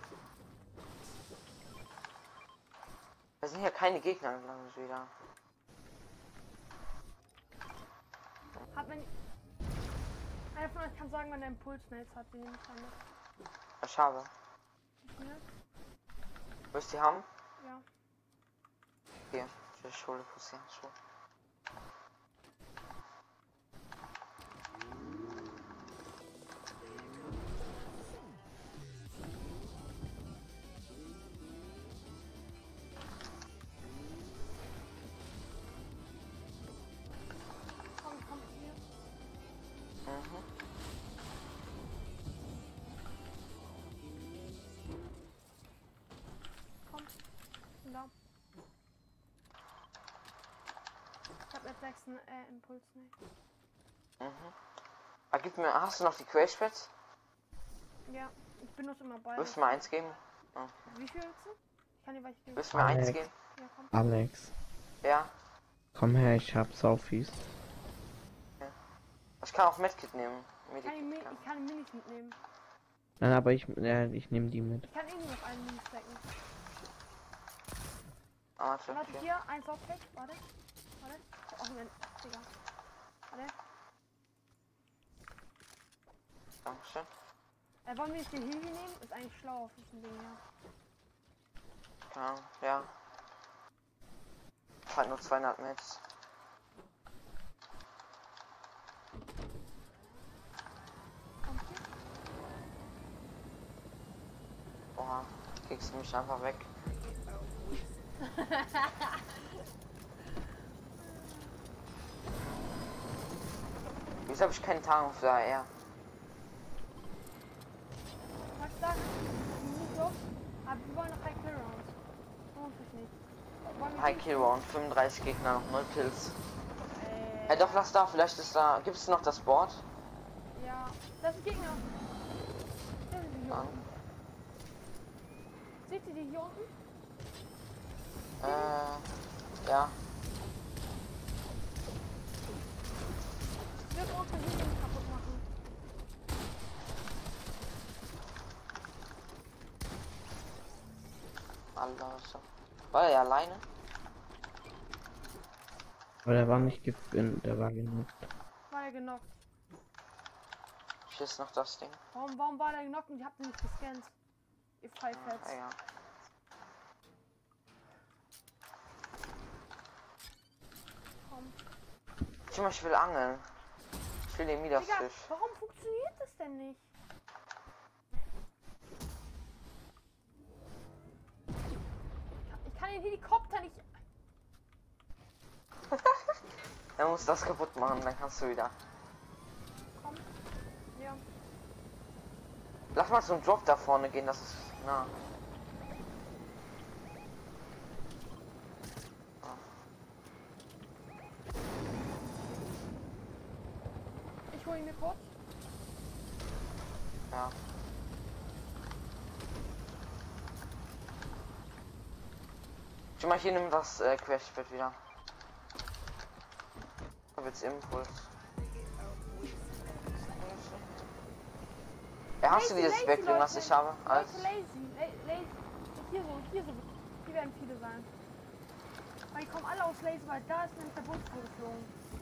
Da sind ja keine Gegner, glaube ich, wieder. Hat man... Einer von euch kann sagen, wenn der Impulsnates hat, den nehme ich damit. Ich habe. Ja. Willst du die haben? Ja. Hier, ich hole kurz die Handschuhe. Komm hier. Komm. Da. Ich hab jetzt 6 Impulsnate. Gib mir, hast du noch die Crashpads? Ja, ich benutze immer beide. Willst du mir eins geben? Oh. Wie viel willst du? Ich kann dir welche geben. Willst du mir eins geben? Ja, komm. Alex. Ja. Komm her, ich hab Saufies. Ja. Ich kann auch Medkit nehmen. Ich kann Minis mitnehmen. Nein, aber ich nehme die mit. Ich kann eh nur noch einen Mini stacken. Warte, Warte, hier, eins auf weg. Warte. Oh, Moment. Digga. Warte. Dankeschön. Wollen wir jetzt den Heavy nehmen? Ist eigentlich schlau auf diesem Ding, ja. Ja. Halt nur 200 Mets. Boah, kriegst du mich einfach weg. Wieso habe ich keine Tarnung für AR? Was sagen? Aber wir wollen noch High Kill Rounds. Lohnt sich nicht. High Kill Round, 35 Gegner, noch 0 Kills. Doch, lass da, vielleicht ist da. Gibt es noch das Board? Ja, das ist Gegner. Das ist hier unten. Seht ihr die hier unten? Ja. Ich will uns den Gegner kaputt machen. Alter, war er ja alleine? Aber der war nicht gefunden, der war genockt. War er genockt? Hier ist noch das Ding. Warum war der genockt und ihr habt ihn nicht gescannt? Ihr Pfeifheads. Ja. Komm. Ich will angeln. Ich will den Midas-Fisch. Warum funktioniert das denn nicht? Ich kann den Helikopter nicht... Er muss das kaputt machen, dann kannst du wieder. Komm. Ja. Lass mal zum Drop da vorne gehen, das ist nah. Ich hole ihn mir kurz. Ja. Schon mal hier nimm das Querspät wieder. Ich hab jetzt Impuls. Ja, hast du dieses Backling, was ich habe? Alles. Hier so. Hier werden viele sein. Aber die kommen alle aus Lazy, weil da ist nämlich der Bus geflogen.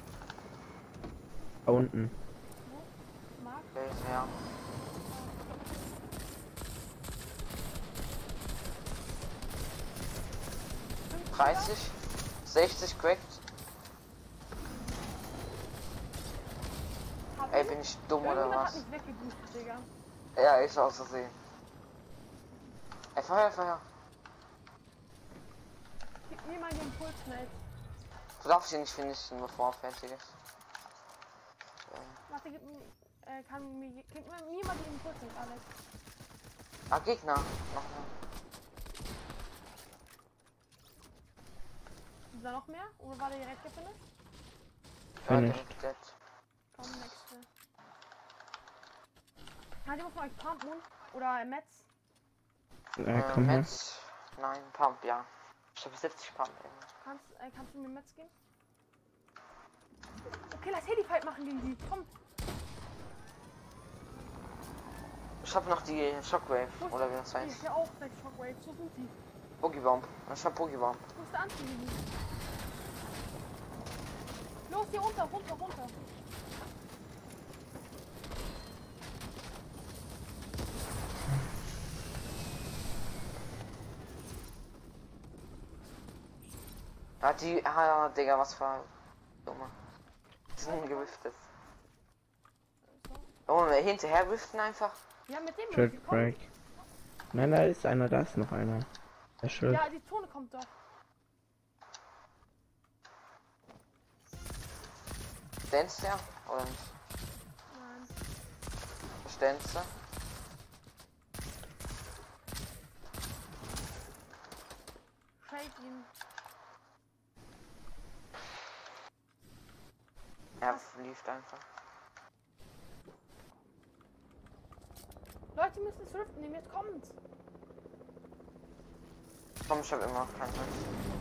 Da unten. Mark? Ja. Ja. 30, 60 cracked. Ey, bin ich dumm oder was? Hat mich weggeboostet, Digga. Ja, ich aus Versehen. Ey, Feuer. Gib mir mal den Impuls, Mate. Du darfst ihn nicht finishen, bevor er fertig ist. Warte, gib mir mal den Impuls, Alex. Ah, Gegner. Nochmal. Ist da noch mehr? Oder war der direkt gefinisht? Finished. Komm, nächste. Die muss man euch pumpen oder Metz? Komm her. Metz. Nein, Pump, ja. Ich habe 70 Pump. Kannst du mir Metz geben? Okay, lass Heli-Fight machen gegen die. Komm. Ich hab noch die Shockwave, oder wie das heißt. Ich auch 6 Shockwave, so sind die. Boogie Bomb. Ich hab Boogie Bomb. Du musst anziehen. Los, hier runter. Ja, Digga, was für Dumme. Die sind gewiftet. Oh, hinterher wiften einfach. Ja, mit dem Shield Break. Nein, da ist einer, da ist noch einer. Der Schild. Ja, die Zone kommt doch. Stanzt der? Oder nicht? Nein. Stanzt der? Shake ihn. Er lief einfach. Leute müssen es riften nehmen, jetzt kommt's. Komm, ich hab immer noch keinen Mensch.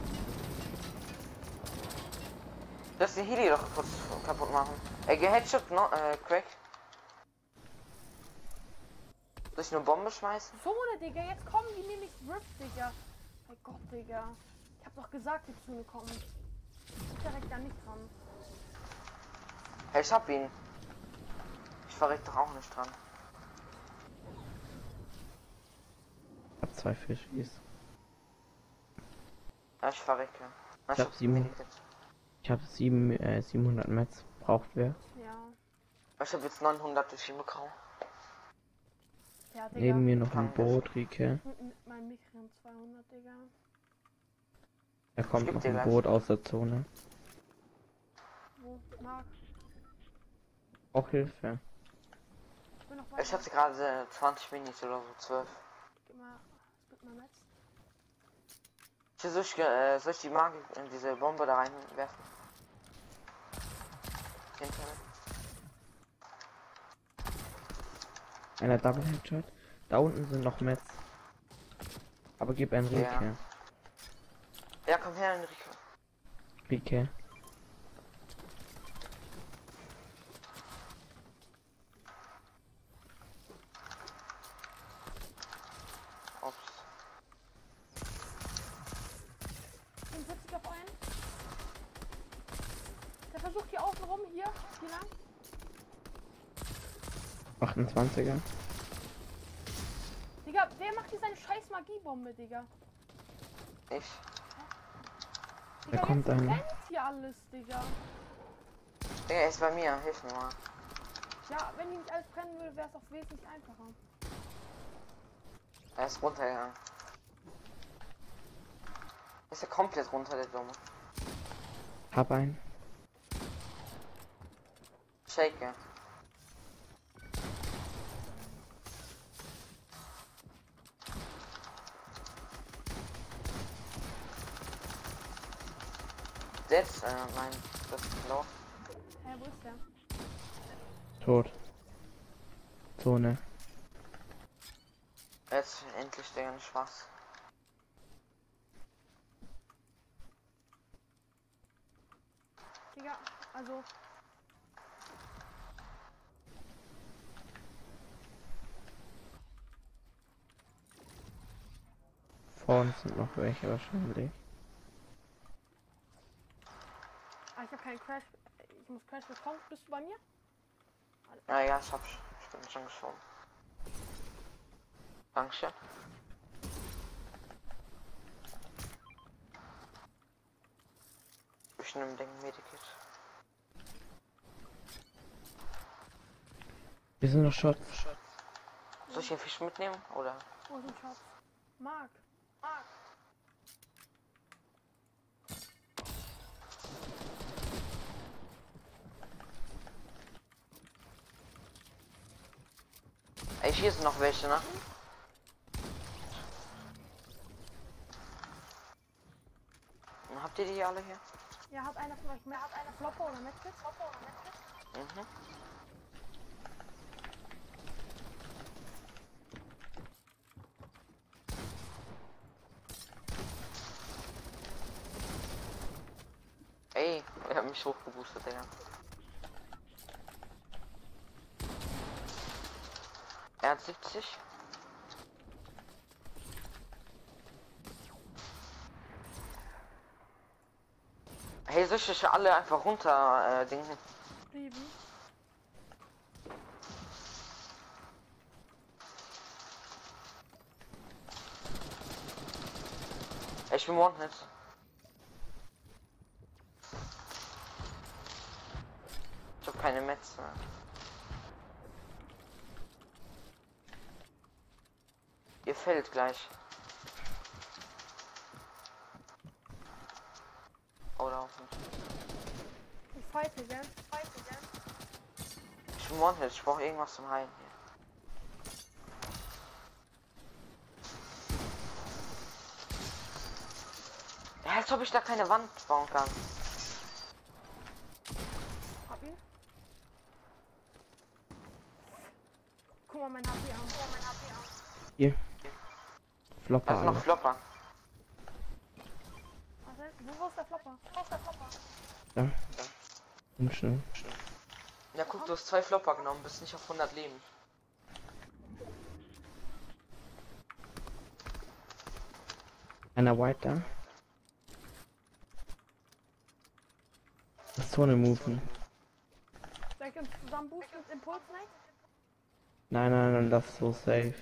Du hast den Heli doch kurz kaputt machen. Ey, Headshot, no, Crack. Soll ich nur Bombe schmeißen? So ne, Digga, jetzt kommen die nämlich Rift, Digga. Mein Gott, Digga. Ich hab doch gesagt, die Zone kommt. Ich direkt da nicht dran. Hey, ich hab ihn. Ich verreck doch auch nicht dran. Ich hab 2 Fischis. Ja, ich verrecke. Ich hab 700 Metz. Braucht wer? Ja. Ich hab jetzt 900 durch ihn bekommen. Ja, Digga. Neben mir noch ein Boot, Rike. Mit meinem Mikro 200, Digga. Da kommt noch ein Boot aus der Zone. Wo? Mark. Auch Hilfe. Ich hatte gerade 20 Minis oder so, 12. Gib mal Metz. Soll ich die Magie in diese Bombe da reinwerfen? Einer Double Headshot. Da unten sind noch Metz. Aber gib Enrique. Ja. Ja, komm her, Enrique. Rike. Ups. 75 auf einen. Der versucht hier außen rum, hier lang. 28er. Digga, wer macht hier seine scheiß Magiebombe, Digga? Ich. Da kommt einer. Brennt hier alles, Digga. Digga, er ist bei mir, hilf mir mal. Ja, wenn die nicht alles brennen würde, wäre es auch wesentlich einfacher. Er ist runtergegangen. Ist er komplett runter, der Dumme. Hab einen. Shake. Jetzt, nein, das ist low. Hä, wo ist der? Tot. Zone. Jetzt endlich der nicht Spaß. Digga, also. Vor uns sind noch welche wahrscheinlich. Ah, ich hab keinen Crash. Ich muss Crash bekommen. Bist du bei mir? Ja, ich bin schon geschoben. Dankeschön. Ich nehme den Medikit. Wir sind noch Shots. Soll ich den Fisch mitnehmen, oder? Wo sind Shots? Mark. Mark. Ey, hier sind noch welche, ne? Habt ihr die alle hier? Ja, hat einer von euch mehr? Hat einer Flopper oder Medkit? Mhm. Ey, er hat mich hochgeboostet, Digga. Er hat 70. Hey, soll ich alle einfach runter dingen? Ich bin One-Hit. Ich hab keine Metz mehr. Ihr fällt gleich. Oder auch nicht. Ich fight gell? Ich bin One-Hit, ich brauche irgendwas zum Heilen hier. Ja, als ob ich da keine Wand bauen kann. Hab ihn. Guck mal, mein HP an. Hier. Flopper. Da ist noch Flopper. Warte, wo ist der Flopper? Ja. Und schnell. Ja, guck, du hast 2 Flopper genommen, bist nicht auf 100 Leben. Einer White da. Das Zone moven. Soll ich uns zusammen boosten mit Impuls Night? Nein, das ist so safe.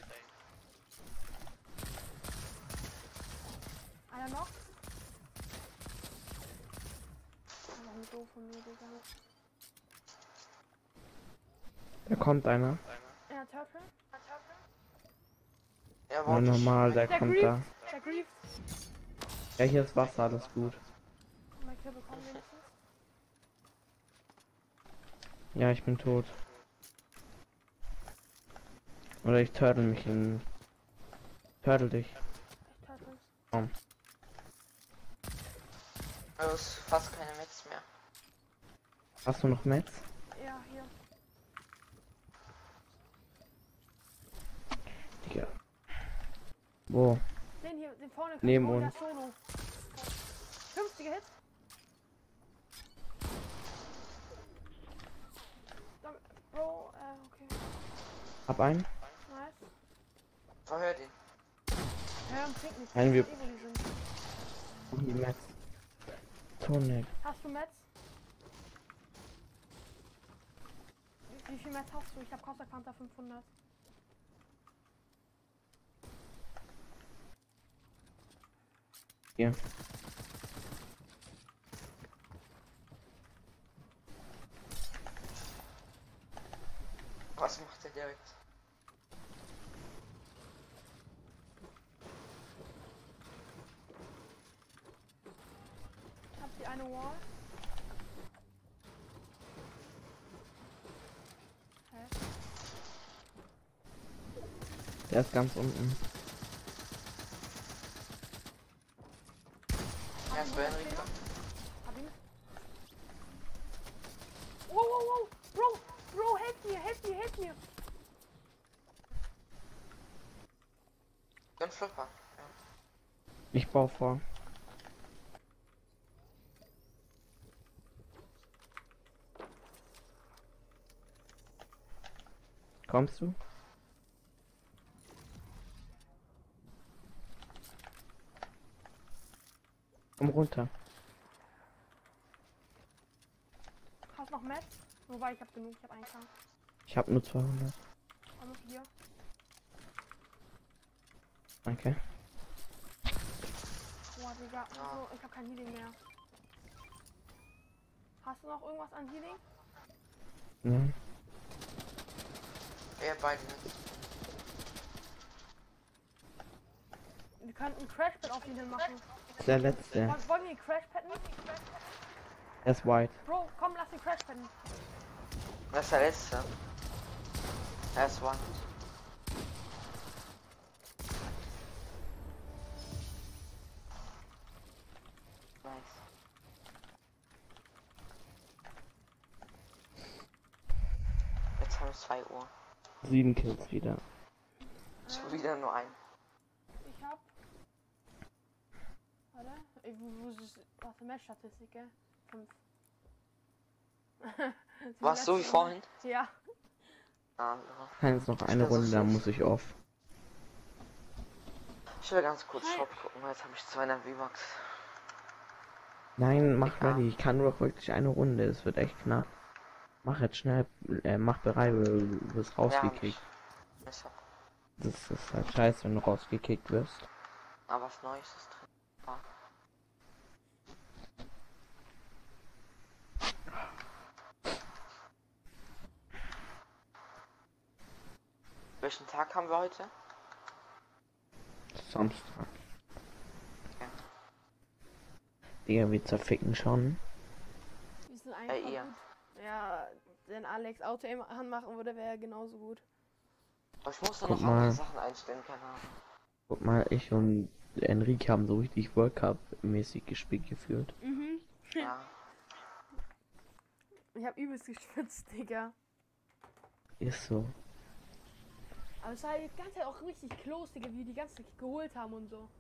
Einer noch? Aber nicht doof von mir, Digga. Da kommt einer. Ja, Turtle. Ja, Ja, normal, der kommt grieft. da. Der grieft. Ja, hier ist Wasser, alles gut. Mein Kill bekommen wenigstens. Ja, ich bin tot. Oder ich turtle mich in... Turtle dich. Ich turtle. Komm. Also ist fast keine Metz mehr. Hast du noch Metz? Ja, hier. Digga. Wo? Den hier, den vorne. Neben der uns. Solo. 50er Hit. Bro, okay. Hab einen? Nice. Verhört ihn. Ja, und trink nicht. Einen wir. Ich weiß eh, wo die sind. Die Metz. Tonic. Hast du Metz? Wie viel Metz hast du? Ich hab Costa Quanta 500. Hier. Was macht er direkt? Habt ihr eine Wall? Hä? Der ist ganz unten. Er ist bei Enrico. Hab ihn. Wow. Bro, helft mir. Dann Flopper. Ja. Ich baue vor. Kommst du? Komm runter. Hast noch Metz? Wobei, ich hab genug, ich hab 1K. Ich hab nur 200. Komm hier. Danke. Boah, Digga, so, ich hab kein Healing mehr. Hast du noch irgendwas an Healing? Nein. Ja, beide nicht. Wir könnten Crashpad auf ihn hin machen. Der letzte. Wollen wir ihn Crashpadden? Er ist white. Bro, komm, lass ihn Crashpadden. Das ist der letzte. Er ist one. Nice. Jetzt haben wir 2 Uhr. 7 Kills wieder. Schon wieder nur ein. Ich hab... Warte, wo ist was für Match-Statistik, gell? 5. Warst du wie vorhin? Ja. Ah, Jetzt noch eine Runde, da muss ich off. Ich will ganz kurz Shop gucken, weil jetzt habe ich 200 V-Bucks. Nein, mach ready. Ich kann nur wirklich eine Runde. Es wird echt knapp. Mach jetzt schnell. Mach bereit, du wirst rausgekickt. Ja, das ist halt scheiße, wenn du rausgekickt wirst. Aber was Neues ist drin. Ah. Welchen Tag haben wir heute? Samstag. Okay. Digga, wir zerficken schon. Die sind eigentlich gut. Ja, wenn Alex Auto-Aim anmachen würde, wäre er genauso gut. Aber ich muss da noch andere Sachen einstellen, keine Ahnung. Guck mal, ich und Enrique haben so richtig World Cup mäßig gespielt gefühlt. Mhm. Ja. Ich hab übelst geschwitzt, Digga. Ist so. Aber es war die ganze Zeit auch richtig close, Digga, wie wir die ganze Zeit geholt haben und so.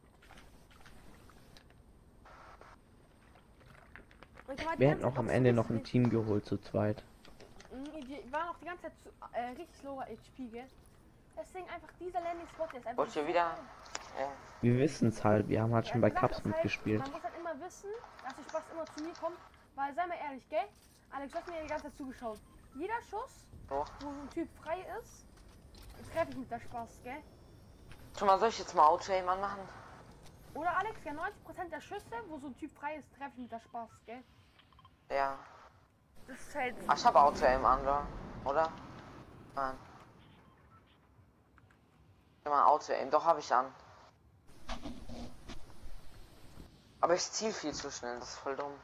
Wir hätten auch am Ende noch ein Team geholt zu zweit. Die waren auch die ganze Zeit zu, richtig lower HP, gell? Deswegen einfach dieser Landing-Spot, der ist einfach... Wollt ihr wieder? Ja. Wir wissen es halt, wir haben halt schon bei Cups halt, mitgespielt. Man muss halt immer wissen, dass der Spaß immer zu mir kommt, weil, sei mal ehrlich, gell? Alex, du hast mir die ganze Zeit zugeschaut. Jeder Schuss, wo so ein Typ frei ist, treffe ich mit der Spaß, gell? Schon mal, soll ich jetzt mal Auto-Aim anmachen? Oder Alex, ja, 90% der Schüsse, wo so ein Typ frei ist, treffe ich mit der Spaß, gell? Ja. Das ist halt... Ach, ich habe Auto-Aim an, oder? Nein. Immer Auto-Aim, doch habe ich an. Aber ich ziel viel zu schnell, das ist voll dumm.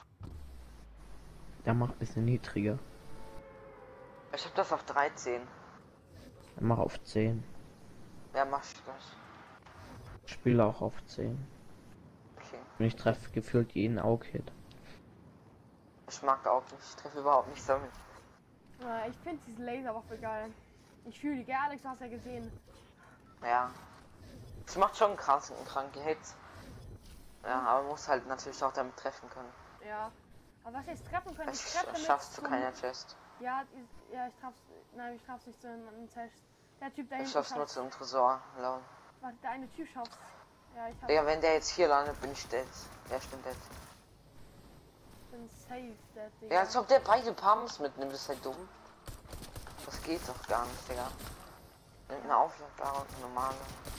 Ja, mach ein bisschen niedriger. Ich habe das auf 13. Dann mach auf 10. Ja, mach ich gleich. Spiele auch auf 10. Okay. Und ich treffe gefühlt jeden Aug-Hit. Ich mag auch nicht, ich treffe überhaupt nicht damit. Ja, ich finde diese Laserwaffe geil. Ich fühle die, gell, Alex, du hast ja gesehen. Ja. Es macht schon krass und kranke Hits. Ja, aber man muss halt natürlich auch damit treffen können. Ja. Aber was jetzt treffen können, ich schaffst du keiner Chest. Ja, ich treff's. Nein, ich treff's nicht so in einem Test. Der Typ da hinten. Ich schaff's nur zum Tresor, laut. Warte, der eine Typ schafft's. Ja, ich hab's. Ja, wenn der jetzt hier landet, bin ich dead. Ja, ich bin dead. Ich bin safe, der Digga. Ja, als ob der beide Pumps mitnimmt, ist halt dumm. Das geht doch gar nicht, Digga. Nimmt eine Aufladbare und eine normale.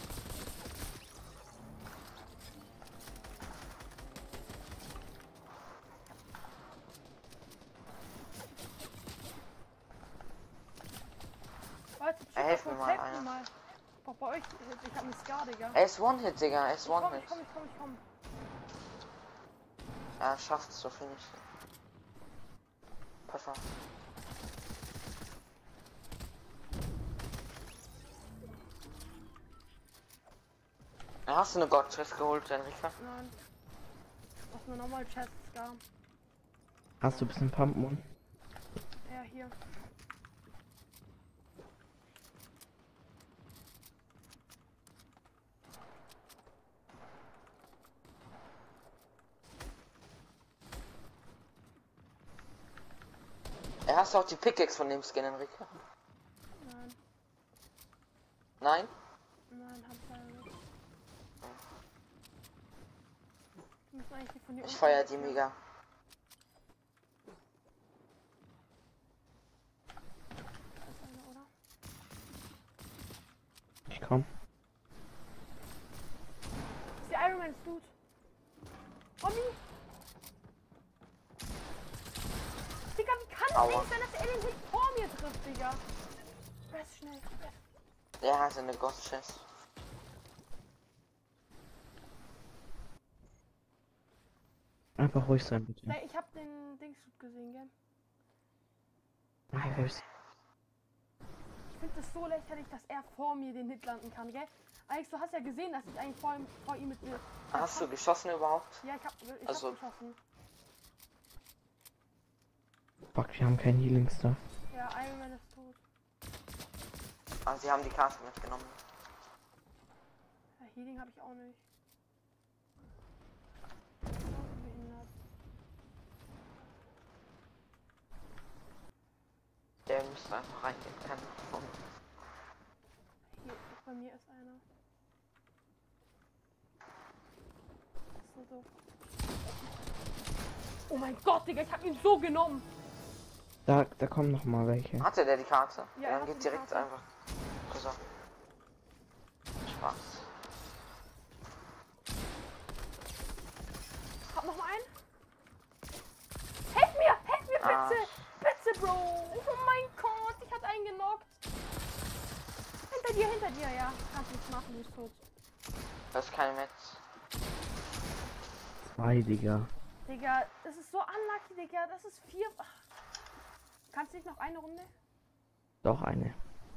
Helf mir mal, einer. Bei euch, ich hab einen Scar, Digga. Er ist One-Hit, Digga, er ist One-Hit. Ich komm. Er schafft es, so finde ich. Pass auf. Hast du eine God-Chest geholt, Enrique? Nein. Auf eine normale Chest, Scar. Hast du ein bisschen Pumpmund? Ja, hier. Hast du auch die Pickaxe von dem Skin, Enrique? Nein? Nein, hab ich leider nicht. Die müssen eigentlich von dir Ich unten feier die wegkommen. mega. Da ist einer, oder? Ich komm. Das ist der Iron Man Dude. Robby! Digga, wie kann es Aua. nicht sein, dass der Alien sich vor mir trifft, Digga? Rest schnell. Der hat eine Ghost Chest. Einfach ruhig sein, bitte. Nee, ich hab den Dingsdude gesehen, gell? Nein, Ich finde das so lächerlich, dass er vor mir den Hit landen kann, gell? Alex, du hast ja gesehen, dass ich eigentlich vor ihm mit mir... Hast du geschossen überhaupt? Ja, ich hab geschossen. Fuck, wir haben kein Healing-Stuff. Ja, Iron Man ist tot. Ah, sie haben die Karte mitgenommen. Ja, Healing habe ich auch nicht. So behindert. Der müsste einfach reingehen können. Hier, bei mir ist einer. So doof. Oh mein Gott, Digga, ich hab ihn so genommen. Da kommen noch mal welche. Hatte der die Karte? Ja, dann er geht hatte direkt die Karte. einfach. So. Spaß. Hab noch mal einen. Helf mir bitte! Bitte, Bro! Oh mein Gott, ich hatte einen genockt. Hinter dir, ja. Kannst nichts machen, du bist tot. Das ist kein Metz. 2, Digga. Digga, das ist so unlucky, Digga. Das ist 4. Ach. Kannst du nicht noch eine Runde? Doch eine.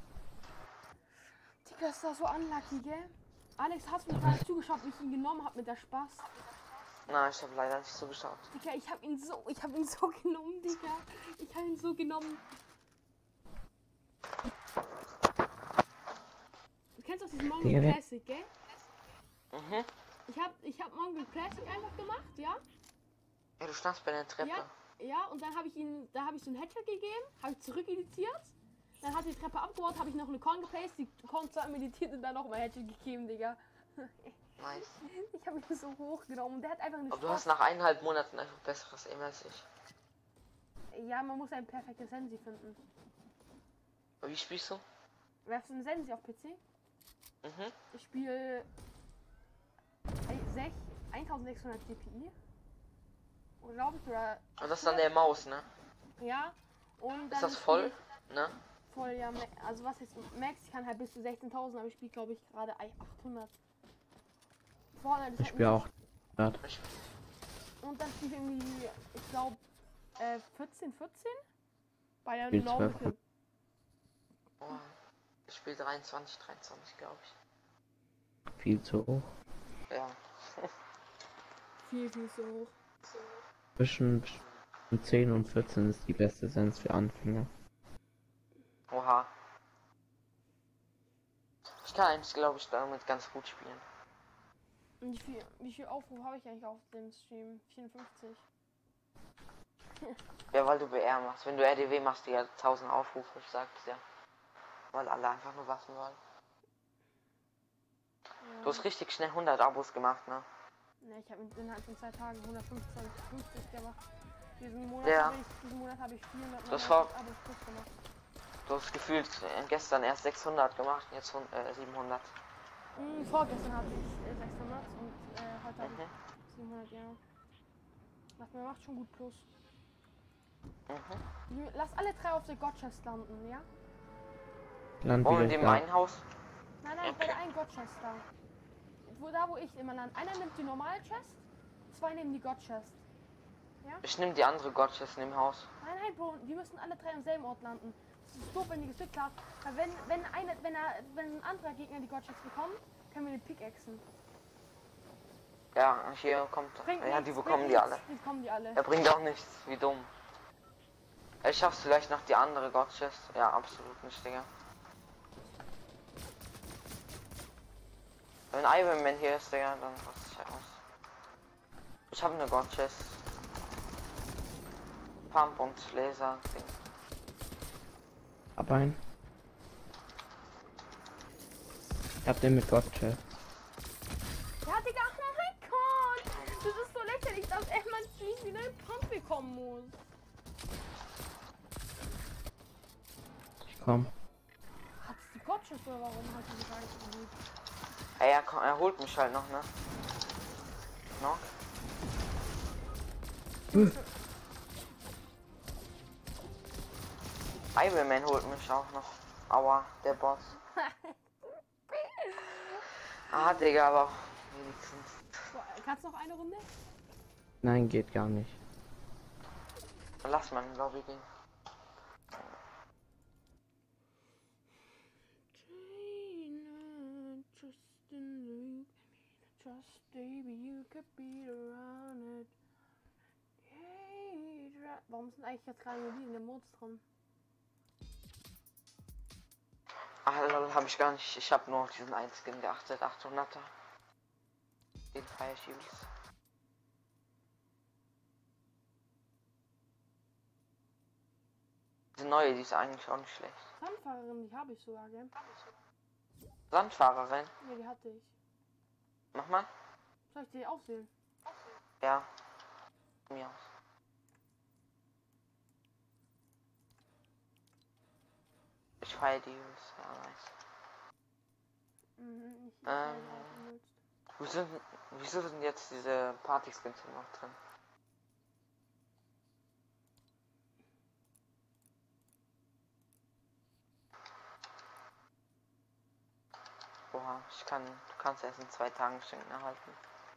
Digga, das war so unlucky, gell? Alex, hast du mir gerade zugeschaut, wie ich ihn genommen habe mit der Spaß? Nein, ich habe leider nicht zugeschaut. Digga, ich hab ihn so genommen, Digga. Ich hab ihn so genommen. Du kennst doch diesen Mongol Classic, gell? Mhm. Ich hab Mongol Classic einfach gemacht, ja? Ja, du standst bei der Treppe. Ja, und dann habe ich so einen Headshot gegeben, habe ich zurückeditiert. Dann hat die Treppe abgebaut, habe ich noch eine Korn geplaced, die Korn meditiert und dann noch mal Headshot gegeben, Digga. Nice. Ich habe ihn so hochgenommen und der hat einfach eine Aber du hast nach 1,5 Monaten einfach besseres Aim als ich. Ja, man muss ein perfektes Sensi finden. Wie spielst du? Werfst du einen Sensi auf PC? Mhm. Ich spiele 1600 DPI. Glaube ich, oder? Und das ist dann der Maus, ne? Ja. Und dann ist das voll? Ne? Voll, ja. Also was jetzt Max, ich kann halt bis zu 16.000, aber ich spiele glaube ich gerade 800. Vorne, Ich spiele auch. Und dann spiele ich irgendwie, ich glaube 14 bei der Spiel Normal. 12. Oh, ich spiele 23 glaube ich. Viel zu hoch. Ja. Viel zu hoch. Zwischen 10 und 14 ist die beste Sens für Anfänger. Oha. Ich kann eigentlich, glaube ich, damit ganz gut spielen. Und wie viel Aufrufe habe ich eigentlich auf dem Stream? 54. Ja, weil du BR machst. Wenn du RDW machst, die ja 1000 Aufrufe, ich sag's ja. Weil alle einfach nur waffen wollen. Ja. Du hast richtig schnell 100 Abos gemacht, ne? Ne, ich habe innerhalb von 2 Tagen 150 gemacht. Diesen Monat habe ich 400 Abos plus gemacht. Du hast gefühlt gestern erst 600 gemacht, jetzt 700. Vorgestern hatte ich 600 und heute habe ich 700, ja. Man macht schon gut plus. Lass alle 3 auf der God-Chest landen, ja? Oh, in dem einen Haus? Nein, bei der einen God-Chest da. Wo ich immer lande. Einer nimmt die normale Chest, 2 nehmen die God-Chest. Ja? Ich nehme die andere God-Chest in dem Haus. Nein, Bro, die müssen alle 3 am selben Ort landen. Das ist doof, wenn die gestickt haben. Weil wenn ein anderer Gegner die God-Chest bekommt, können wir den Pickaxen. Ja, hier kommt. Ja, die bekommen die alle. Die bekommen die alle. Er bringt auch nichts, wie dumm. Ich schaff's vielleicht noch die andere God-Chest. Ja, absolut nicht, Digga. Wenn Iron Man hier ist, Digga, dann raste ich aus. Ich habe eine God-Chest. Pump und Laser. hab den mit Gott. Ja, Digga, oh mein Gott! Das ist so lächerlich, dass er mal wieder eine Pump bekommen muss. Ich komm. Hat's die Gottschuss oder warum hat sie die gar nicht geholt? Ey, er holt mich halt noch, ne? Noch? Ironman holt mich auch noch. Aua, der Boss. Ah, Digga, aber wenigstens. Kannst du noch eine Runde? Nein, geht gar nicht. Lass mal in die Lobby gehen. Warum sind eigentlich jetzt gerade mobile Mods drin? Ach, lol, hab ich gar nicht. Ich hab nur auf diesen einen Skin geachtet. 800er. Den feier ich übelst. Die neue, die ist eigentlich auch nicht schlecht. Sandfahrerin, die habe ich sogar, gell? Sandfahrerin? Ne, die hatte ich. Mach mal. Soll ich die aufsehen? Ja. Von mir aus. Ich feier die übelst. Ja, nice. Wieso sind jetzt diese Party-Skins noch drin? Oha, du kannst erst in 2 Tagen Schenken erhalten.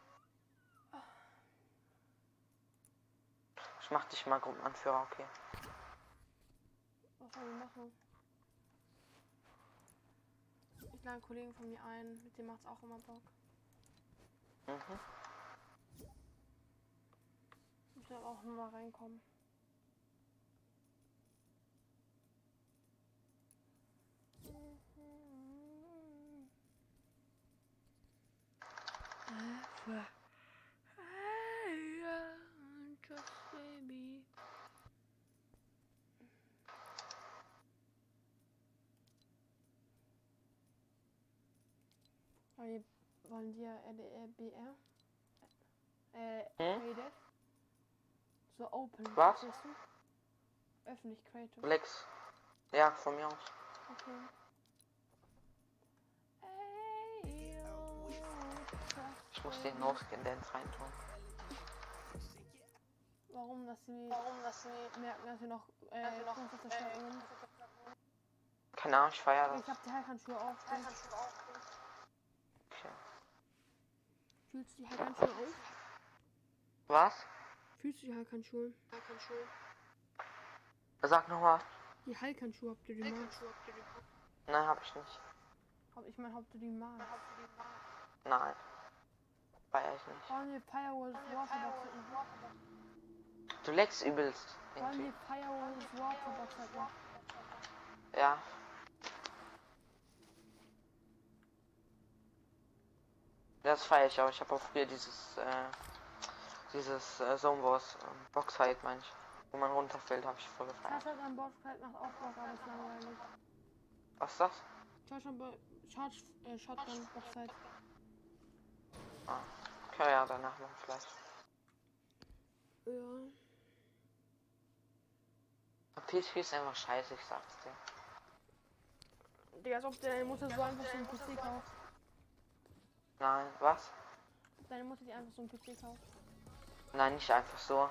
Ich mach dich mal Gruppenanführer, okay. Was soll ich machen? Ich lade einen Kollegen von mir ein, mit dem macht's auch immer Bock. Mhm. Ich will auch nur mal reinkommen. Wollen wir BR? Created? So open. Was? Öffentlich created. Lex. Ja, von mir aus. Okay. Ich muss den No-Skin-Dance reintun. Warum, dass sie merken, dass wir noch Zerstörungen. Keine Ahnung, ich feier das. Ich hab die Heilhandschuhe auf. Okay. Fühlst du die Heilhandschuhe auf? Was? Fühlst du die Heilhandschuhe? Sag nochmal. Die Heilhandschuhe habt ihr die mal? Nein, hab ich nicht. Ich meine, habt ihr die mal? Nein. Feier ich nicht. Wollen wir Firewalls Waterbox? Du leckst übelst. Wollen wir Firewalls Waterbox halten? Ja. Das feiere ich auch. Ich habe auch früher dieses Zone Wars Boxfight, meine ich. Wo man runterfällt, habe ich voll gefeiert. Das hat ein Boxfight macht auch Bock, aber ist langweilig. Was ist das? Shotgun Boxfight. Ah. Okay, ja, danach noch vielleicht. Ja. PS4 ist einfach scheiße, ich sag's dir. Digga, als ob deine Mutter so einfach so einen PC kauft. Nein, was? Deine Mutter die einfach so einen PC kauft. Nein, nicht einfach so.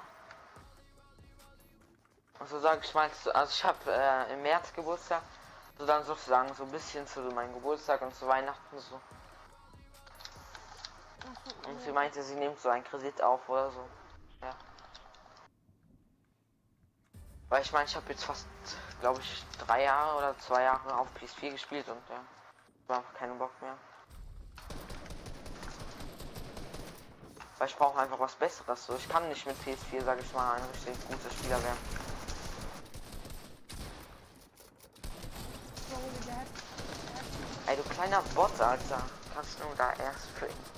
Und so sag ich mal, also ich habe im März Geburtstag, so dann sozusagen so ein bisschen zu meinem Geburtstag und zu Weihnachten so. Und sie meinte, sie nimmt so einen Kredit auf oder so. Ja. Weil ich meine, ich habe jetzt fast, glaube ich, 3 Jahre oder 2 Jahre auf PS4 gespielt und ja, war einfach keinen Bock mehr. Weil ich brauche einfach was Besseres. So, ich kann nicht mit PS4, sage ich mal, ein richtig guter Spieler werden. Ey, du kleiner Bot, Alter. Kannst du da erst springen?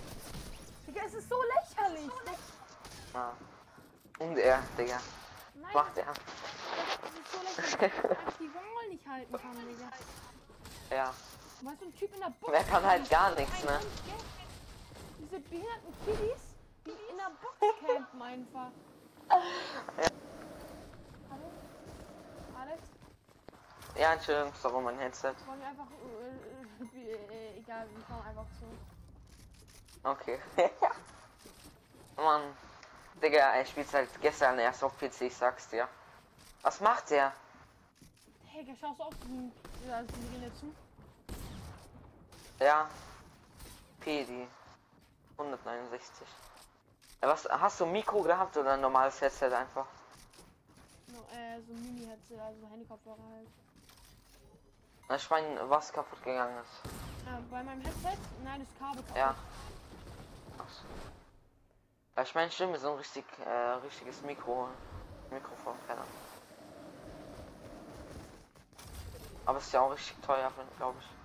Digga, es ist so lächerlich. Ja. Und er, Digga. Nein, macht er? Das ist so lächerlich, dass ich die Wall nicht halten kann, Digga. Ja. Du weißt, so ein Typ in der Box. Wer kann halt gar nichts, ne? Diese behinderten Kiddies, die in der Box campen einfach. Ja. Hallo? Alex? Ja, Entschuldigung, sorry, mein Headset. Wollen wir einfach, egal, wir kommen einfach zu. Okay. Mann. Digga, er spielt seit gestern erst auf PC, ich sag's dir. Was macht der? Hey, schaust du auch die zu? Ja. PD. 169. Ja, was, hast du ein Mikro gehabt oder ein normales Headset einfach? No, so ein Mini-Headset, also Handykopfhörer halt. Ich meine, was kaputt gegangen ist. Bei meinem Headset? Nein, das Kabel kaputt. Ja. Achso. Ich meine, Stimme ist so ein richtiges Mikrofon. Aber es ist ja auch richtig teuer, glaube ich.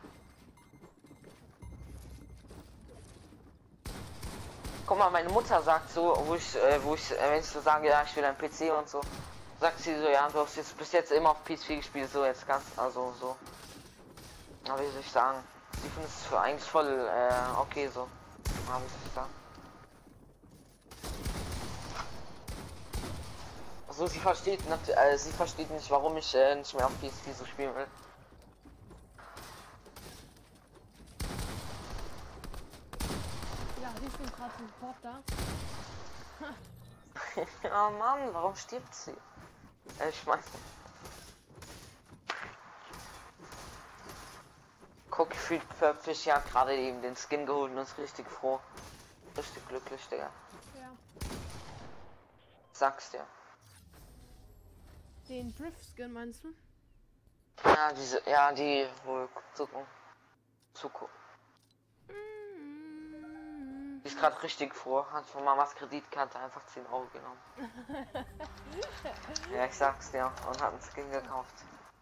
Guck mal, meine Mutter sagt so, wenn ich so sage, ja, ich will ein PC und so, sagt sie so, ja, du hast jetzt bis jetzt immer auf PS4 gespielt, so jetzt ganz, also so. Aber wie soll ich sagen? Sie findet es eigentlich voll okay so. Aber wie soll ich sagen? Also sie versteht nicht, warum ich nicht mehr auf PS4 so spielen will. Ja, ich bin gerade Support da. Ja, Mann, warum stirbt sie? Ich meine. Guck, fühlt Purpfish ja gerade eben den Skin geholt und ist richtig froh. Richtig glücklich, Digga. Ja. Sag's dir. Den Drift-Skin meinst du? Ja, die wohl Zukunft. Die ist gerade richtig froh, hat von Mamas Kreditkarte einfach 10 Euro genommen. Ja, ich sag's dir, und hat einen Skin gekauft.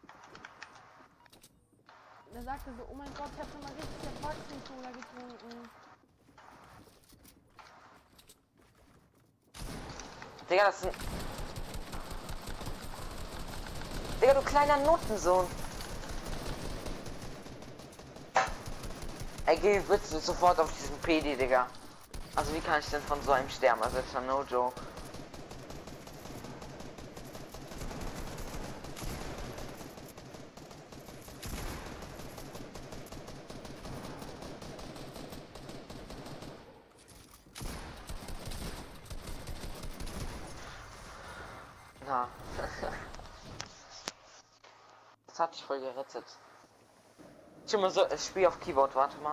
Er sagte so, oh mein Gott, ich hab schon mal richtig Erwachsenen-Cola getrunken. Digga, das sind... Digga, du kleiner Notensohn. Ey, geh bitte sofort auf diesen PD, Digga. Also wie kann ich denn von so einem sterben? Also ist ja no joke. Na. Das hat dich voll gerettet. Ich spiele auf Keyboard, warte mal.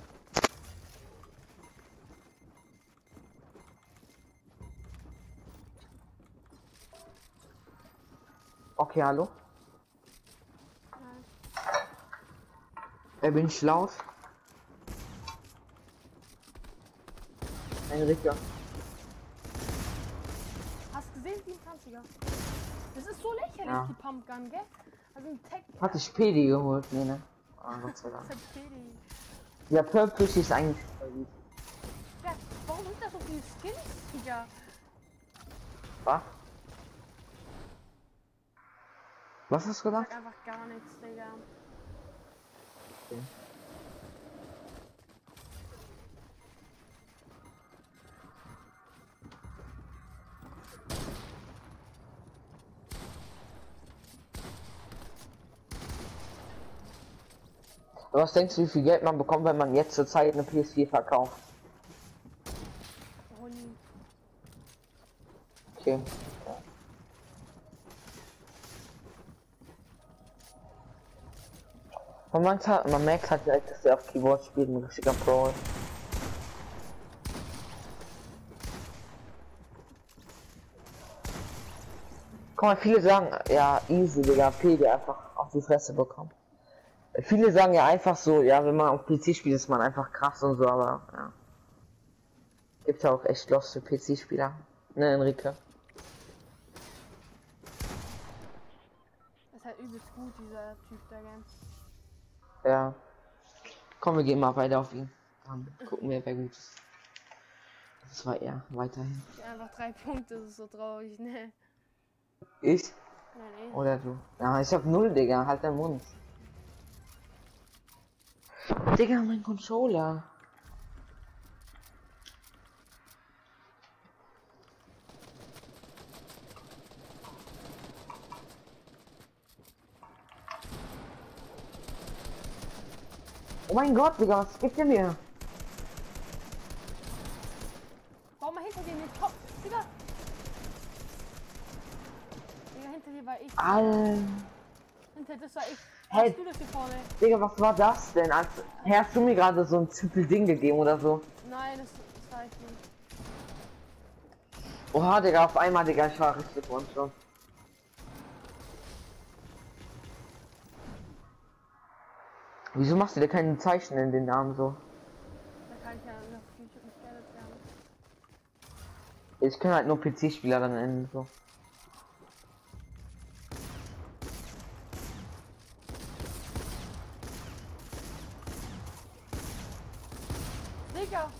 Okay, hallo? Bin ich laut? Enrique. Hast du gesehen, 27er? Das ist so lächerlich, Ja. die Pumpgun, gell? Also ein Tech. Hat ich PD geholt? Nee, ne? Ah, Gott sei Dank. Das ist PD. Ja, Purpose ist eigentlich... Ja, warum sind das so viele Skins, Digga? Was? Was hast du gesagt? Sag einfach gar nichts, Digga. Okay. Was denkst du, wie viel Geld man bekommt, wenn man jetzt zur Zeit eine PS4 verkauft? Okay. Man merkt halt direkt, dass der auf Keyboard spielt, ein richtiger Pro. Guck mal, viele sagen, ja, easy, Digga, PD einfach auf die Fresse bekommen. Viele sagen ja einfach so, ja, wenn man auf PC spielt, ist man einfach krass und so, aber ja. Gibt ja auch echt Lost für PC-Spieler. Ne, Enrique? Das ist halt übelst gut, dieser Typ da, gell? Ja. Komm, wir gehen mal weiter auf ihn. Dann gucken wir, wer gut ist. Das war er, weiterhin. Ja, einfach 3 Punkte, das ist so traurig, ne? Ich? Nein, Oder du? Ja, ich hab 0, Digga. Halt deinen Mund. Digga, mein Controller. Oh mein Gott, Digga, was gibt ihr mir? Bau mal hinter dir in den Kopf, Digga! Digga, hinter dir war ich. Hinter das war ich. Hey, Du das hier vorne? Digga, was war das denn? Hast du mir gerade so ein Ding gegeben oder so? Nein, das war ich nicht. Oha, Digga, auf einmal, Digga, ich war richtig schon. Wieso machst du dir keine Zeichen in den Namen so? Da kann ich ja auf YouTube nicht gerne werden. Ich kann halt nur PC-Spieler dann nennen, so. Digga!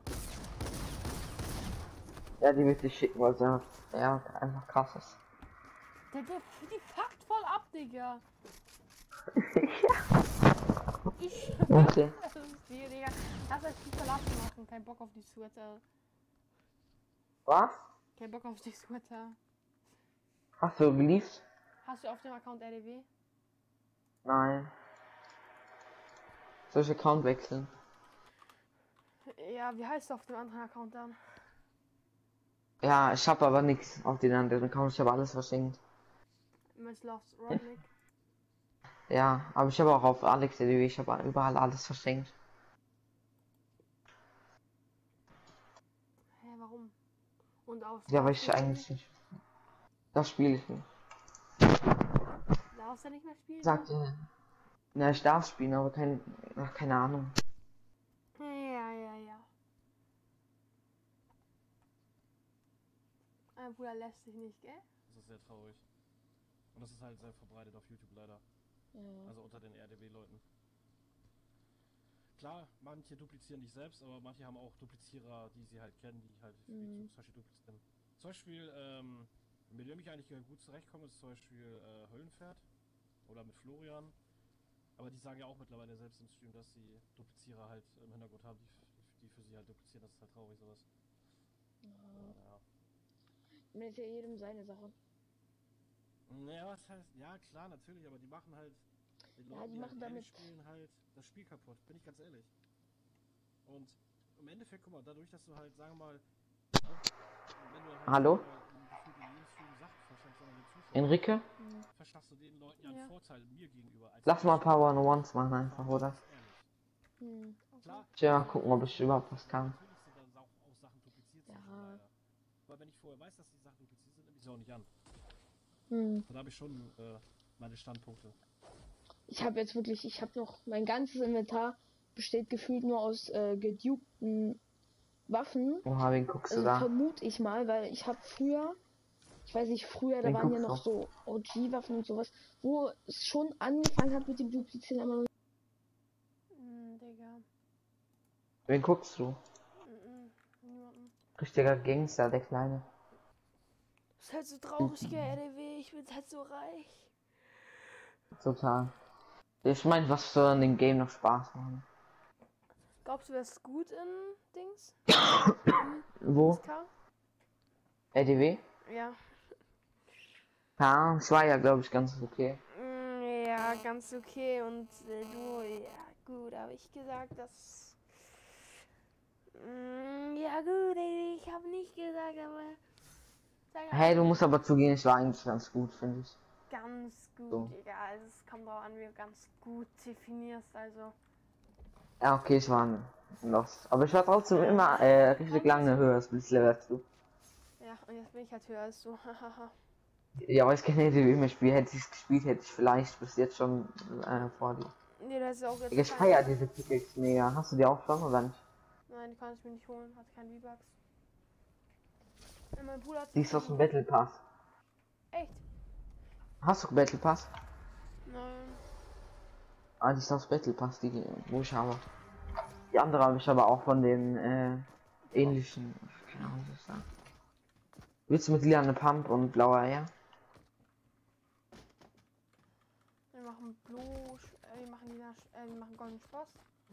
Ja, die wird dich schicken, weil sie ja, einfach krass ist. Die packt voll ab, Digga! Ich Okay. das ist dir, Digga. Lass euch die verlassen machen. Kein Bock auf die Sweater. Was? Kein Bock auf die Sweater. Hast du geliebt? Hast du auf dem Account RDW? Nein. Soll ich Account wechseln? Ja, wie heißt du auf dem anderen Account dann? Ja, ich habe aber nichts auf den anderen Account. Ich habe alles verschenkt. Miss Loves Rodnick. Ja, aber ich habe auch auf Alex LW, ich habe überall alles verschenkt. Hä, warum? Und auf Ja, weil ich eigentlich nicht. Das spiele ich nicht. Darfst du nicht mehr spielen? Sagt er. Na, ich darf spielen, aber keine Ahnung. Ja. Mein Bruder lässt sich nicht, gell? Das ist sehr traurig. Und das ist halt sehr verbreitet auf YouTube leider. Ja. Also unter den RDW-Leuten. Klar, manche duplizieren nicht selbst, aber manche haben auch Duplizierer, die sie halt kennen, die halt zum Beispiel duplizieren. Zum Beispiel, mit dem ich eigentlich gut zurechtkomme, ist zum Beispiel Höllenpferd oder mit Florian. Aber die sagen ja auch mittlerweile selbst im Stream, dass sie Duplizierer halt im Hintergrund haben, die für sie halt duplizieren. Das ist halt traurig, sowas. Ja. Mit ja jedem seine Sache. Naja, was heißt, ja klar, natürlich, aber die machen halt, die machen halt damit spielen halt das Spiel kaputt, bin ich ganz ehrlich. Und im Endeffekt, guck mal, dadurch, dass du halt, sagen wir mal, wenn du halt Hallo? Sachen Enrique? verschaffst du den Leuten ja einen Vorteil mir gegenüber. Lass mal ein paar One-on-Ones machen einfach, oder? Klar. Tja, gucken, ob ich überhaupt was kann. Natürlich sind dann auch Sachen dupliziert sind, leider. Weil wenn ich vorher weiß, dass die Sachen dupliziert sind, nehme ich sie auch nicht an. Da habe ich schon meine Standpunkte. Ich habe jetzt wirklich, ich habe noch, mein ganzes Inventar besteht gefühlt nur aus gedupten Waffen. Oha, wen guckst du da? Vermute ich mal, weil ich habe früher, ich weiß nicht, früher, da Wen waren ja guckst noch so OG-Waffen und sowas, wo es schon angefangen hat mit dem Duplizieren, aber Digga. Wen guckst du? Niemanden. Richtiger Gangster, der Kleine. Das ist halt so traurig, gell, RDW. Ich bin halt so reich. Total. Ich meine, was soll an dem Game noch Spaß machen? Glaubst du, wärst gut in Dings? Wo? SK? RDW? Ja. Ja, es war ja, glaube ich, ganz okay. Ja, ganz okay. Und du, ja, gut, habe ich gesagt, dass. Ja, gut, ey, ich habe nicht gesagt, aber. Hey, du musst aber zugehen, ich war eigentlich ganz gut, finde ich. Ganz gut, So. egal. Also, es kommt drauf an, wie du ganz gut definierst, also. Ja, okay, ich war lost. Aber ich war trotzdem immer richtig lange höher als Level als du. Ja, und jetzt bin ich halt höher als du. Ja, aber ich kenne RDW mehr Spiel. Hätte ich es gespielt, hätte ich vielleicht bis jetzt schon vor dir. Nee, das ist auch jetzt. Ich feier diese Pickaxe mega. Hast du die auch schon oder nicht? Nein, die kann ich mir nicht holen. Hat keinen V-Bucks. Mein Bruder hat. Die ist aus dem Battle Pass. Echt? Hast du Battle Pass? Nein. Ah, die ist aus Battle Pass, die wo ich habe. Die andere habe ich aber auch von den ähnlichen. Keine Ahnung, was ich sagen. Willst du mit lila eine Pump und blauer Eier? machen Blue, die machen die machen goldenen Spaß.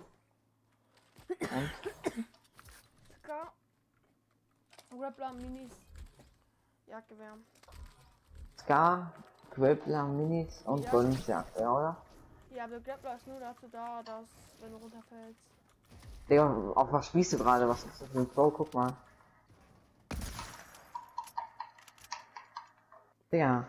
Ska. Grappler, Minis. Jagdgewehr. Ska, Grappler, Minis und Ja. Goldensjagd, ja, oder? Ja, aber Grappler ist nur dazu da, dass wenn du runterfällst. Digga, auf was spielst du gerade? Was ist das für ein Pro? Guck mal. Digga.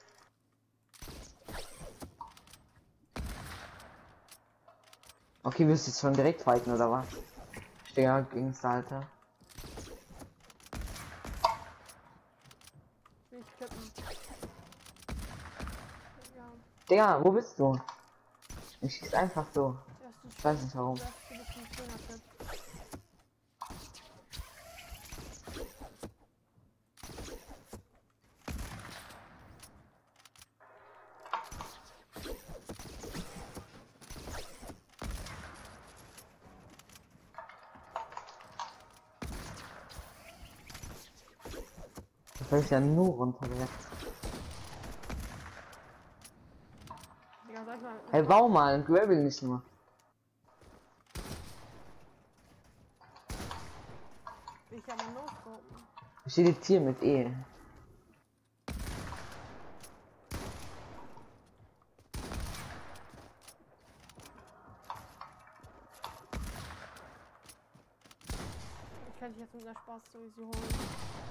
Okay, wirst du jetzt schon direkt fighten, oder was? Digga, ging's, Alter. Will ich klippen. Ja. Digga, wo bist du? Ich schieß einfach so. Ich weiß nicht warum. Du bist ein schöner Clip. Das fällt ja nur runter jetzt. Ja, sag mal. Hey, bau mal, ein Gravel nicht nur. Ich kann mal losgucken. Ich stehe jetzt hier mit E. Ich kann dich jetzt mit einer Spaß sowieso holen.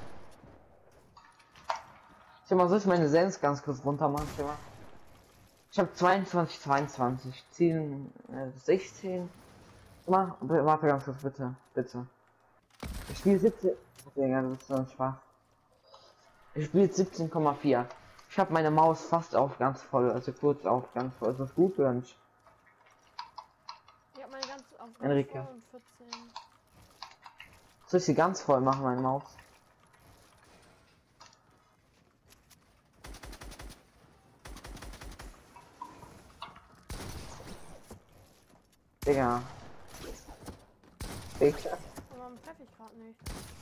Schau mal, soll ich meine Sens ganz kurz runter machen? Schau mal. Ich habe 22, Ziel 16. Mal, warte ganz kurz, bitte. Bitte. Ich spiele 17. Digga, das ist so ein Spaß. Ich spiele 17,4. Ich habe meine Maus fast auf ganz voll, also kurz auf ganz voll. Ist das gut oder nicht? Ich hab meine ganz auf Enrique. voll und 14. Soll ich sie ganz voll machen, meine Maus? Digga. Digga. Aber warum treffe ich gerade nicht?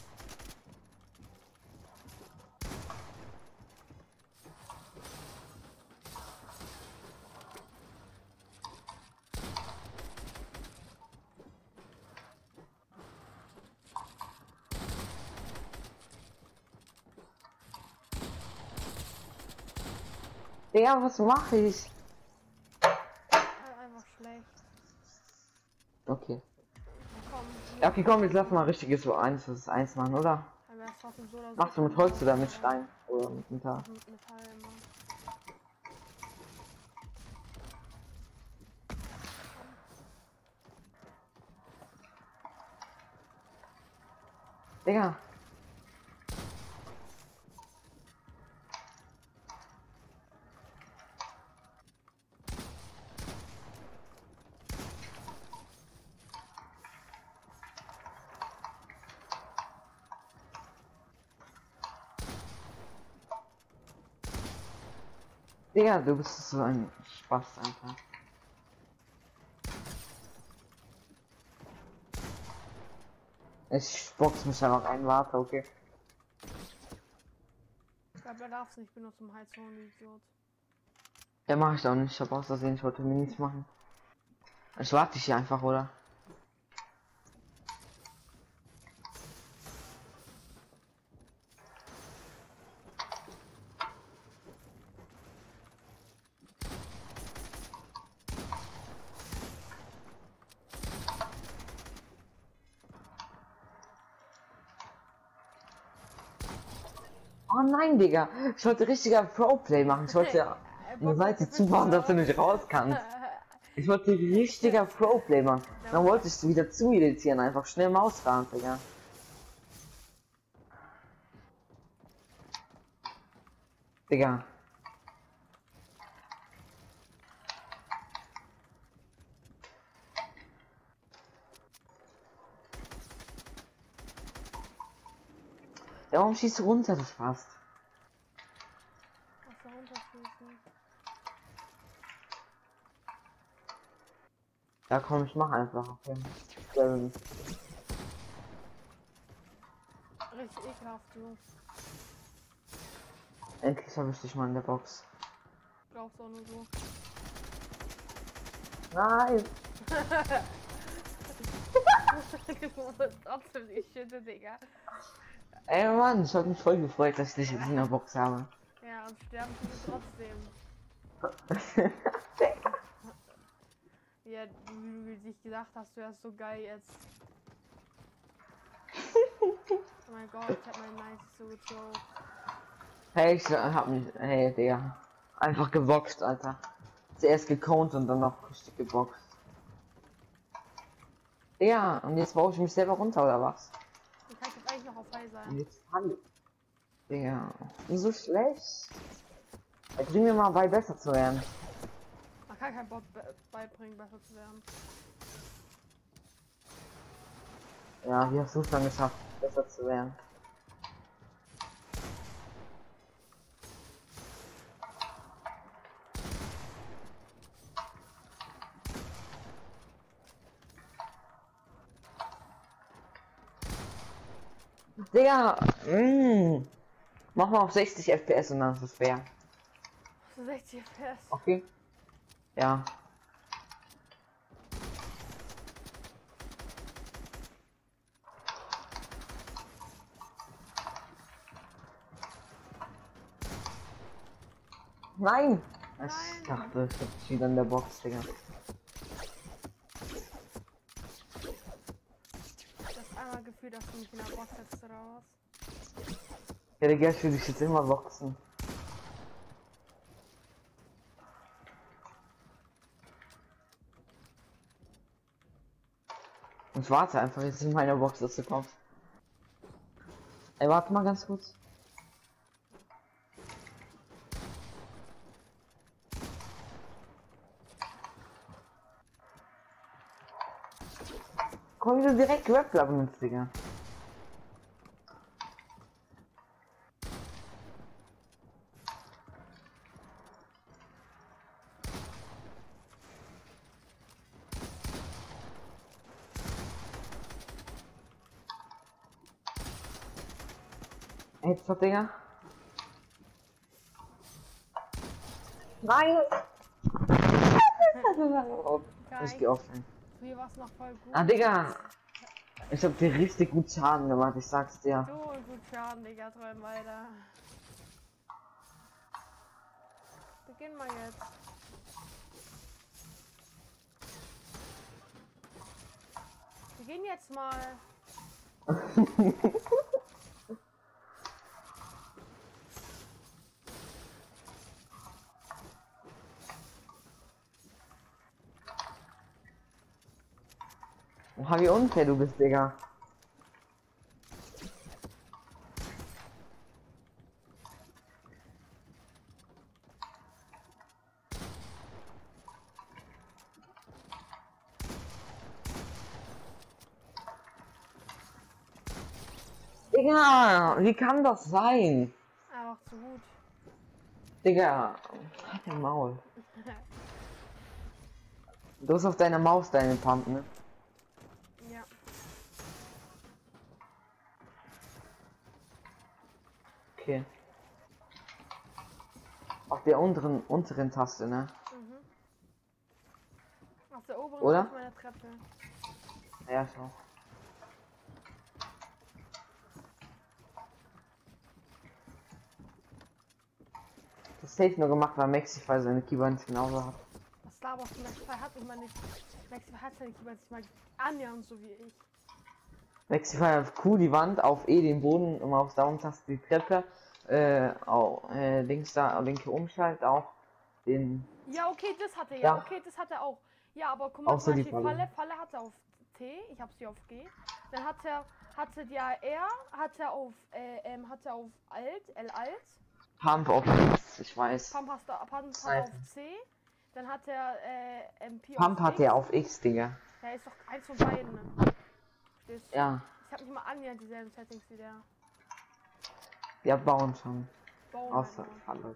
Digga, was mache ich? Einfach schlecht. Okay. Komm. Ja, okay, komm, jetzt lass mal richtiges so 1 vs 1 machen, oder? Aber es trotzdem so oder so. Machst du mit Holz oder mit Stein? Oder mit Metall? Mit Metall immer. Digga. Digga, du bist so ein Spaß einfach. Ich box mich einfach ein, warte, okay. Ich glaube, er darf es nicht benutzen, um Heizung, Idiot. Ja, mach ich auch nicht. Ich hab aus Versehen, ich wollte Minis machen. Ich warte hier einfach, oder? Oh nein, Digga. Ich wollte richtiger Pro-Play machen. Ich wollte eine Seite zubauen, dass du nicht raus kannst. Ich wollte richtiger Pro-Play machen. Dann wollte ich wieder zu editieren. Einfach schnell Maus fahren, Digga. Digga. Ja, warum schießt du runter, das passt? Was da runterschießen? Ja komm, ich mach einfach. Okay. Richtig ekelhaft, du. Endlich habe ich dich mal in der Box. Glaubst auch nur so. Nein. Du musst trotzdem die Schütte, Digga. Ey Mann, ich hab mich voll gefreut, dass ich dich jetzt in der Box habe. Ja, und sterben tut trotzdem. Ja, wie du dich gesagt hast, du wärst so geil jetzt. Oh mein Gott, ich hab mein Nice so gezogen. Hey, ich hab mich, hey Digga, einfach geboxt, Alter. Zuerst geconnt und dann noch richtig geboxt. Ja, und jetzt baue ich mich selber runter, oder was? Ich kann jetzt eigentlich noch auf High sein. Und jetzt kann Digga, so schlecht. Bring mir mal bei, besser zu werden. Man kann kein Bot beibringen, besser zu werden. Ja, wie hast du es dann geschafft, besser zu werden? Digga, mach mal auf 60 FPS und dann ist es fair. So 60 FPS. Okay. Ja. Nein! Ich dachte, ich hab wieder in der Box, Digga. Das einmal Gefühl, dass du mich in der Box setzt oder was? Ja, Digga, ich will dich jetzt immer boxen. Und ich warte einfach jetzt in meiner Box, dass du kommst. Ey, warte mal ganz kurz. Komm, wie du direkt Grappler benutzt, Digga. Jetzt doch, Digga. Nein! Ich geh offen. Früher war's noch voll gut. Ah, Digga! Ich hab dir richtig gut Schaden gemacht, ich sag's dir. So gut Schaden, Digga, träum weiter. Beginn mal jetzt. Beginn jetzt mal. Oha, wie unfair du bist, Digga. Digga, wie kann das sein? Einfach zu gut. Digga, halt dein Maul. Du hast auf deiner Maus deinen Pump, ne? Ja. Okay. Auf der unteren Taste, ne? Mhm. Auf der oberen Oder? auf meiner Treppe. Ja, schau. Das safe nur gemacht, weil Maxify seine Keyboard nicht genauso hat. Was laberst du? Maxify hat nicht mal nicht. Maxify hat seine Keyboard nicht mal annähernd so wie ich. Maxify hat Q die Wand, auf E den Boden, immer auf Down-Taste die Treppe, links da, linke Umschalt auch den. Ja, okay, das hat er Ja. okay, das hat er auch. Ja, aber guck mal, Auch so zum die Beispiel Falle. Falle hat er auf T, ich hab sie auf G. Dann hatte die AR, hat er auf Alt, L Alt. Pump auf X, ich weiß. Pump hat er auf C. Dann hat er MP Pump auf hat er auf X, Digga. Der ist doch eins von beiden. Ne? Verstehst du? Ja. Ich hab nicht mal annähernd dieselben Settings wie der. Ja, bauen schon. Bauen Außer halt Falle.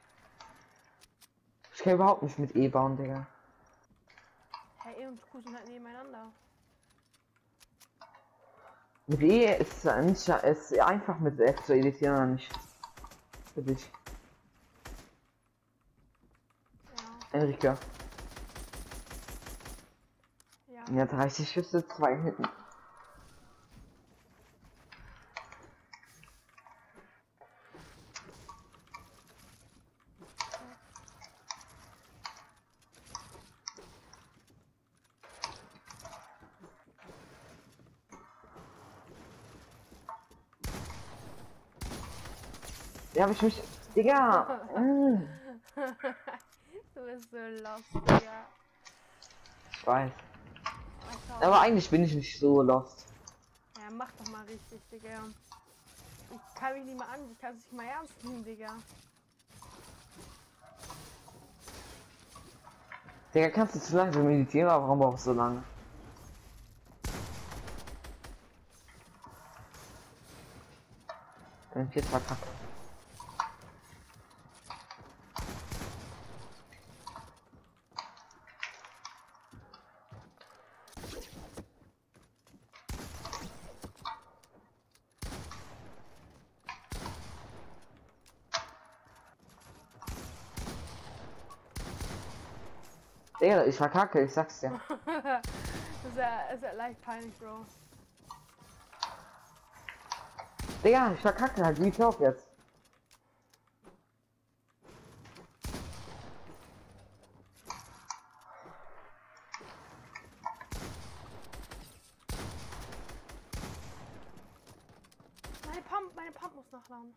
Ich kann überhaupt nicht mit E bauen, Digga. Hey, E und Q sind halt nebeneinander. Mit E ist nicht, ist einfach mit F zu editieren oder nicht. Für dich. Ja. Enrique. Ja, 30 Schüsse, 2 Hitten. Ja, hab ich mich... Digga! Du bist so lost, Digga. Ich weiß. Aber eigentlich bin ich nicht so lost. Ja, mach doch mal richtig, Digga. Ich kann mich nicht mal an, ich kann es nicht mal ernst nehmen, Digga. Digga, kannst du zu lange meditieren, aber warum brauchst du so lange? Dann jetzt verkackt. Digga, ich verkacke, ich sag's dir. ist ja leicht peinlich, Bro. Digga, ich verkacke halt, wie ich auch jetzt. Meine Pump muss nachladen.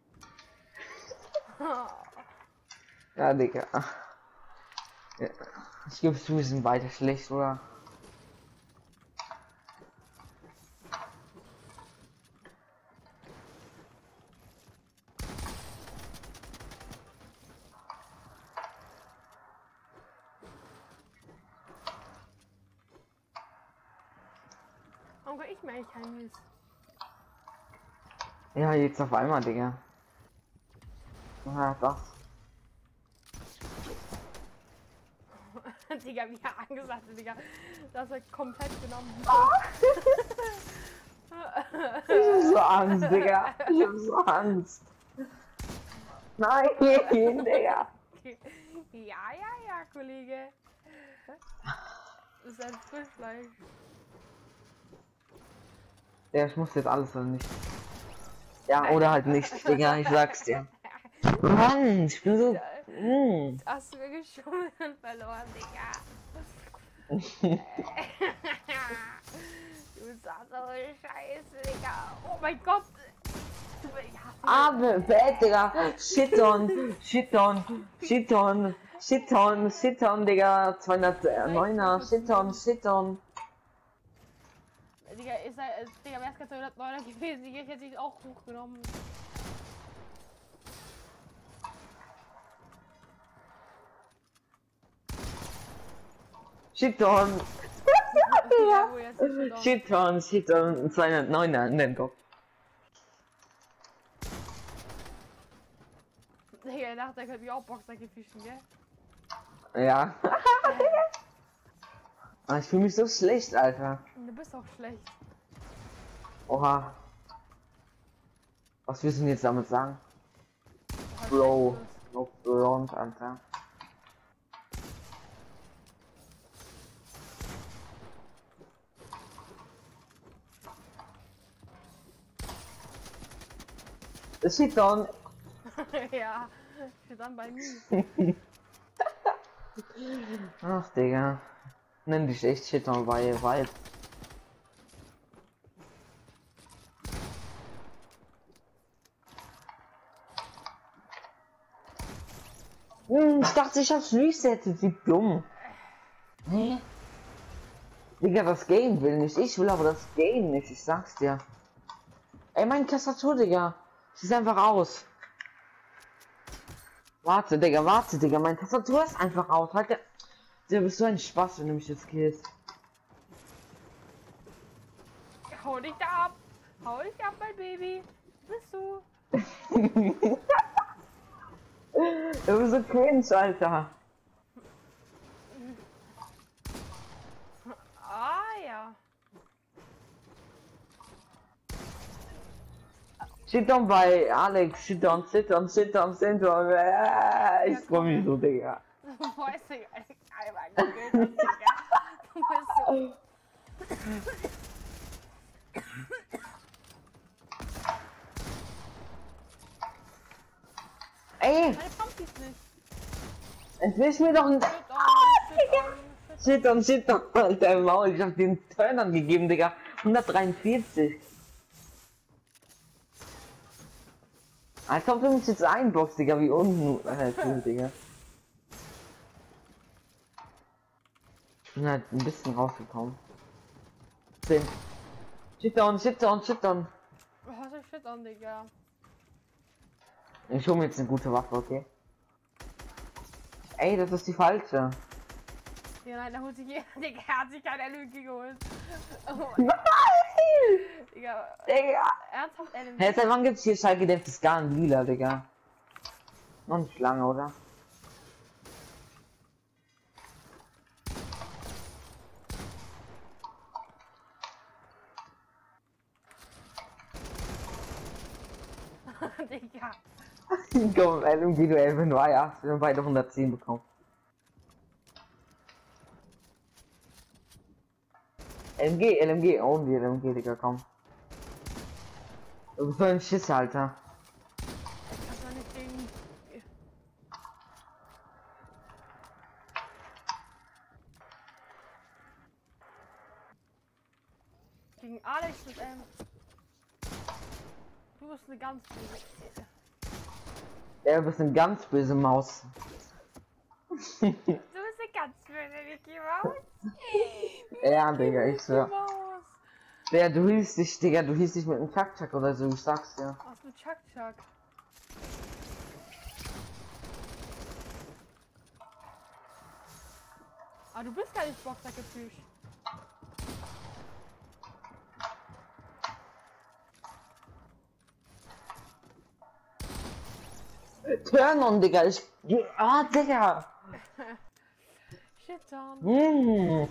Ja, Digga. Ja. Ich gebe zu, wir sind weiter schlecht, oder? Warum kann ich mir eigentlich keinen Mist? Ja, jetzt auf einmal, Digga. Ja, das. Digga, wie er Angst hatte, Digga. Das er komplett genommen. Ich hab so Angst, Digga. Ich hab so Angst. Nein, Digga. Ja, Kollege. Das ist ein Frischfleisch. Ja, ich muss jetzt alles oder nicht. Ja, oder halt nicht, Digga, ich sag's dir. Mann, ich bin so... Hast du mir geschummelt und verloren, Digga. Du sagst so Scheiße, Digga. Oh mein Gott. Aber, Digga. Shit on, Digga. 209er, Shit on. Digga, Digga, wär's gerade 209er gewesen, ich hätte dich auch hochgenommen. Shit on, 209er in den Kopf. Digga, er dachte, er könnte mich auch Boxer fischen, gell? Ja. Ich fühle mich so schlecht, Alter. Du bist auch schlecht. Oha. Was willst du denn jetzt damit sagen? Bro, no front, Alter. Das steht dann. Ja, steht dann bei mir. Ach, Digga. Nenn dich echt Shit on Vibe. Ich dachte, ich hab's resettet, wie dumm. Nee. Digga, das Game will nicht. Ich will aber das Game nicht, ich sag's dir. Ey, meine Tastatur, Digga. Sie ist einfach aus. Warte, Digga, meine Tastatur ist einfach aus. Halt, der bist so ein Spaß, wenn du mich jetzt killst. Hau dich da ab! Hau dich ab, mein Baby! Bist du? Du bist so cringe, Alter. Ah, ja. Shit on bei Alex, sit on. Ich freu mich so, Digga. Du weißt nicht, einmal gegoogelt, Digga. Du bist so... Ey! Entwisch mir doch ein... Shit on, Alter, Maul. Ich hab den Turnern gegeben, Digga. 143. Als ob du mich jetzt einboxst, Digga, wie unten. Digga. Ich bin halt ein bisschen rausgekommen. 10. Shit on. Was hast du Shit on, Digga? Ich hole mir jetzt eine gute Waffe, okay? Ey, das ist die falsche. Ja, nein, da holt sich jeder. Digga, er hat sich kein LMG geholt. Oh, Nein! Digga. Ernsthaft LMG? Hey, seit wann gibt's hier Schalke gedämpftes Gar in lila, Digga? Noch nicht lange, oder? Digga. Komm, LMG-Duell, wenn du hast, wir haben beide 110 bekommen. LMG, only LMG, Digga, komm. Du bist so ein Schiss, Alter. Kannst du nicht gegen... Gegen Alex mit Du bist eine ganz böse... Ja, du bist eine ganz böse Maus. Du bist eine ganz böse Mickey Maus. Ja, Digga, ich schwör. Ja, du hieß dich, Digga, du hieß dich mit einem Chuck oder so, ich sag's dir. Was mit Chuck? Aber du bist gar nicht Boxergefühl. Turn on, Digga, Digga! Shit on.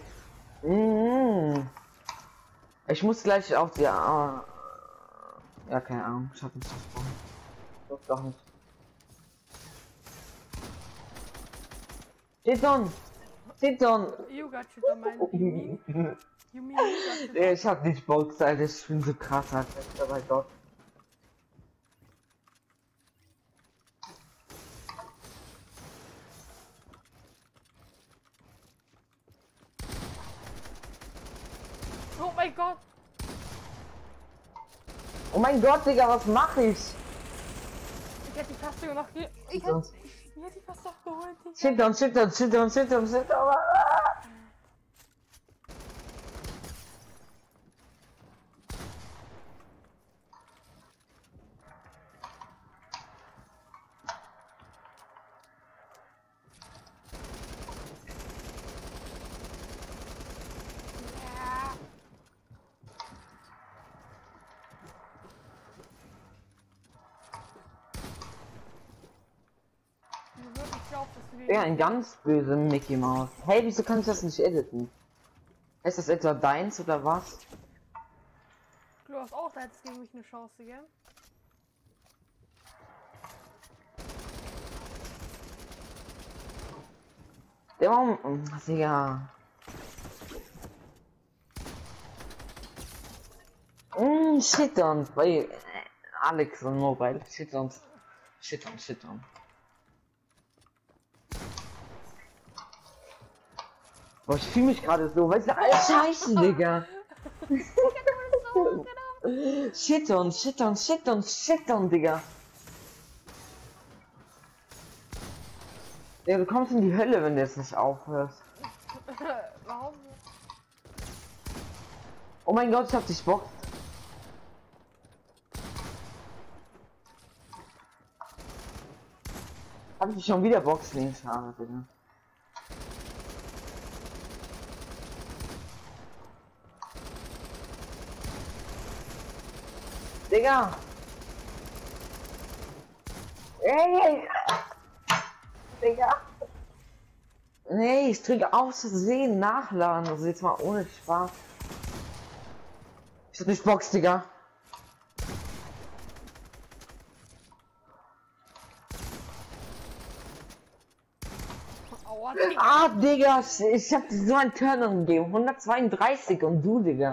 Ich muss gleich auf die... ja, keine Ahnung, ich hab nicht versprochen. Doch nicht. Shit on! You got shit on, mein You mean you got shit on. Ich hab nicht Box, Alter, ich bin so krass, Alter, oh mein Gott. Oh mein Gott! Oh mein Gott, Digga, was mache ich? Ich hätte die Taste noch ge... Ich hätte die fast noch geholt, Digga. Shit on. Ja, ein ganz böse Mickey Mouse. Hey, wieso kannst du das nicht editen? Ist das etwa deins oder was? Du hast auch da jetzt gegen mich eine Chance, gell? Der Warum? Digga. Shit on. Bei Alex und Mobile. Shit on. Boah, ich fühle mich gerade so, weißt du, Scheiße, Digga. Shit on, Digga. Ja, du kommst in die Hölle, wenn du jetzt nicht aufhörst. Warum? Oh mein Gott, ich hab dich Bock. Hab ich schon wieder Boxen? Schade, Digga. Digga! Ey! Digga! Nee, ich drücke aus Versehen nachladen. Also jetzt mal ohne Spaß. Ich hab nicht Box, Digga. Aua. Aua, Digga. Ah, Digga, ich hab dir so einen Turner gegeben. 132 und du, Digga.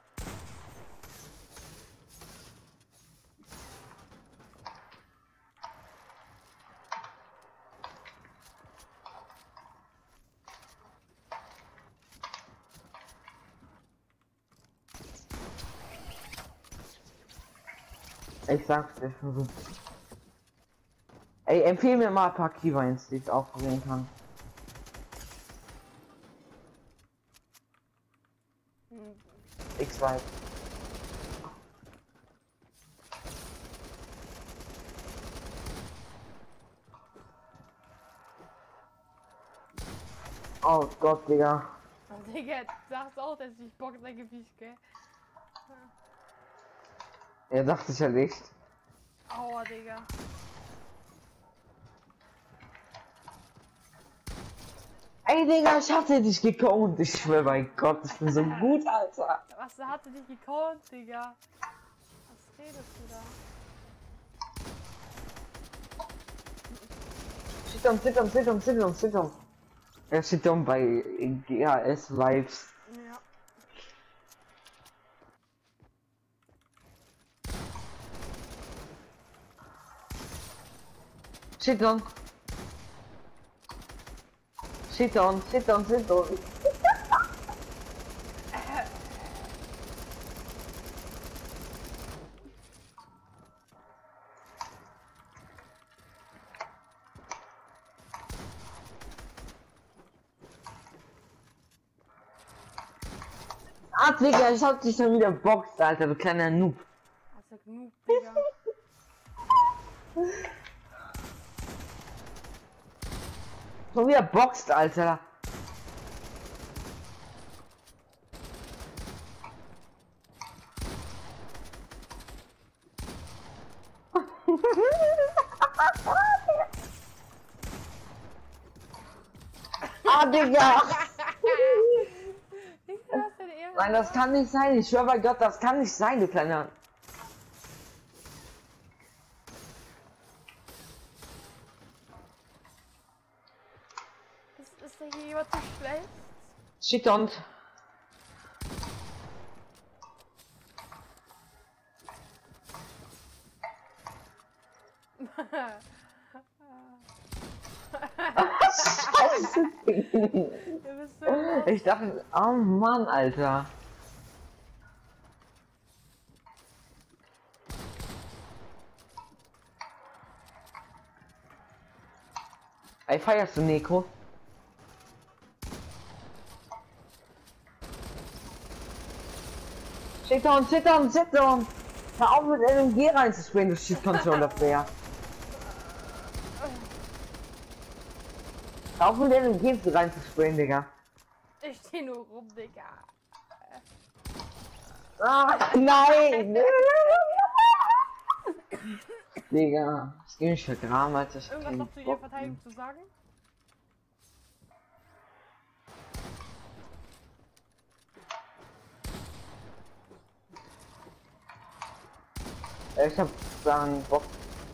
Ich sag's dir schon so. Ey, empfehle mir mal ein paar Keywines, die ich ausprobieren kann. X-Vibe. Oh Gott, Digga. Digga, sagst auch, dass ich Bock sein Gewicht, gell? Er dachte ich ja nicht. Aua, Digga. Ey, Digga, ich hatte dich gekonnt. Ich schwör bei Gott, ich bin so gut, Alter. Was hatte dich gekonnt, Digga? Was redest du da? Sit-on. Er steht dann bei GAS Vibes. Ja. Sit-on. Ah, Digga, ich hab dich schon wieder boxt, Alter, du kleiner Noob. Also genug, Digga. Schon wieder boxt, Alter. Ah, Digga. Nein, das kann nicht sein. Ich schwör bei Gott, das kann nicht sein, du kleiner. Ist der hier jemand zu schlecht? Shit on. Scheiße. Ich dachte, oh Mann, Alter. Ey, feierst du Neko? Sit down! Hör auf mit LMG reinzuspringen, du Shit-Controller-Player. Hör auf mit LMG reinzuspringen, Digga. Ich steh nur rum, Digga. Ah, nein! Digga, ich geh mich vergraben, Alter. Irgendwas noch zu ihrer Verteidigung zu sagen? Ich hab sagen, Box.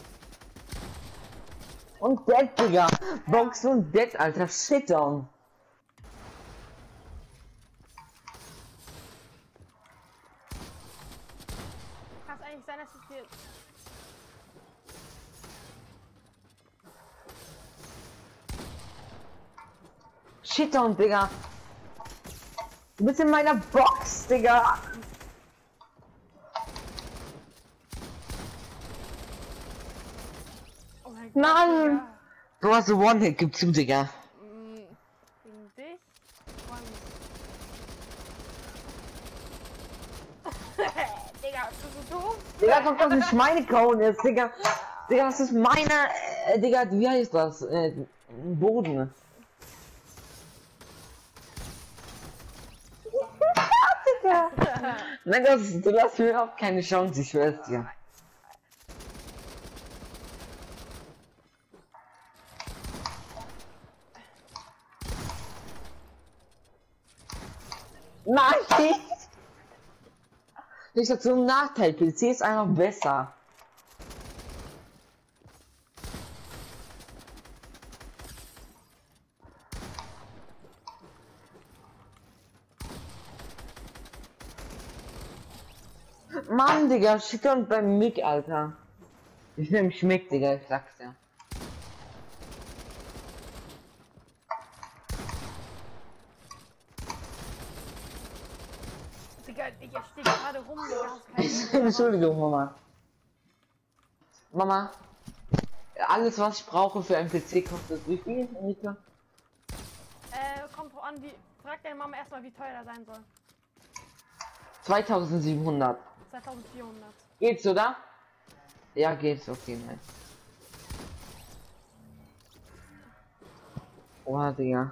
Und Dead, Digga! Box und Dead, Alter, shit down! Kann es eigentlich sein, dass es dir... Shit down, Digga! Du bist in meiner Box, Digga! Oh mein Gott, Mann! Digga. Du hast einen One-Hit, gib zu, Digga. Gegen dich? Digga, bist du so doof? Digga, guck, das nicht meine Cone ist, Digga. Digga, das ist meine, Digga, wie heißt das? Boden. Digga. Nein, du lässt mir überhaupt keine Chance, ich schwör's dir. Nein! Nicht dazu ein Nachteil, PC ist einfach besser. Mann, Digga, shit und beim Mick, Alter. Ich nehm Schmick, Digga, ich sag's dir. Digga, ich steh gerade rum, Digga. Entschuldigung, Mama. Mama, alles was ich brauche für einen PC kostet wie viel, Enrique? Kommt drauf an, wie. Frag deine Mama erstmal, wie teuer der sein soll. 2700. 2400. Geht's, oder? Ja, geht's, okay, nein. Oh, Digga.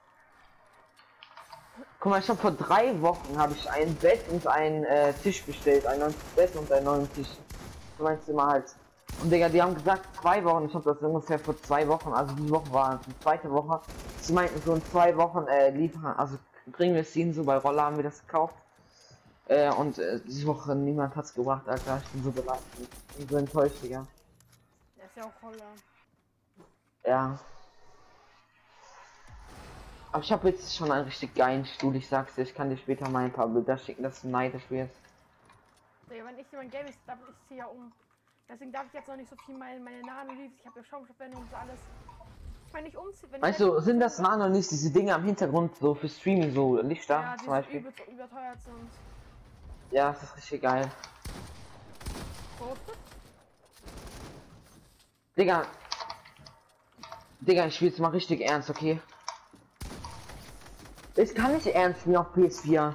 Guck mal, ich habe vor 3 Wochen habe ich ein Bett und einen Tisch bestellt, ein neues Bett und einen neuen Tisch. Du meinst immer halt. Und Digga, die haben gesagt 2 Wochen, ich habe das ungefähr vor 2 Wochen, also die Woche war die zweite Woche. Sie meinten so in 2 Wochen liefern, also bringen wir es ihnen, so bei Roller haben wir das gekauft. Und diese Woche niemand hat's gebracht, Alter, ich bin so belastet. Ich bin so enttäuscht, Digga. Der ist ja auch Roller. Ja. Aber ich habe jetzt schon einen richtig geilen Stuhl, ich sag's dir, ich kann dir später mal ein paar Bilder schicken, dass du neidisch wirst. Ja, wenn ich jemand Game ist, dann ich ziehe ja um. Deswegen darf ich jetzt noch nicht so viel meine Nano-Leaves, ich habe ja Schaumstoffwände und so alles. Wenn ich umziehe, wenn weißt du, sind das Nano nicht diese Dinge am Hintergrund so für Streaming, so Lichter ja, zum Beispiel? Überteuert sind. Ja, das ist richtig geil. Digga. Digga, ich spiel's mal richtig ernst, okay? Ich kann nicht ernst spielen auf PS4.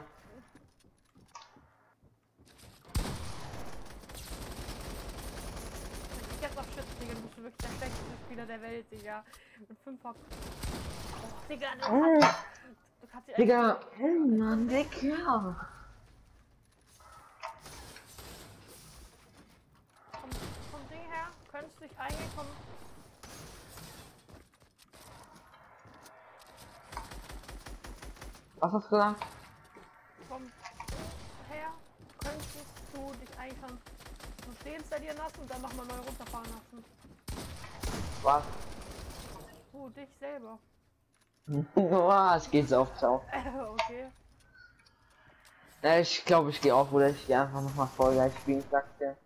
Jetzt auf Shit, Digga, du bist wirklich der schlechteste Spieler der Welt, Digga. Mit 5 Oh, Digga, du kannst dir Digga, Mann, Digga. Vom Ding her, könntest du dich eingekommen. Was hast du gesagt? Vom her könntest du dich eigentlich schon deinstallieren lassen und dann nochmal neu runterfahren lassen. Was? Du, dich selber. Was geht's auf, ciao. Okay. Ja, ich glaube, ich gehe auf, oder ich gehe einfach nochmal Fall Guys spielen, sagt der.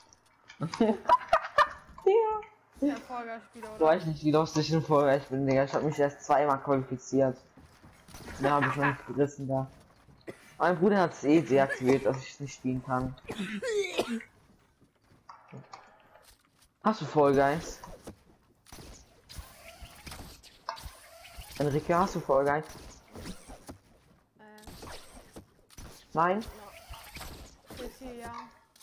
Ja, Fall Guys Spieler, oder? Ich weiß nicht, wie lustig ich in Fall Guys bin, Digga. Ich habe mich erst 2-mal qualifiziert. Mehr habe ich noch nicht gerissen da. Mein Bruder hat es eh deaktiviert, dass ich es nicht spielen kann. Hast du Fall Guys? Enrique, hast du Fall Guys? Nein? Ist hier, ja.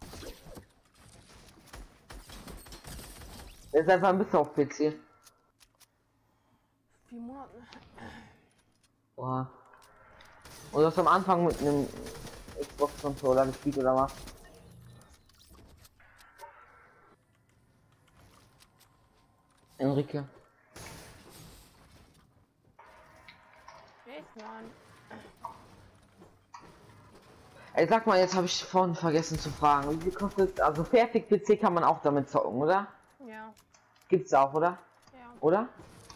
Er ist einfach ein bisschen auf PC. 4 Monaten. Boah. Und du hast am Anfang mit einem Xbox-Controller gespielt, oder was? Enrique. Echt, Mann. Ey, sag mal, jetzt habe ich vorhin vergessen zu fragen. Wie viel kostet, also fertig PC kann man auch damit zocken, oder? Ja. Gibt's auch, oder? Ja. Oder?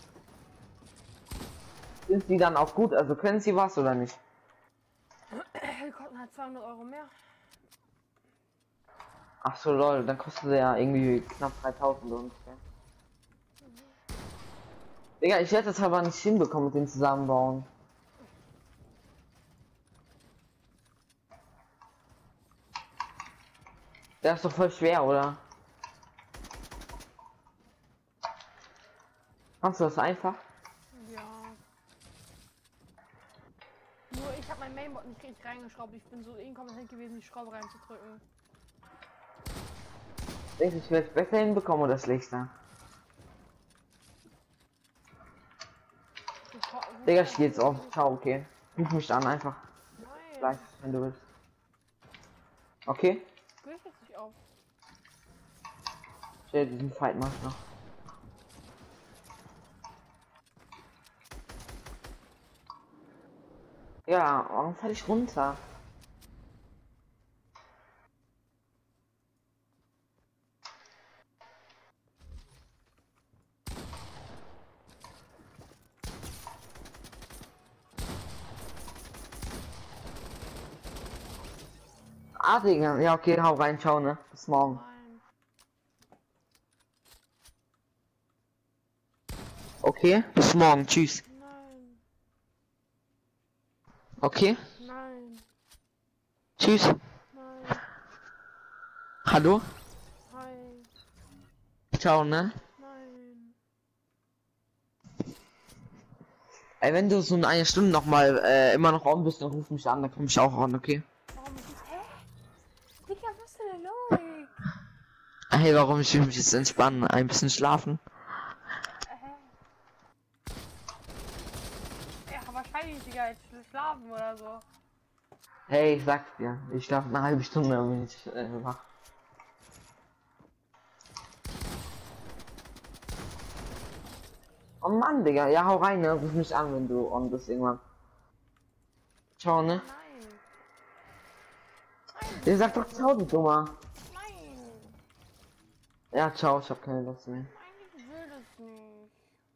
Sind die dann auch gut? Also können sie was oder nicht? Die kosten halt 200 Euro mehr. Ach so, lol, dann kostet der ja irgendwie knapp 3000 ungefähr. Digga, ich werde das aber nicht hinbekommen mit dem Zusammenbauen. Der ist doch voll schwer, oder? Kannst du das einfach? Ja. Nur ich habe mein Mainboard nicht richtig reingeschraubt. Ich bin so inkompetent gewesen, die Schraube reinzudrücken. Denkst du, ich werde es besser hinbekommen oder schlechter? Digga, ich geh jetzt auf. Ciao, okay. Ruf mich an einfach. Nein. Gleich, wenn du willst. Okay? Geh ich jetzt nicht auf. Stell diesen Fight mach ich noch. Ja, warum falle ich runter? Ah, Digga. Ja, okay, hau rein, ciao, ne? Bis morgen. Okay, bis morgen, tschüss. Nein. Okay, Nein. tschüss. Nein. Hallo? Hi. Ciao, ne? Nein. Ey, wenn du so in einer Stunde nochmal immer noch on bist, dann ruf mich an, dann komm ich auch on, okay? Warum ist das? Hä? Digga, was ist denn los? Hey, warum? Ich will mich jetzt entspannen, ein bisschen schlafen. Ja, wahrscheinlich, Digga, jetzt schlafen oder so. Hey, ich sag's dir, ich schlafe eine halbe Stunde, dann bin ich wach. Oh Mann, Digga, ja, hau rein, ne? Ruf mich an, wenn du on bist irgendwann. Ciao, ne? Der sagt doch ciao, du Dummer. Nein. Ja, ciao, ich hab keine Lust mehr. Nein, ich will das nicht.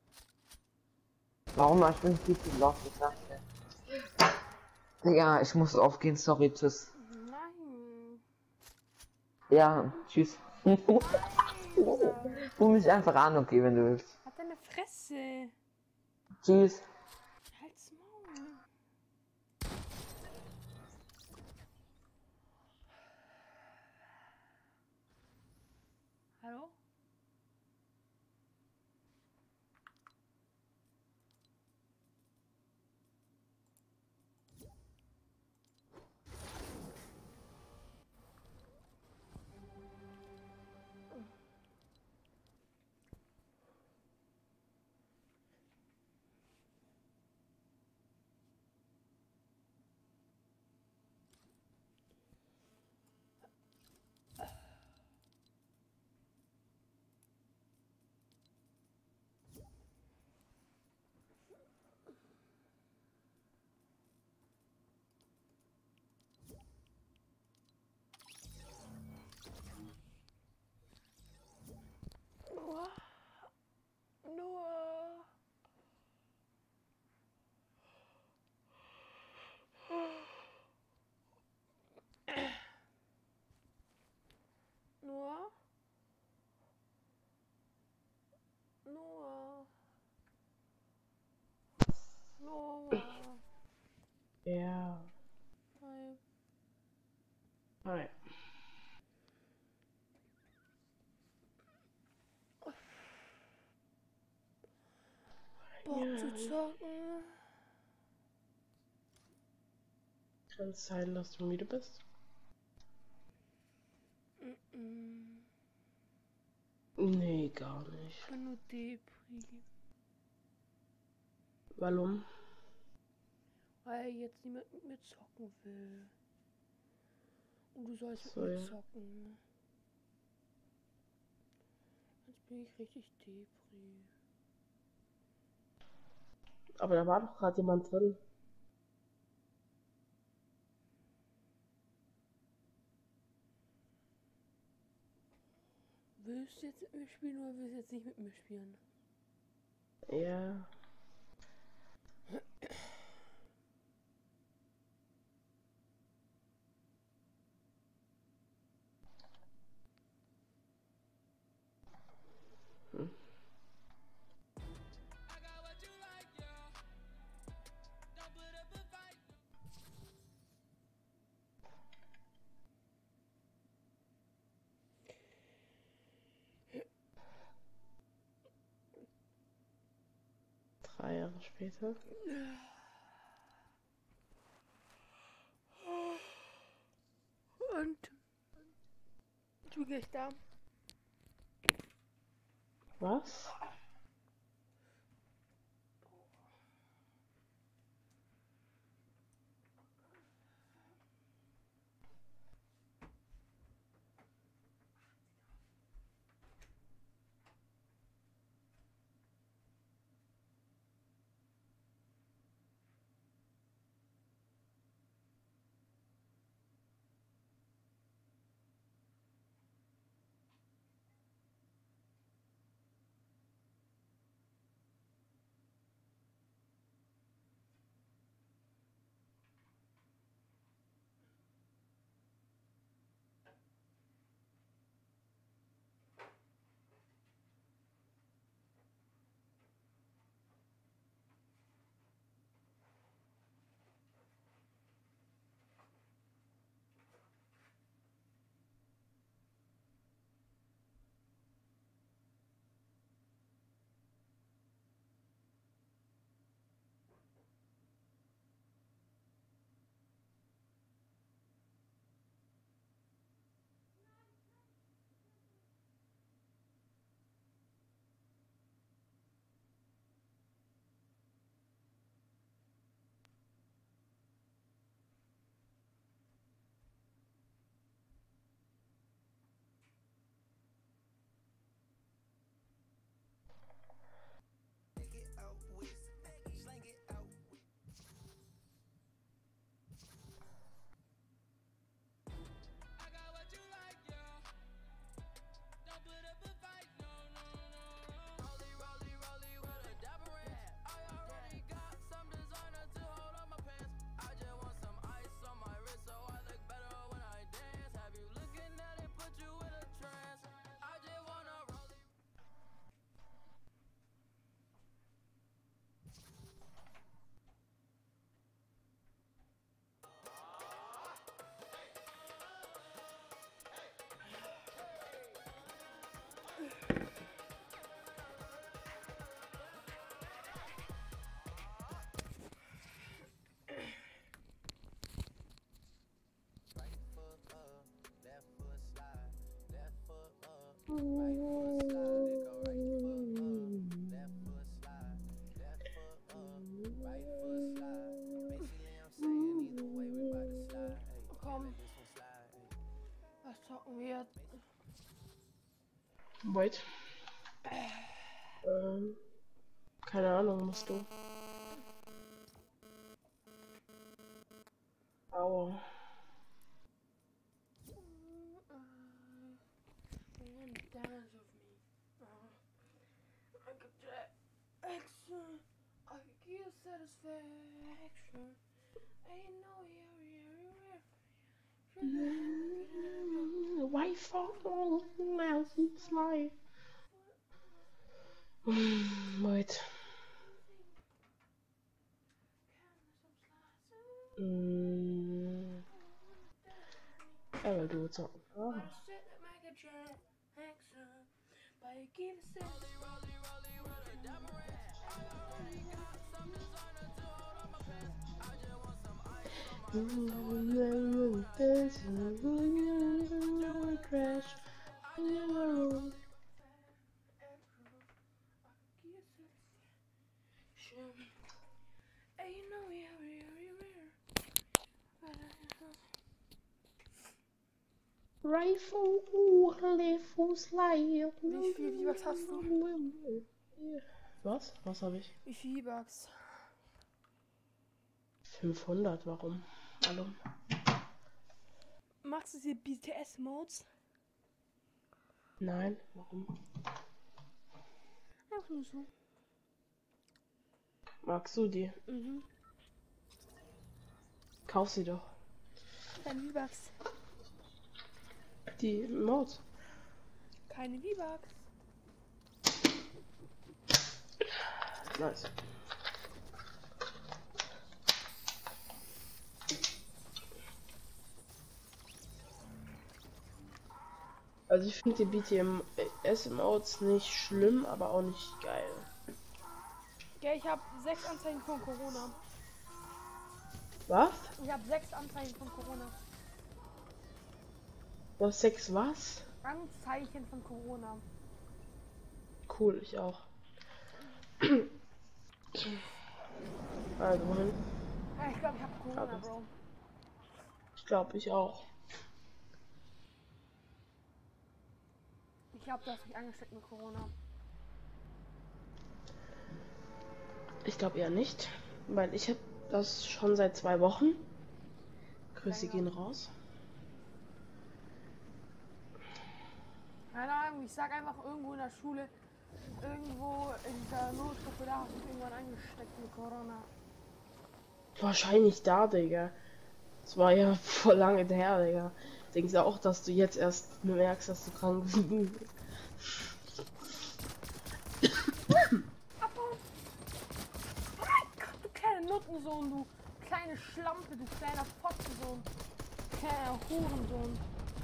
Warum? Ich bin viel zu lost, ich sag's dir. Digga, ich muss aufgehen, sorry, tschüss. Nein. Ja, tschüss. Ruf mich einfach an, okay, wenn du willst. Hat deine Fresse. Tschüss. Halt's Maul. Hallo? Noah. Noah? Noah. Noah. Ja. Hi. Hi. Bock zu zocken. Kann es sein, dass du müde bist? Nee, gar nicht. Ich bin nur Depri. Warum? Weil er jetzt niemand mit mir zocken will. Und du sollst So, mit mir ja. zocken. Jetzt bin ich richtig Depri. Aber da war doch gerade jemand drin. Willst du jetzt mit mir spielen oder willst du jetzt nicht mit mir spielen? Ja. Hm. Drei Jahre später. Und du gehst da. Was? Komm. Was zocken wir jetzt? Wait. Keine Ahnung, musst du. Aua. Why for all else life? Wait. Will do it so. Oh. Crash. Rifle, Fußleih. Wie viel V-Bucks hast du? Was? Was habe ich? Wie viel V-Bucks? 500, warum? Hallo? Machst du die BTS-Modes? Nein, warum? Einfach nur so. Magst du die? Mhm. Kauf sie doch. Keine V-Bucks. Die Modes. Keine V-Bucks. Nice. Also ich finde die BTS-Modes nicht schlimm, aber auch nicht geil. Ja, ich habe 6 Anzeigen von Corona. Was? Ich habe 6 Anzeigen von Corona. Du hast 6 was? Anzeichen von Corona. Cool, ich auch. Also wohin? Ja, ich glaube, ich habe Corona, Bro. Ich glaube, ich auch. Ich glaube, du hast mich angesteckt mit Corona. Ich glaube eher nicht, weil ich habe das schon seit 2 Wochen. Grüße gehen raus. Keine Ahnung, ich sag einfach irgendwo in der Schule, irgendwo in dieser Notgruppe, da hast du mich irgendwann angesteckt mit Corona. Wahrscheinlich da, Digga. Das war ja vor lange her, Digga. Denkst du auch, dass du jetzt erst merkst, dass du krank bist? Abbauen! Du kleine Nuttensohn, du kleine Schlampe, du kleiner Fotzensohn. Kleiner Hurensohn.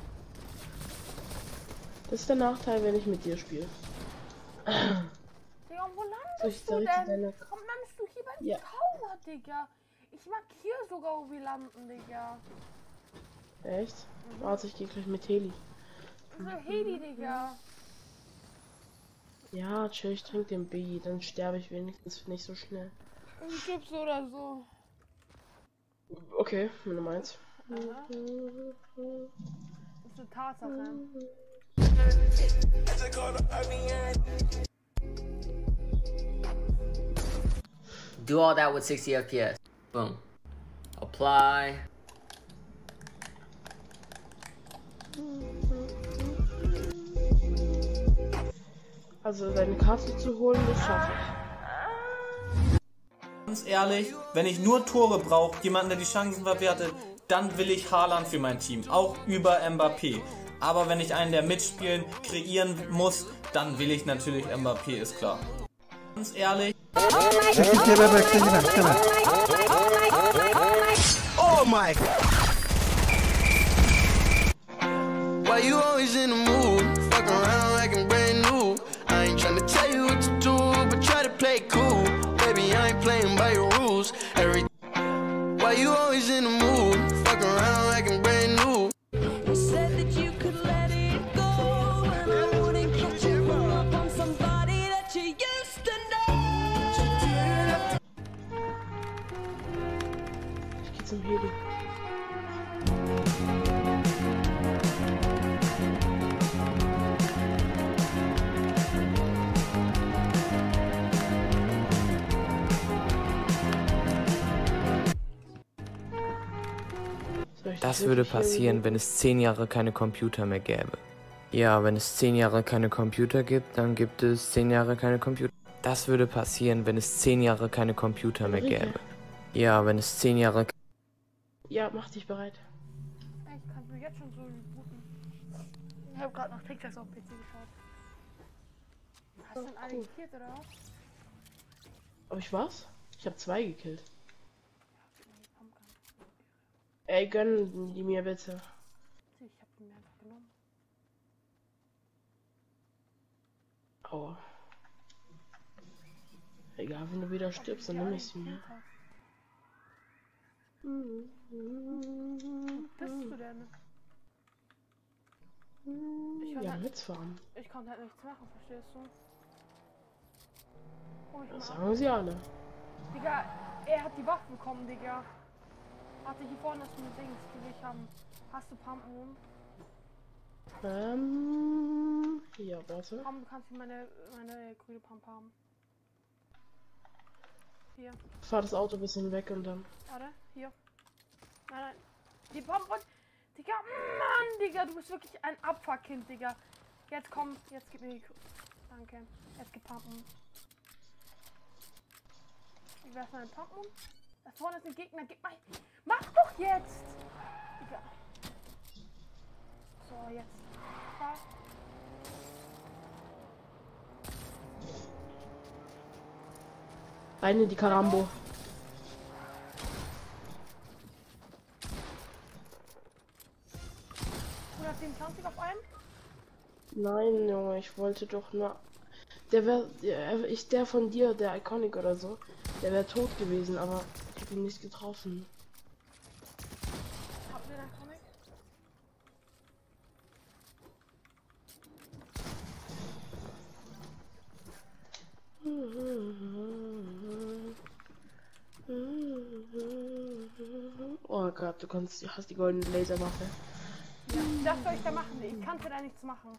Das ist der Nachteil, wenn ich mit dir spiele. Digga, wo landest du denn? Warum landest du hier beim Tower, Digga? Ich markiere sogar, wo wir landen, Digga. Echt? Warte, ich gehe gleich mit Heli. Also Heli, Digga. Ja, chill, ich trinke den B, dann sterbe ich wenigstens nicht so schnell. Du stirbst so oder so. Okay, wenn du meinst. Das ist eine Tatsache. Do all that with 60 FPS. Boom. Apply. Also deine Karte zu holen, das schaffe ich. Ganz ehrlich, wenn ich nur Tore brauche, jemanden, der die Chancen verwertet, dann will ich Haaland für mein Team, auch über Mbappé. Aber wenn ich einen, der mitspielen, kreieren muss, dann will ich natürlich Mbappé, ist klar. Ganz ehrlich. Oh my! Why you always in the mood? Fuck around like I'm brand new. I ain't tryna tell you what to do, but try to play cool. Baby, I ain't playing by your rules. Why you always in the mood? Fuck around like I'm brand new. You said that you could let it go, and I wouldn't Das würde passieren, wenn es 10 Jahre keine Computer mehr gäbe. Ja, wenn es 10 Jahre keine Computer gibt, dann gibt es 10 Jahre keine Computer. Das würde passieren, wenn es 10 Jahre keine Computer mehr gäbe. Ja, wenn es 10 Jahre... Ja, mach dich bereit. Ich kann du jetzt schon so booten. Ich habe gerade noch TikToks auf PC geschaut. Hast du denn alle gekillt, oder was? Ob ich was? Ich habe 2 gekillt. Ey, gönn die mir bitte. Ich hab die mir einfach genommen. Aua. Egal, wenn du wieder stirbst, dann nehme ich sie mir. Bist du denn? Ja, mitfahren. Ich konnte halt nichts machen, verstehst du? Oh, Das sagen sie alle. Digga, er hat die Waffe bekommen, Digga. Warte, hier vorne ist ein Dings, die will ich haben. Hast du Pumpen? Ja, warte. Komm, du kannst meine grüne Pump haben. Hier. Fahr das Auto ein bisschen weg und dann. Warte, hier. Nein. Die Pump und. Digga, Mann, Digga, du bist wirklich ein Abfuckkind, Digga. Jetzt komm, jetzt gib mir die. Danke. Jetzt gib Pumpen. Wie wär's meine Pumpen? Da vorne ist ein Gegner, gib mal. Mach doch jetzt! Digga. So, jetzt. Fahr. Rein in die Karambo. Auf einem? Nein, Junge, ich wollte doch nur. Der von dir, der Iconic oder so, der wäre tot gewesen, aber ich habe ihn nicht getroffen. Habt ihr den Iconic? Oh Gott, hast die goldene Laserwaffe. Ja, das soll ich da machen? Ich kann da nichts machen.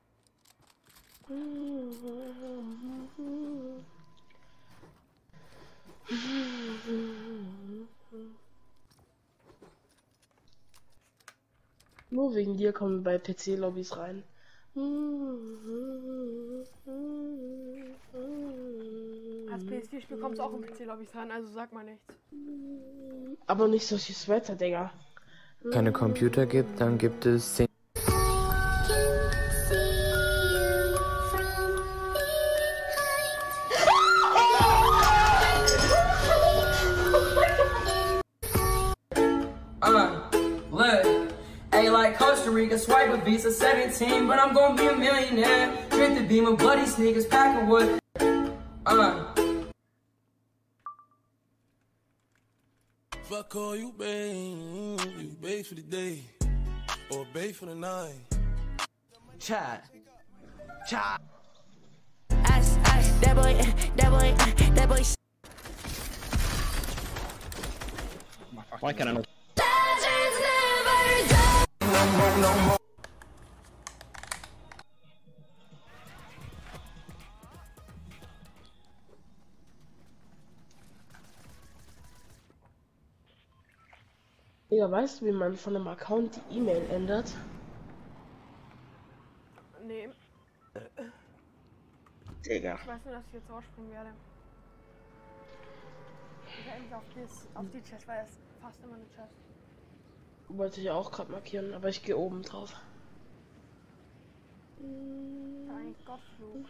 Nur wegen dir kommen wir bei PC-Lobbys rein. Als PS4-Spiel kommst du auch in PC-Lobbys rein, also sag mal nichts. Aber nicht solche Sweater, Digga. keine Computer gibt, dann gibt es 10... Look, hey, like Costa Rica, swipe a Visa 17, but I'm gonna be a millionaire. Drink the beam of bloody sneakers, pack of wood. Fuck all you, babe. You babe for the day, or babe for the night. Chat. Chat. That boy. Why can't I not? Digga, weißt du, wie man von einem Account die E-Mail ändert? Nee. Digga. Ich weiß nur, dass ich jetzt rausspringen werde. Ich werde eigentlich auf die Chest, weil es fast immer eine Chest. Wollte ich auch gerade markieren, aber ich gehe oben drauf. Ein Gottflug.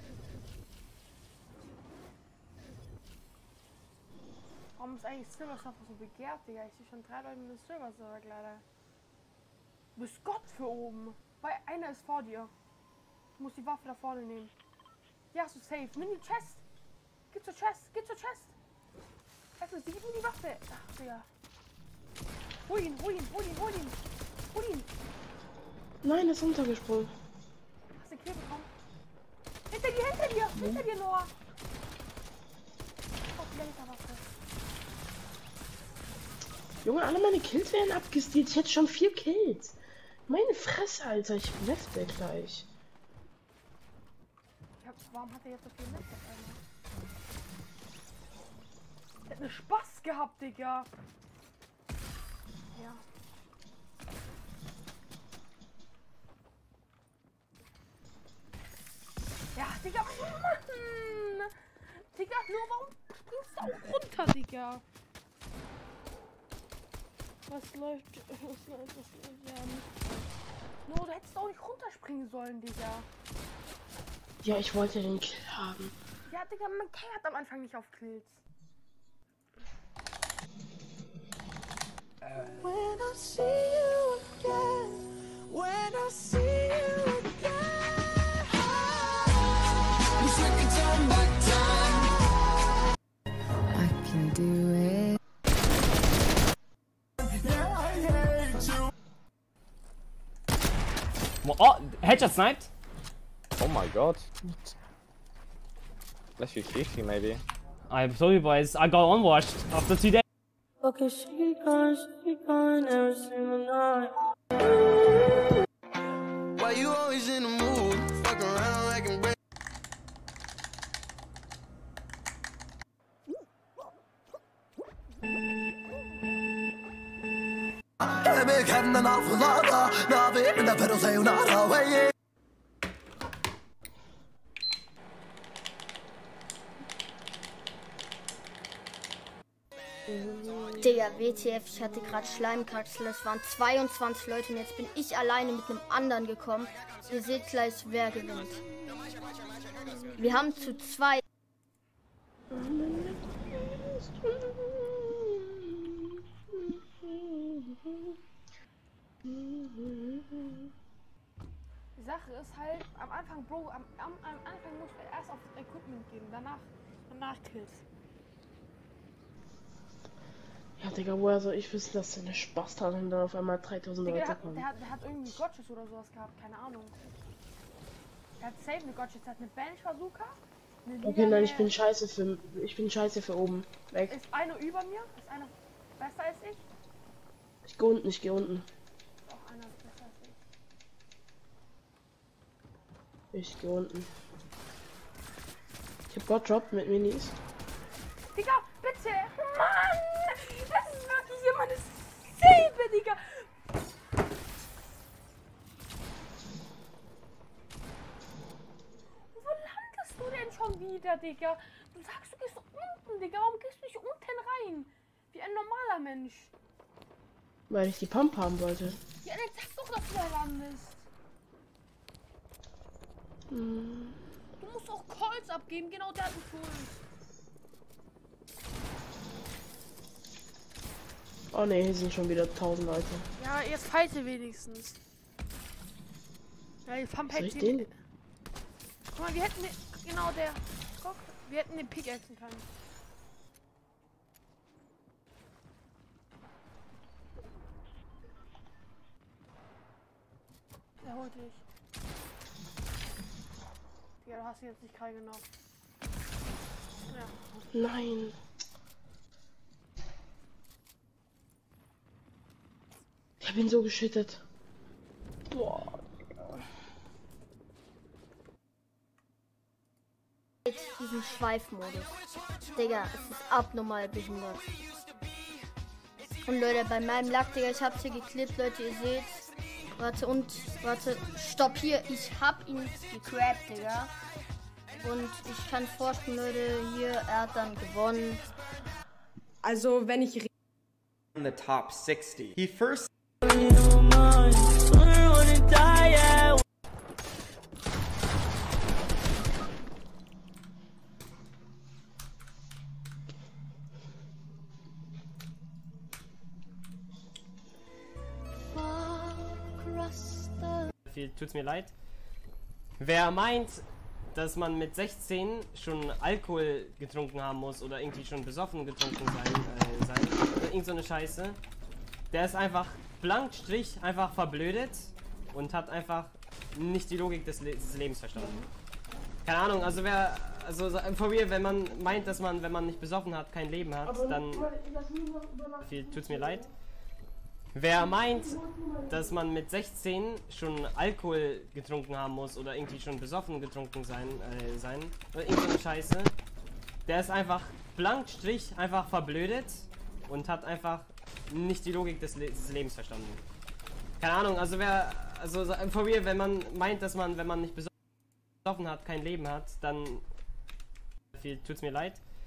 Warum ist eigentlich Silver Surfer so begehrt, Digga? Ich sehe schon 3 Leute mit Silver Surfer Kleider. Du bist Gott für oben. Weil einer ist vor dir. Du musst die Waffe da vorne nehmen. Die hast du safe. Nimm die Chest. Geh zur Chest. Gib mir die Waffe. Ach, Digga. Hol ihn. Nein, er ist runtergesprungen. Hast du den Kill bekommen? Hinter dir, Noah. Oh, die Laserwaffe. Junge, alle meine Kills werden abgestealt. Ich hätte schon 4 Kills. Meine Fresse, Alter. Ich wechsle gleich. Warum hat er jetzt so viel Netz auf einmal? Der hat ne Spaß gehabt, Digga. Ja. Nur warum springst du auch runter, Digga? Was läuft? Ja, nicht. Nur, du hättest auch nicht runterspringen sollen, Digga. Ja, ich wollte den Kill haben. Ja, Digga, man hat am Anfang nicht auf Kills. When I see you again, when I see you again, wish we could turn back time. I can do it. Yeah, I hate you. Oh, headshot sniped. Oh my god. Let's use 50 maybe. I'm sorry boys, I got unwashed after 2 days. Okay, she gone every single night. Why you always in the mood? Fuck around like a break. Digga, WTF, ich hatte gerade Schleimkatzel, es waren 22 Leute und jetzt bin ich alleine mit einem anderen gekommen. Ihr seht gleich, wer gewinnt. Wir haben zu zwei. Die Sache ist halt, am Anfang, Bro, am Anfang muss er erst auf Equipment gehen, danach Kills. Ja, Digga, woher soll ich wissen, dass der eine Spaß hat und dann auf einmal 3000 Digga, Leute kommen? der hat irgendwie Gotches oder sowas gehabt, keine Ahnung. Der hat safe eine Gotches, der hat eine Bench-Bazooka. Okay, nein, ich bin scheiße für oben. Weg. Ist einer über mir? Ist einer besser als ich? Ich geh unten, ich geh unten. Auch einer ist besser als ich. Ich geh unten. Ich hab Gott Drop mit Minis. Digga, bitte! Mann! Das ist wirklich jemand dasselbe, Digga! Wo landest du denn schon wieder, Digga? Du sagst, du gehst unten, Digga. Warum gehst du nicht unten rein? Wie ein normaler Mensch. Weil ich die Pump haben wollte. Ja, dann sag doch, dass du da landest. Du musst auch Calls abgeben, genau der hat einen Puls. Oh ne, hier sind schon wieder 1000 Leute. Ja, jetzt fighte wenigstens. Ja, die Pump hält den? Guck mal, wir hätten den, genau der. Guck, wir hätten den Pickaxen können. Der holt dich. Ja, du hast ihn jetzt nicht gerade genau. Ja. Nein. Ich hab ihn so geschüttet. Boah. Diesen Schweifmodus. Digga, es ist abnormal behindert. Und Leute, bei meinem Lack, Digga, ich hab's hier geklippt, Leute, ihr seht. Warte, stopp hier. Ich hab ihn gecrappt, Digga. Und ich kann vorstellen, Leute, hier, er hat dann gewonnen. Also, wenn ich in the top 60. He first Tut's mir leid. Wer meint, dass man mit 16 schon Alkohol getrunken haben muss oder irgendwie schon besoffen getrunken sein oder irgend so eine Scheiße, der ist einfach blank Strich einfach verblödet und hat einfach nicht die Logik des Lebens verstanden. Keine Ahnung, also for real, wenn man meint, dass man, wenn man nicht besoffen hat, kein Leben hat, dann tut's mir leid. Wer meint, dass man mit 16 schon Alkohol getrunken haben muss oder irgendwie schon besoffen getrunken sein oder irgendeine Scheiße, der ist einfach blank Strich einfach verblödet und hat einfach nicht die Logik des Lebens verstanden. Keine Ahnung, also for real, wenn man meint, dass man, wenn man nicht besoffen hat, kein Leben hat, dann tut's mir leid.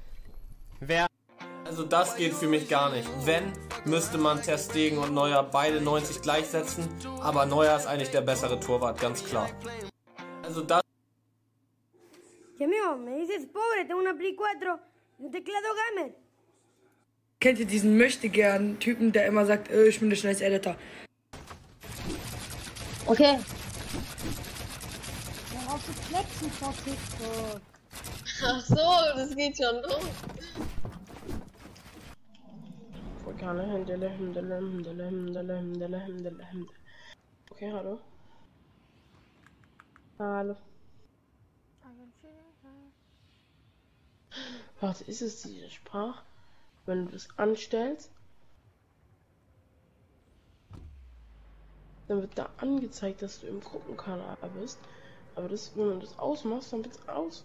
Wer... Also das geht für mich gar nicht. Wenn, müsste man Ter Stegen und Neuer beide 90 gleichsetzen, aber Neuer ist eigentlich der bessere Torwart, ganz klar. Also das... Que mío, me dices pobre, tengo una Play 4 y un teclado gamer. Kennt ihr diesen Möchtegern-Typen, der immer sagt, ich bin der schnellste Editor? Okay. Worauf du flexen vor TikTok? Ach so, das geht schon los. Okay, hallo. Hallo. Warte, ist es diese Sprache? Wenn du das anstellst, dann wird da angezeigt, dass du im Gruppenkanal bist. Aber das, wenn du das ausmachst, dann wird es aus.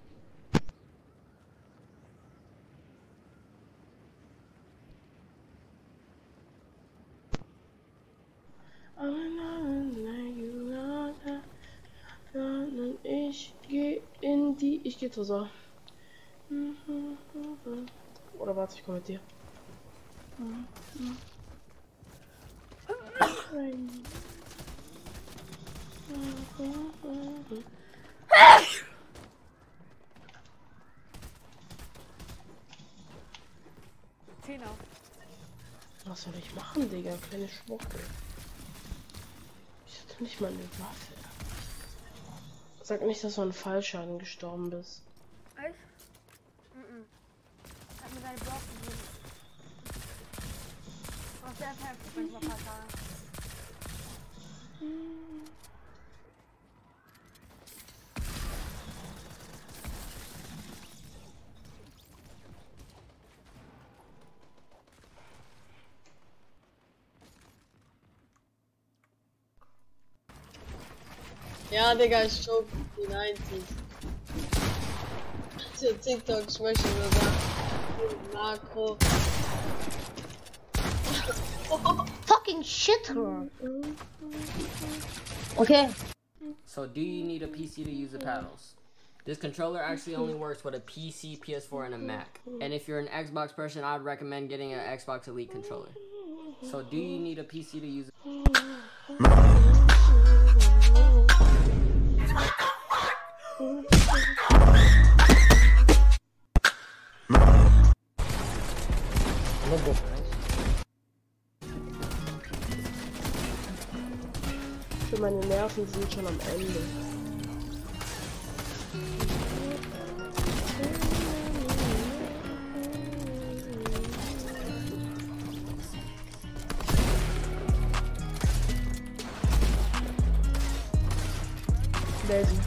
Ich gehe Tresor. Oder warte, ich komme mit dir. Was soll ich machen, Digga? Kleine Schmucke. Ich hatte nicht mal eine Waffe. Sag nicht, dass du an Fallschaden gestorben bist. Echt? Hat mir seine Block gegeben. Was der heftig, wenn ich mal Fallschaden. Ja, Digga, ich schob die 90s. Zu TikTok schwächen oder so. Makro. Fucking shit. Okay. So do you need a PC to use the paddles? This controller actually only works with a PC, PS4, and a Mac. And if you're an Xbox person, I'd recommend getting an Xbox Elite controller. So do you need a PC to use it? Meine Nerven sind schon am Ende. Daisy.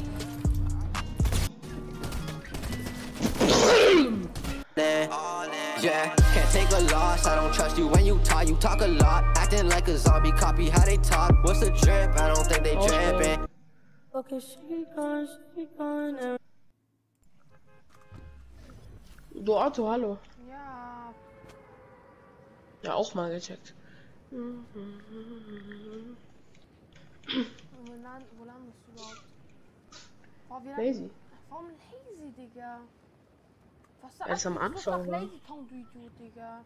Yeah, can't take a loss. I don't trust you when you talk a lot. Acting like a zombie, copy how they talk. What's the drip? I don't think they drippin'. Okay, she gone. Du Otto, hallo. Ja. Ja, auch mal gecheckt. Wo landest du überhaupt? Oh, Lazy. Warum lazy, Digga? Was Er ist am Anfang, ne? Lazy Town, du Idiot, Digga.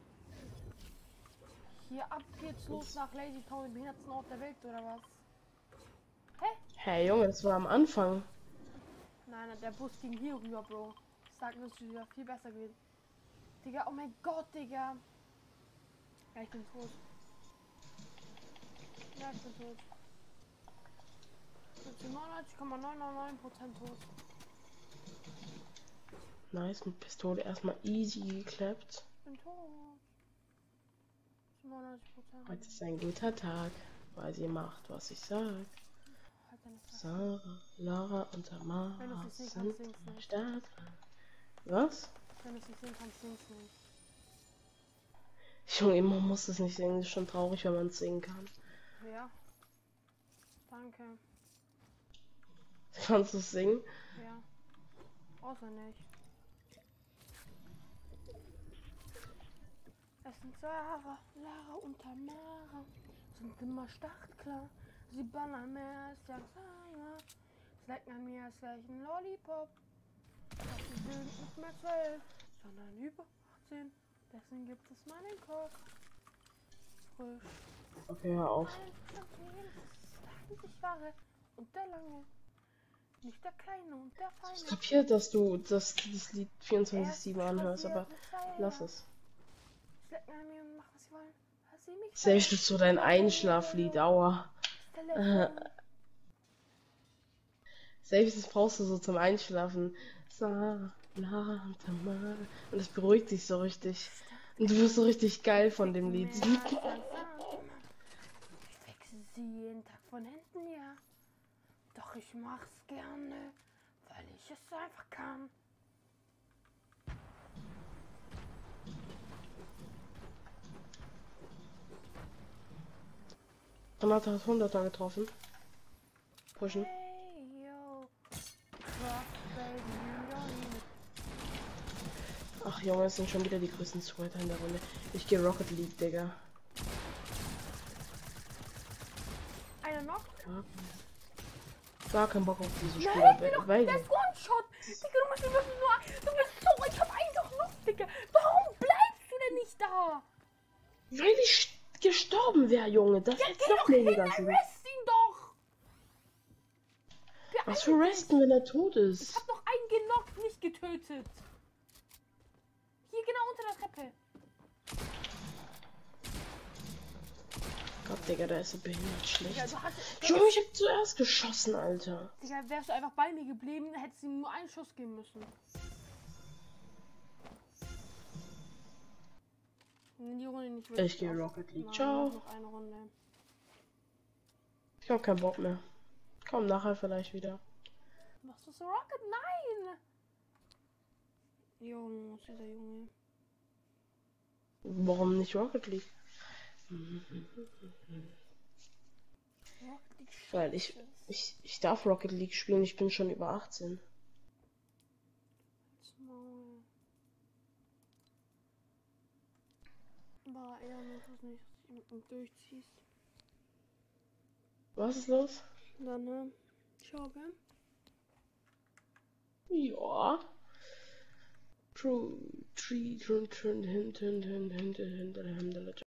Hier ab geht's los nach Lazy Town, dem behindertsten Ort der Welt, oder was? Hä? Hey Junge, das war am Anfang. Nein, der Bus ging hier rüber, Bro. Ich sag nur, es wäre viel besser gewesen. Digga, oh mein Gott, Digga. Ja, ich bin tot. Ja, ich bin tot. Ich bin zu 99,999% tot. Nice, mit Pistole erstmal easy geklappt. Ich bin tot. 99%. Heute ist ein guter Tag, weil sie macht, was ich sag. Sarah, Lara und Tamara sind am Start. Was? Wenn du es nicht singen kannst, singst du nicht. Junge, man muss es nicht singen, das ist schon traurig, wenn man es singen kann. Ja. Danke. Kannst du es singen? Ja. Außer nicht. Es sind Sarah, Lara und Tamara. Sind immer startklar. Sie ballern mehr als der Sarah. Es leckt an mir, als wäre ich ein Lollipop. Doch sie sind nicht mehr 12. sondern über 18. Deswegen gibt es meinen Code. Frisch. Okay, hör auf. 80 Jahre und der lange. Nicht der kleine und der feine. Ich kapiere, dass du das Lied 24/7 anhörst, aber lass es. Schlecken an mir und machen, was sie wollen. Was sie mich Selbst ist so dein Einschlaflied, aua. Selbst das brauchst du so zum Einschlafen. Und das beruhigt dich so richtig. Und du wirst so richtig geil von dem Lied. Ich wechsle sie jeden Tag von hinten, ja. Doch ich mach's gerne, weil ich es einfach kann. Donata hat 100er getroffen. Pushen. Hey, yo. Rock, baby, you don't need Ach Junge, es sind schon wieder die größten Sweater in der Runde. Ich gehe Rocket League, Digga. einer noch? Ja. Gar keinen Bock auf diese Nein, Spieler. der Weil ist One-Shot. Digga, du musst ihn wirklich nur... Du bist so... Ich hab einen doch noch, Digga. Warum bleibst du denn nicht da? weil ich gestorben wäre, Junge. Das Ja, ist geh noch doch hin, weniger. rest ihn doch. Was für resten, wenn er tot Ich ist? hab noch einen genockt, nicht getötet. Hier genau unter der Treppe. Gott, Digga, da ist er behindert schlecht. Digga, du hast... Junge, ich hab zuerst geschossen, Alter. Digga, wärst du einfach bei mir geblieben, hättest du ihm nur einen Schuss geben müssen. Die Runde nicht Ich gehe Rocket League. Nein, Ciao. noch eine Runde. Ich hab keinen Bock mehr. Komm nachher vielleicht wieder. Machst du so Rocket? Nein! Junge, was ist dieser Junge? Warum nicht Rocket League? Weil ich darf Rocket League spielen, ich bin schon über 18. War eher nur das nicht, dass du mit ihm durchziehst. Was ist los? Dann, ne? Ciao, gell? Ja. True.